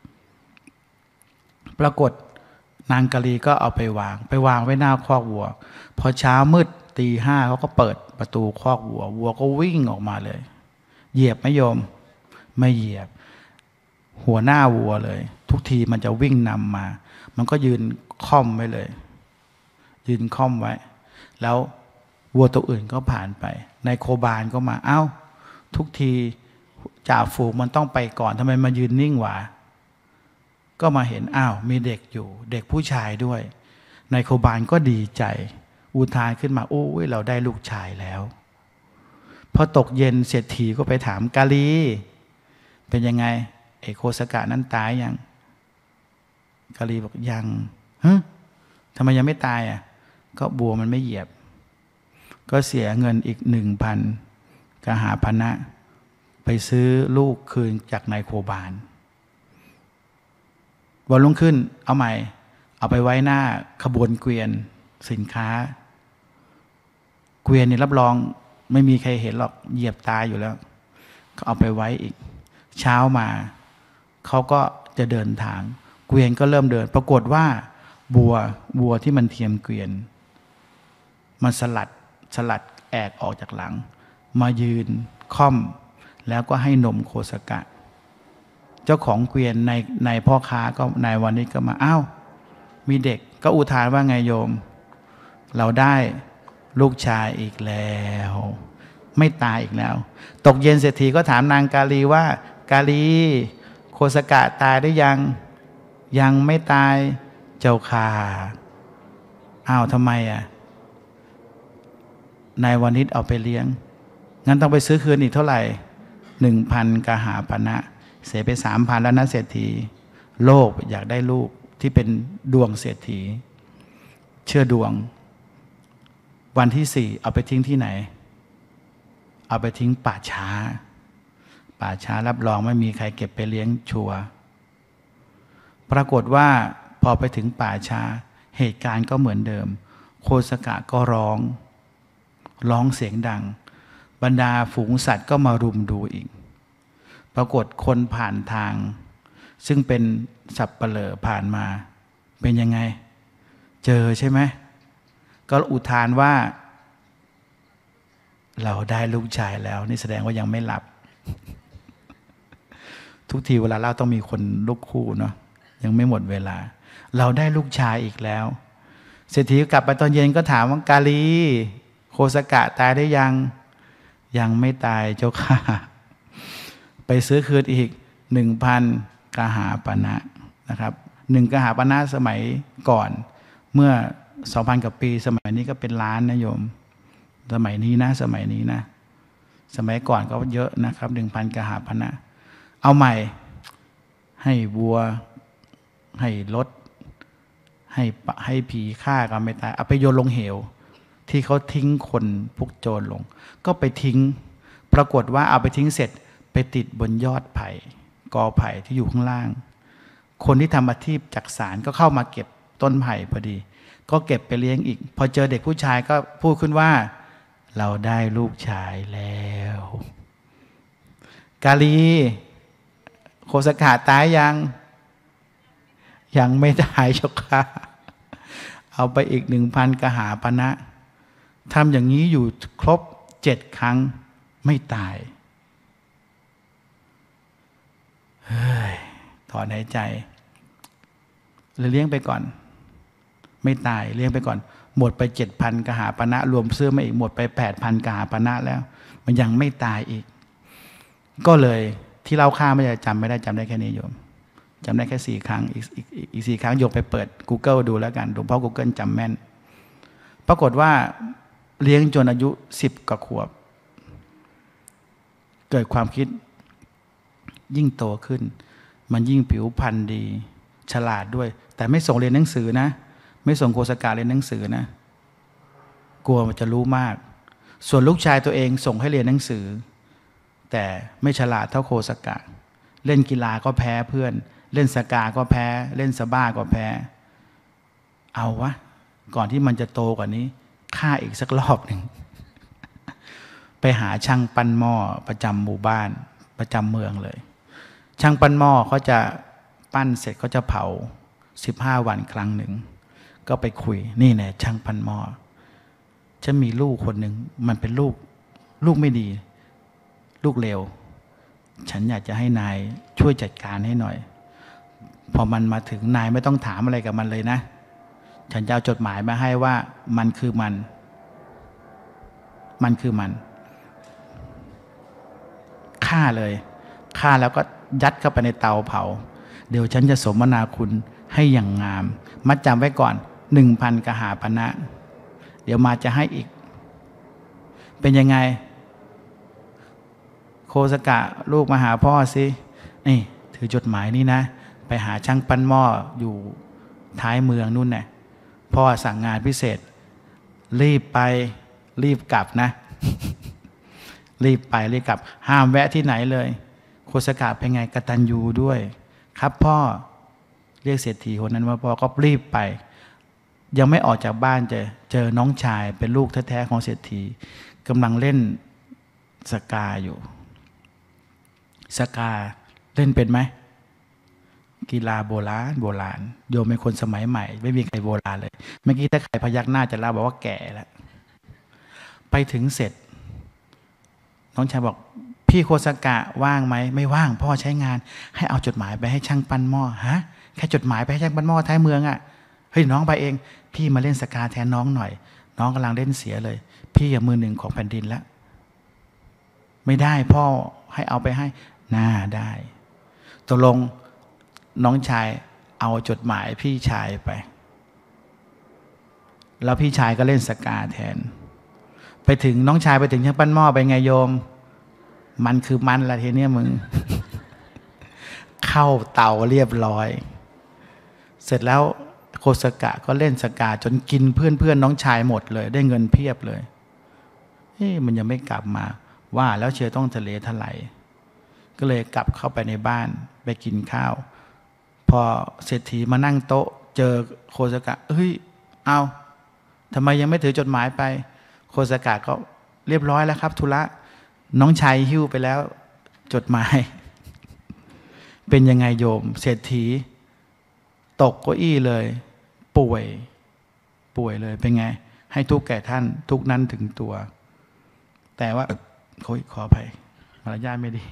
ปรากฏนางกาลีก็เอาไปวางไปวางไว้หน้าคอกวัวพอเช้ามืดตีห้าเขาก็เปิดประตูคอกวัววัวก็วิ่งออกมาเลยเหยียบไม่ยอมไม่เหยียบหัวหน้าวัวเลยทุกทีมันจะวิ่งนำมามันก็ยืนค่อมไว้เลยยืนค่อมไว้แล้ววัวตัวอื่นก็ผ่านไปนายโคบาลก็มาเอ้าทุกทีจ่าฝูงมันต้องไปก่อนทำไมมายืนนิ่งวะก็มาเห็นอ้าวมีเด็กอยู่เด็กผู้ชายด้วยนายโคบาลก็ดีใจอุทานขึ้นมาโอ้ยเราได้ลูกชายแล้วพอตกเย็นเศรษฐีก็ไปถามกาลีเป็นยังไงไอ้โคสกะนั้นตายยังกาลีบอกยังฮะทำไมยังไม่ตายอ่ะก็บัวมันไม่เหยียบก็เสียเงินอีกหนึ่งพันกหาพนะไปซื้อลูกคืนจากนายโคบาลวันรุ่งขึ้นเอาใหม่เอาไปไว้หน้าขบวนเกวียนสินค้าเกวียนนี่รับรองไม่มีใครเห็นหรอกเหยียบตายอยู่แล้วก็เอาไปไว้อีกเช้ามาเขาก็จะเดินทางเกวียนก็เริ่มเดินปรากฏว่าบัวบัวที่มันเทียมเกวียนมันสลัดสลัดแอกออกจากหลังมายืนค่อมแล้วก็ให้นมโคสกะเจ้าของเกวียนในในพ่อค้าก็นายวันนี้ก็มาอ้าวมีเด็กก็อุทานว่าไงโยมเราได้ลูกชายอีกแล้วไม่ตายอีกแล้วตกเย็นเศรษฐีก็ถามนางกาลีว่ากาลีโคสกะตายได้ยังยังไม่ตายเจ้าค่ะอ้าวทำไมอ่ะนายวานิชเอาไปเลี้ยงงั้นต้องไปซื้อคืนอีกเท่าไหร่หนึ่งพันกหาปณะเสียไปสามพันแล้วนะเศรษฐีโลภอยากได้ลูกที่เป็นดวงเศรษฐีเชื่อดวงวันที่สี่เอาไปทิ้งที่ไหนเอาไปทิ้งป่าช้าป่าช้ารับรองไม่มีใครเก็บไปเลี้ยงชัวร์ปรากฏว่าพอไปถึงป่าช้าเหตุการณ์ก็เหมือนเดิมโคสกะก็ร้องร้องเสียงดังบรรดาฝูงสัตว์ก็มารุมดูอีกปรากฏคนผ่านทางซึ่งเป็นสับเปลอผ่านมาเป็นยังไงเจอใช่ไหมก็อุทานว่าเราได้ลูกชายแล้วนี่แสดงว่ายังไม่หลับทุกทีเวลาเล่าต้องมีคนลูกคู่เนาะยังไม่หมดเวลาเราได้ลูกชายอีกแล้วเศรษฐีกลับไปตอนเย็นก็ถามว่ากาลีโคสกะตายได้ยังยังไม่ตายเจ้าค่ะไปซื้อคืนอีกหนึ่งพันกหาปณะนะครับหนึ่งกหาปณะสมัยก่อนเมื่อสองพันกว่าปีสมัยนี้ก็เป็นล้านนะโยมสมัยนี้นะสมัยนี้นะสมัยก่อนก็เยอะนะครับหนึ่งพันกหาปณะเอาใหม่ให้วัวให้รถให้ให้ผีฆ่ากันไม่ตายเอาไปโยนลงเหวที่เขาทิ้งคนพวกโจรลงก็ไปทิ้งปรากฏว่าเอาไปทิ้งเสร็จไปติดบนยอดไผ่กอไผ่ที่อยู่ข้างล่างคนที่ทำอาชีพจักสานก็เข้ามาเก็บต้นไผ่พอดีก็เก็บไปเลี้ยงอีกพอเจอเด็กผู้ชายก็พูดขึ้นว่าเราได้ลูกชายแล้วกาลีโคสกะตายยังยังไม่ตายเจ้าค่ะเอาไปอีกหนึ่งพันกหาปณะทำอย่างนี้อยู่ครบเจ็ดครั้งไม่ตายเฮ้ยถอนหายใจเลยเลี้ยงไปก่อนไม่ตายเลี้ยงไปก่อนหมดไปเจ็ดพันกหาปณะรวมซื้อมาอีกหมดไปแปดพันกหาปณะแล้วมันยังไม่ตายอีกก็เลยที่เราฆ่าไม่ได้จำไม่ได้จำได้แค่นี้โยมจำได้แค่สี่ครั้งอีกอีกอีกสี่ครั้งโยมไปเปิด Google ดูแล้วกันหลวงพ่อ Google จำแม่นปรากฏว่าเลี้ยงจนอายุสิบกว่าขวบเกิดความคิดยิ่งโตขึ้นมันยิ่งผิวพรรณดีฉลาดด้วยแต่ไม่ส่งเรียนหนังสือนะไม่ส่งโคสกะเรียนหนังสือนะกลัวมันจะรู้มากส่วนลูกชายตัวเองส่งให้เรียนหนังสือแต่ไม่ฉลาดเท่าโคสกะเล่นกีฬาก็แพ้เพื่อนเล่นสกาก็แพ้เล่นสบ้าก็แพ้เอาวะก่อนที่มันจะโตกว่านี้ฆ่าอีกสักรอบหนึ่งไปหาช่างปั้นหม้อประจำหมู่บ้านประจำเมืองเลยช่างปั้นหม้อเขาจะปั้นเสร็จเขาจะเผาสิบห้าวันครั้งหนึ่งก็ไปคุยนี่แน่ช่างปั้นหม้อฉันมีลูกคนหนึ่งมันเป็นลูกลูกไม่ดีลูกเลวฉันอยากจะให้นายช่วยจัดการให้หน่อยพอมันมาถึงนายไม่ต้องถามอะไรกับมันเลยนะฉันจะเอาจดหมายมาให้ว่ามันคือมันมันคือมันฆ่าเลยฆ่าแล้วก็ยัดเข้าไปในเตาเผาเดี๋ยวฉันจะสมนาคุณให้อย่างงามมัดจำไว้ก่อนหนึ่งพันกหาปณะเดี๋ยวมาจะให้อีกเป็นยังไงโคสกะลูกมาหาพ่อสินี่ถือจดหมายนี่นะไปหาช่างปั้นหม้ออยู่ท้ายเมืองนู่นน่ะพ่อสั่งงานพิเศษรีบไปรีบกลับนะ รีบไปรีบกลับห้ามแวะที่ไหนเลยโคสกะเป็นไงกตัญญูด้วยครับพ่อเรียกเศรษฐีคนนั้นว่าพ่อก็รีบไปยังไม่ออกจากบ้านเจอเจอน้องชายเป็นลูกแท้ๆของเศรษฐีกำลังเล่นสกาอยู่สกาเล่นเป็นไหมกีฬาโบราณโบราณโยมเป็นคนสมัยใหม่ไม่มีใครโบราณเลยเมื่อกี้ถ้าใครพยักหน้าจะเล่าบอกว่าแก่แล้วไปถึงเสร็จน้องชายบอกพี่โคสกะว่างไหมไม่ว่างพ่อใช้งานให้เอาจดหมายไปให้ช่างปั้นหม้อฮะแค่จดหมายไปให้ช่างปั้นหม้อท้ายเมืองอ่ะเฮ้ยน้องไปเองพี่มาเล่นสกาแทนน้องหน่อยน้องกำลังเล่นเสียเลยพี่อย่ามือหนึ่งของแผ่นดินแล้วไม่ได้พ่อให้เอาไปให้น่าได้ตกลงน้องชายเอาจดหมายพี่ชายไปแล้วพี่ชายก็เล่นสกาแทนไปถึงน้องชายไปถึงช่างปั้นหม้อไปไงโยมมันคือมันละทีเนี้ยมึง เข้าเตาเรียบร้อยเสร็จแล้วโคสกะก็เล่นสกาจนกินเพื่อนเพื่อนน้องชายหมดเลยได้เงินเพียบเลยเฮ้ยมันยังไม่กลับมาว่าแล้วเชื่อต้องทะเลทลายก็เลยกลับเข้าไปในบ้านไปกินข้าวพอเศรษฐีมานั่งโต๊ะเจอโคสกะเฮ้ยเอาทำไมยังไม่ถือจดหมายไปโคสกะก็เรียบร้อยแล้วครับธุระน้องชายหิ้วไปแล้วจดหมายเป็นยังไงโยมเศรษฐีตกเก้าอี้เลยป่วยป่วยเลยเป็นไงให้ทุกแก่ท่านทุกนั้นถึงตัวแต่ว่าโอ้ยขออภัยมารยาทไม่ดี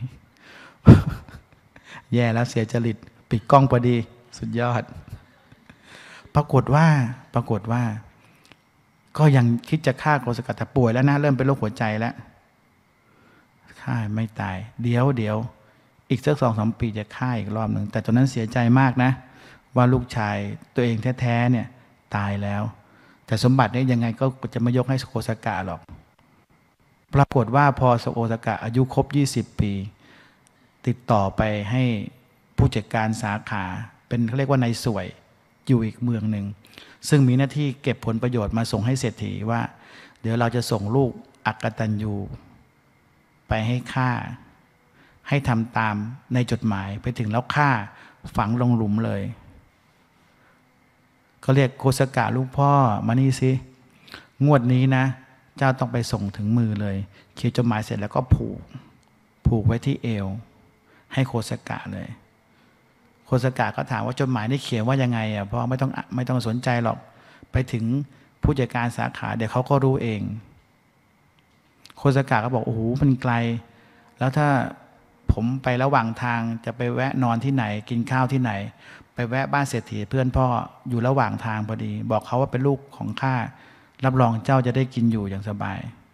แย่แล้วเสียจริตปิดกล้องพอดีสุดยอดปรากฏว่าปรากฏว่าก็ยังคิดจะฆ่าโคสกะแต่ป่วยแล้วนะเริ่มเป็นโรคหัวใจแล้วฆ่าไม่ตายเดี๋ยวเดี๋ยวอีกสักสองสามปีจะฆ่าอีกรอบหนึ่งแต่ตอนนั้นเสียใจมากนะว่าลูกชายตัวเองแท้ๆเนี่ยตายแล้วแต่สมบัตินี้ยังไงก็จะไม่ยกให้โคสกะหรอกปรากฏว่าพอโคสกะอายุครบยี่สิบปีติดต่อไปให้ผู้จัดการสาขาเป็นเขาเรียกว่านายสวยอยู่อีกเมืองหนึ่งซึ่งมีหน้าที่เก็บผลประโยชน์มาส่งให้เศรษฐีว่าเดี๋ยวเราจะส่งลูกอักตัญญูไปให้ฆ่าให้ทำตามในจดหมายไปถึงแล้วฆ่าฝังลงหลุมเลยเขาเรียกโคสกะลูกพ่อมานี่สิงวดนี้นะเจ้าต้องไปส่งถึงมือเลยเขียนจดหมายเสร็จแล้วก็ผูกผูกไว้ที่เอวให้โคสกะเลยโคสกะก็ถามว่าจดหมายนี่เขียนว่ายังไงอ่ะพ่อไม่ต้องไม่ต้องสนใจหรอกไปถึงผู้จัดการสาขาเดี๋ยวเขาก็รู้เองโคสกะก็บอกโอ้โหมันไกลแล้วถ้าผมไประหว่างทางจะไปแวะนอนที่ไหนกินข้าวที่ไหนไปแวะบ้านเศรษฐีเพื่อนพ่ออยู่ระหว่างทางพอดีบอกเขาว่าเป็นลูกของข้ารับรองเจ้าจะได้กินอยู่อย่างสบาย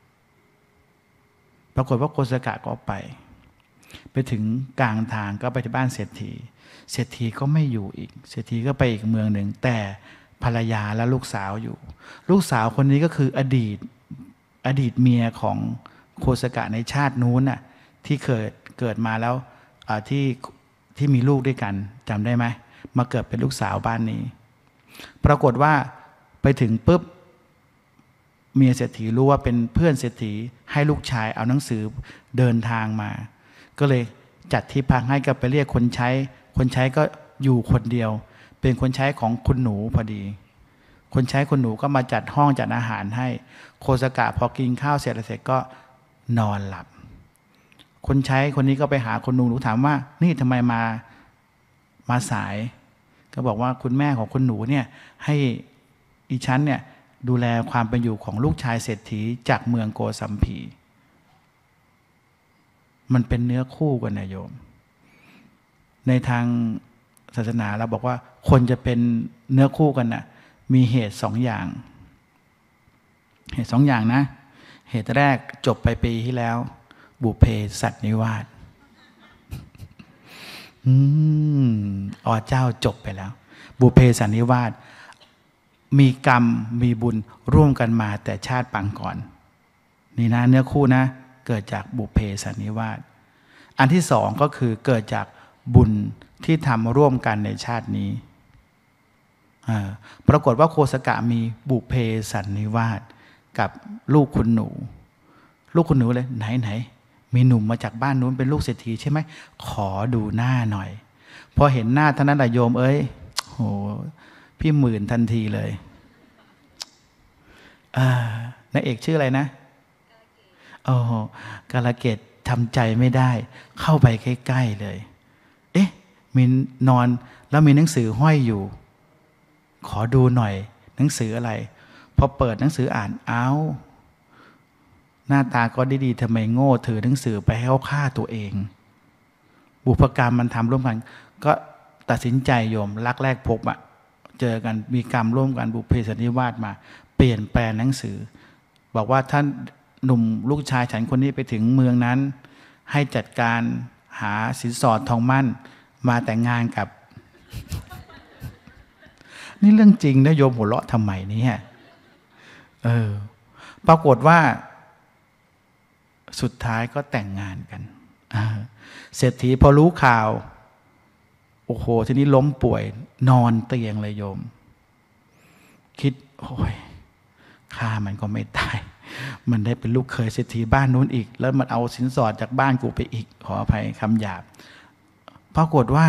ปรากฏว่าโคสกะก็ไปไปถึงกลางทางก็ไปที่บ้านเศรษฐีเศรษฐีก็ไม่อยู่อีกเศรษฐีก็ไปอีกเมืองหนึ่งแต่ภรรยาและลูกสาวอยู่ลูกสาวคนนี้ก็คืออดีตอดีตเมียของโคสกะในชาตินู้นน่ะที่เกิดเกิดมาแล้วที่ที่มีลูกด้วยกันจำได้ไหมมาเกิดเป็นลูกสาวบ้านนี้ปรากฏว่าไปถึงปุ๊บเมียเศรษฐีรู้ว่าเป็นเพื่อนเศรษฐีให้ลูกชายเอาหนังสือเดินทางมาก็เลยจัดที่พักให้ก็ไปเรียกคนใช้คนใช้ก็อยู่คนเดียวเป็นคนใช้ของคุณหนูพอดีคนใช้คนหนูก็มาจัดห้องจัดอาหารให้โคสกะพอกินข้าวเสร็จเสร็จก็นอนหลับคนใช้คนนี้ก็ไปหาคนหนูหนูถามว่านี่ทำไมมามาสายก็บอกว่าคุณแม่ของคนหนูเนี่ยให้อีฉันเนี่ยดูแลความเป็นอยู่ของลูกชายเศรษฐีจากเมืองโกสัมพีมันเป็นเนื้อคู่กันนะโยมในทางศาสนาเราบอกว่าคนจะเป็นเนื้อคู่กันนะมีเหตุสองอย่างเหตุสองอย่างนะเหตุแรกจบไปปีที่แล้วบุพเพสันนิวาสอืมอ๋อเจ้าจบไปแล้วบุพเพสันนิวาสมีกรรมมีบุญร่วมกันมาแต่ชาติปางก่อนนี่นะเนื้อคู่นะเกิดจากบุพเพสันนิวาสอันที่สองก็คือเกิดจากบุญที่ทำร่วมกันในชาตินี้ปรากฏว่าโคสกะมีบุพเพสันนิวาสกับลูกคุณหนูลูกคุณหนูเลยไหนไหนมีหนุ่มมาจากบ้านนู้นเป็นลูกเศรษฐีใช่ไหมขอดูหน้าหน่อยพอเห็นหน้าท่านนั้นแหละโยมเอ้ยโหพี่หมื่นทันทีเลยนายเอกชื่ออะไรนะโอ้กาลเกตทำใจไม่ได้เข้าไปใกล้ๆเลยเอ๊ะมีนอนแล้วมีหนังสือห้อยอยู่ขอดูหน่อยหนังสืออะไรพอเปิดหนังสืออ่านอ้าวหน้าตาก็ดีๆทำไมโง่ถือหนังสือไปให้เขาฆ่าตัวเองบุพกรรมมันทำร่วมกันก็ตัดสินใจโยมรักแรกพบอะเจอกันมีกรรมร่วมกันบุพเพสันนิวาสมาเปลี่ยนแปลงหนังสือบอกว่าท่านหนุ่มลูกชายฉันคนนี้ไปถึงเมืองนั้นให้จัดการหาสินสอดทองมั่นมาแต่งงานกับนี่เรื่องจริงนะโยมหัวเราะทำไมเนี่ยเออปรากฏว่าสุดท้ายก็แต่งงานกันเศรษฐีพอรู้ข่าวโอ้โหทีนี้ล้มป่วยนอนเตียงเลยโยมคิดโอ้ยฆ่ามันก็ไม่ตายมันได้เป็นลูกเคยเศรษฐีบ้านนู้นอีกแล้วมันเอาสินสอดจากบ้านกูไปอีกขออภัยคำหยาบปรากฏว่า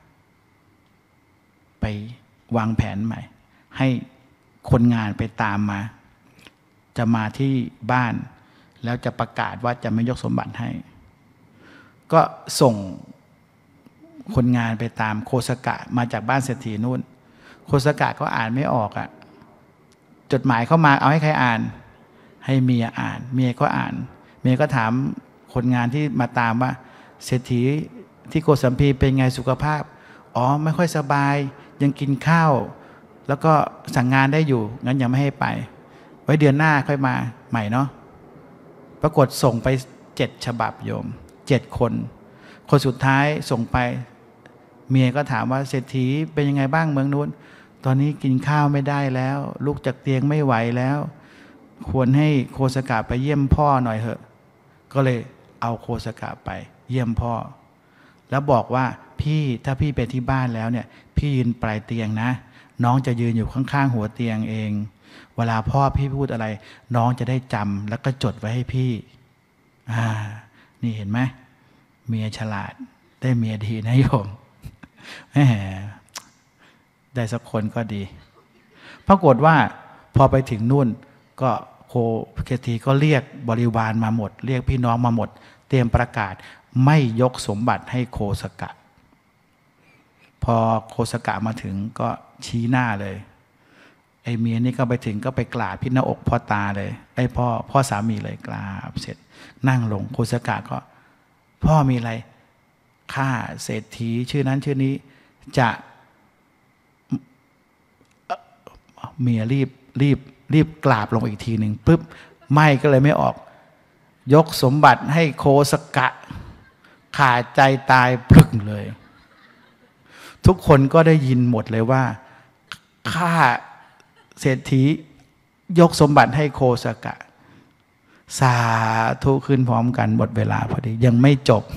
ไปวางแผนใหม่ให้คนงานไปตามมาจะมาที่บ้านแล้วจะประกาศว่าจะไม่ยกสมบัติให้ก็ส่งคนงานไปตามโคสกะมาจากบ้านเศรษฐีนู่นโคสกะก็อ่านไม่ออกอ่ะจดหมายเข้ามาเอาให้ใครอ่านให้เมียอ่านเมียก็อ่านเมียก็ถามคนงานที่มาตามว่าเศรษฐีที่โกสัมพีเป็นไงสุขภาพอ๋อไม่ค่อยสบายยังกินข้าวแล้วก็สั่งงานได้อยู่งั้นยังไม่ให้ไปไว้เดือนหน้าค่อยมาใหม่เนาะปรากฏส่งไปเจ็ดฉบับโยมเจ็ดคนคนสุดท้ายส่งไปเมียก็ถามว่าเศรษฐีเป็นยังไงบ้างเมืองนู้นตอนนี้กินข้าวไม่ได้แล้วลุกจากเตียงไม่ไหวแล้วควรให้โคสกะไปเยี่ยมพ่อหน่อยเถอะก็เลยเอาโคสกะไปเยี่ยมพ่อแล้วบอกว่าพี่ถ้าพี่ไปที่บ้านแล้วเนี่ยพี่ยืนปลายเตียงนะน้องจะยืนอยู่ข้างๆหัวเตียงเองเวลาพ่อพี่พูดอะไรน้องจะได้จำแล้วก็จดไว้ให้พี่อ่านี่เห็นไหมเมียฉลาดได้เมียดีนะโยมแหมได้สักคนก็ดีปรากฏว่าพอไปถึงนู่นก็โคเศรษฐีก็เรียกบริวารมาหมดเรียกพี่น้องมาหมดเตรียมประกาศไม่ยกสมบัติให้โคสกะพอโคสกะมาถึงก็ชี้หน้าเลยไอ้เมียนี่ก็ไปถึงก็ไปกราบที่หน้าอกพ่อตาเลยไอ้พ่อพ่อสามีเลยกราบเสร็จนั่งลงโคสกะก็พ่อมีอะไรข้าเศรษฐีชื่อนั้นชื่อนี้จะเมียรีบรีบรีบกราบลงอีกทีหนึ่งปุ๊บไม่ก็เลยไม่ออกยกสมบัติให้โคสกะขาดใจตายพลึ่งเลยทุกคนก็ได้ยินหมดเลยว่าข้าเศรษฐียกสมบัติให้โคสกะสาธุขึ้นพร้อมกันหมดเวลาพอดียังไม่จบ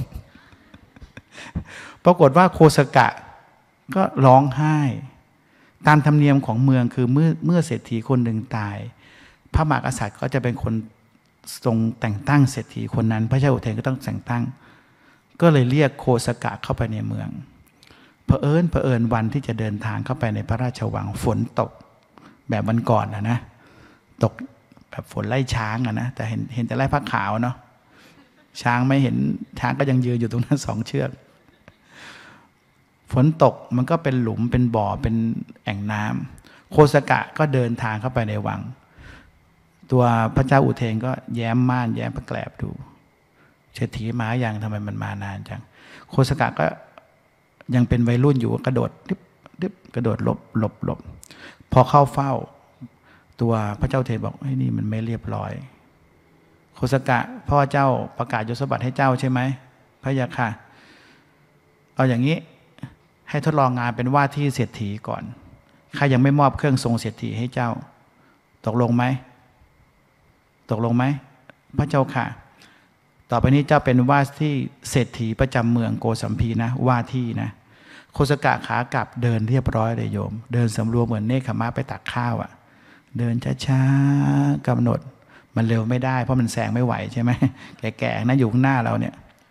ปรากฏว่าโคสกะก็ร้องไห้ตามธรรมเนียมของเมืองคือเมื่อเมื่อเศรษฐีคนหนึ่งตายพระมหากษัตริย์ก็จะเป็นคนทรงแต่งตั้งเศรษฐีคนนั้นพระเจ้าอุเทนก็ต้องแต่งตั้งก็เลยเรียกโคสกะเข้าไปในเมืองเผอิญเผอิญวันที่จะเดินทางเข้าไปในพระราชวังฝนตกแบบวันก่อนนะนะตกแบบฝนไล่ช้างอะนะแต่เห็นเห็นแต่ไล่ผ้าขาวเนาะช้างไม่เห็นช้างก็ยังยืนอยู่ตรงนั้นสองเชือกฝนตกมันก็เป็นหลุมเป็นบ่อเป็นแอ่งน้ำโคสกะก็เดินทางเข้าไปในวังตัวพระเจ้าอุเทนก็แย้มม่านแย้มพระแกลบดูเศรษฐีมาอย่างทำไมมันมานานจังโคสกะก็ยังเป็นวัยรุ่นอยู่กระโดดดิบดิบกระโดดหลบหลบหลบพอเข้าเฝ้าตัวพระเจ้าอุเทนบอกเฮ้ยนี่มันไม่เรียบร้อยโคสกะพ่อเจ้าประกาศยศสมบัติให้เจ้าใช่ไหมพระยาค่ะเอาอย่างนี้ให้ทดลองงานเป็นว่าที่เศรษฐีก่อนข้ายังไม่มอบเครื่องทรงเศรษฐีให้เจ้าตกลงไหมตกลงไหมพระเจ้าค่ะต่อไปนี้เจ้าเป็นว่าที่เศรษฐีประจำเมืองโกสัมพีนะว่าที่นะโคสกะขากลับเดินเรียบร้อยเลยโยมเดินสำรวมเหมือนเนคขมะไปตักข้าวอ่ะเดินช้าๆกำหนดมันเร็วไม่ได้เพราะมันแซงไม่ไหวใช่ไหมแก่ๆนะอยู่ข้างหน้าเราเนี่ย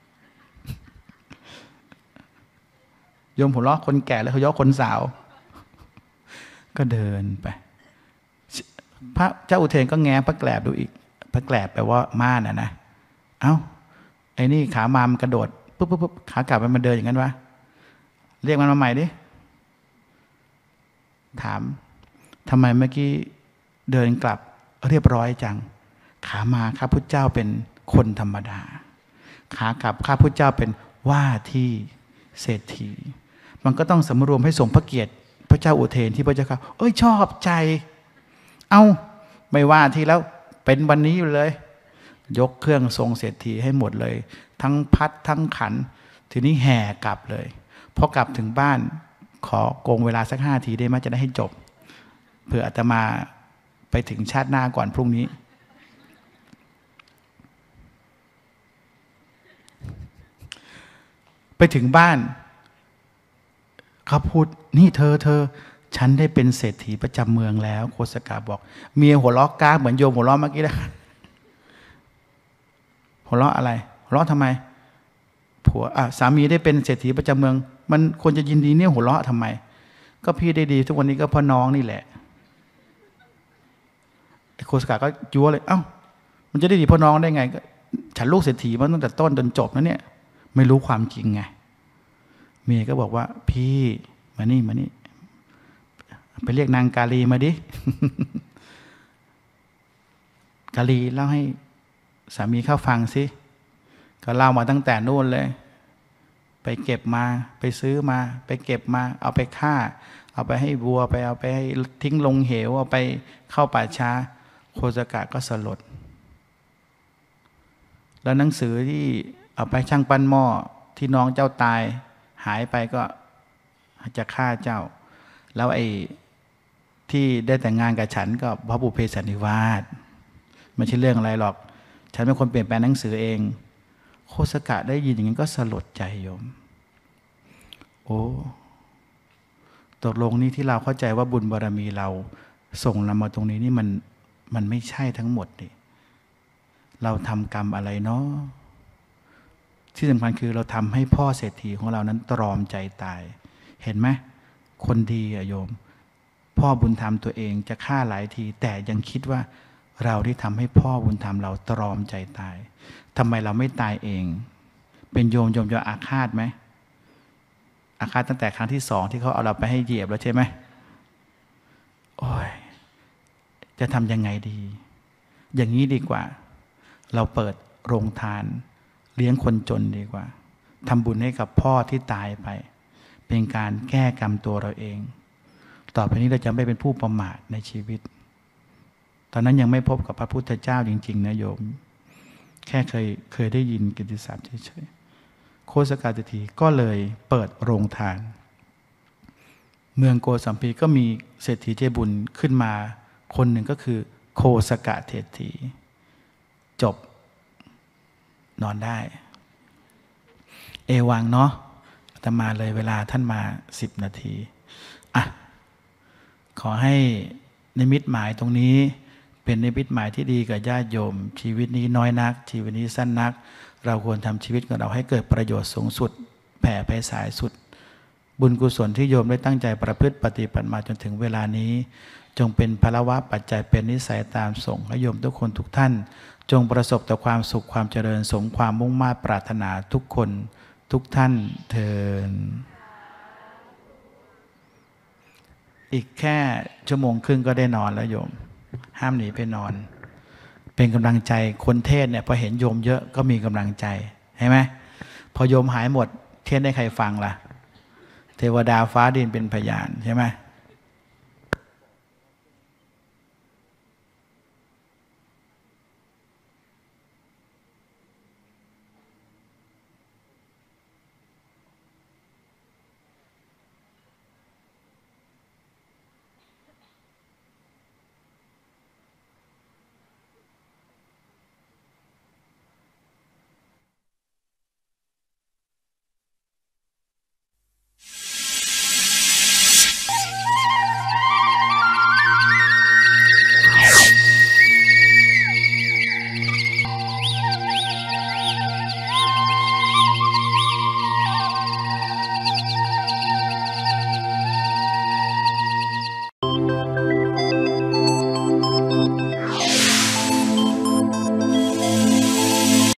โยมหัวเราะคนแก่แล้วเขาย่อคนสาวก็เดินไปพระเจ้าอุเทนก็แง้พระแกลบดูอีกพระแกลบแปลว่าม่านนะนะเอ้าไอ้นี่ขามามกระโดดปุ๊บปุ๊บปุ๊บขากลับมันเดินอย่างนั้นวะเรียกมันมาใหม่ดิถามทำไมเมื่อกี้เดินกลับเรียบร้อยจังขามาข้าพุทธเจ้าเป็นคนธรรมดาขากลับข้าพุทธเจ้าเป็นว่าที่เศรษฐีมันก็ต้องสำรวมให้สมพระเกียรติพระเจ้าอุเทนที่พระเจ้าค่ะเอ้ยชอบใจเอาไม่ว่าที่แล้วเป็นวันนี้อยู่เลยยกเครื่องทรงเศรษฐีให้หมดเลยทั้งพัดทั้งขันทีนี้แห่กลับเลยพอกลับถึงบ้านขอโกงเวลาสักห้าทีได้ไหมจะได้ให้จบเผื่ออาตมาไปถึงชาติหน้าก่อนพรุ่งนี้ไปถึงบ้านเขาพูดนี่เธอเธอฉันได้เป็นเศรษฐีประจำเมืองแล้วโคสกะบอกเมียหัวเราะก้าเหมือนโยมหัวเราะเมื่อกี้นะหัวเราะอะไรหัวเราะทำไมผัวอ่ะสามีได้เป็นเศรษฐีประจำเมืองมันควรจะยินดีเนี่ยหัวเราะทำไมก็พี่ได้ดีทุกวันนี้ก็เพราะน้องนี่แหละโคสกะก็จั่วเลยเอ้ามันจะได้ดีเพราะน้องได้ไงก็ฉันลูกเศรษฐีมาตั้งแต่ต้นจนจบนะเนี่ยไม่รู้ความจริงไงเมียก็บอกว่าพี่มานี่มานี่ไปเรียกนางกาลีมาดิ กาลีเล่าให้สามีเข้าฟังสิก็เล่ามาตั้งแต่นู่นเลยไปเก็บมาไปซื้อมาไปเก็บมาเอาไปฆ่าเอาไปให้วัวไปเอาไปให้ทิ้งลงเหวเอาไปเข้าป่าช้าโคสกะก็สลดแล้วหนังสือที่เอาไปช่างปั้นหม้อที่น้องเจ้าตายหายไปก็จะฆ่าเจ้าแล้วไอ้ที่ได้แต่งงานกับฉันก็พระบุพเพสันนิวาสไม่ใช่เรื่องอะไรหรอกฉันเป็นคนเปลี่ยนแปลงหนังสือเองโคสกะได้ยินอย่างนั้นก็สลดใจโยมโอ้ตกลงนี่ที่เราเข้าใจว่าบุญบารมีเราส่งเรามาตรงนี้นี่มันมันไม่ใช่ทั้งหมดนี่เราทำกรรมอะไรเนาะที่สำคัญคือเราทำให้พ่อเศรษฐีของเรานั้นตรอมใจตายเห็นไหมคนดีอะโยมพ่อบุญธรรมตัวเองจะฆ่าหลายทีแต่ยังคิดว่าเราที่ทำให้พ่อบุญธรรมเราตรอมใจตายทำไมเราไม่ตายเองเป็นโยมโยมจะอาฆาตไหมอาฆาตตั้งแต่ครั้งที่สองที่เขาเอาเราไปให้เหยียบแล้วใช่ไหมโอ้ยจะทำยังไงดีอย่างนี้ดีกว่าเราเปิดโรงทานเลี้ยงคนจนดีกว่าทำบุญให้กับพ่อที่ตายไปเป็นการแก้กรรมตัวเราเองต่อไปนี้เราจะไม่เป็นผู้ประมาทในชีวิตตอนนั้นยังไม่พบกับพระพุทธเจ้าจริงๆนะโยมแค่เคยเคยได้ยินกิตติศัพท์เฉยๆโคสกะเศรษฐีก็เลยเปิดโรงทานเมืองโกสัมพีก็มีเศรษฐีใจบุญขึ้นมาคนหนึ่งก็คือโคสกะเศรษฐีจบนอนได้เอวังเนาะอาตมาเลยเวลาท่านมาสิบนาทีอ่ะขอให้นิมิตหมายตรงนี้เป็นนิมิตหมายที่ดีกับญาติโยมชีวิตนี้น้อยนักชีวิตนี้สั้นนักเราควรทำชีวิตของเราให้เกิดประโยชน์สูงสุดแผ่ไพศาลสุดบุญกุศลที่โยมได้ตั้งใจประพฤติปฏิบัติมาจนถึงเวลานี้จงเป็นพลวะปัจจัยเป็นนิสัยตามส่งให้โยมทุกคนทุกท่านจงประสบแต่ความสุขความเจริญสมความมุ่งมา่ปรารถนาทุกคนทุกท่านเทินอีกแค่ชั่วโมงครึ่งก็ได้นอนแล้วโยมห้ามหนีไปนอนเป็นกำลังใจคนเทศเนี่ยพอเห็นโยมเยอะก็มีกำลังใจใช่ไหมพอโยมหายหมดเทศได้ใครฟังล่ะเทวดาฟ้าดินเป็นพยานใช่ไหม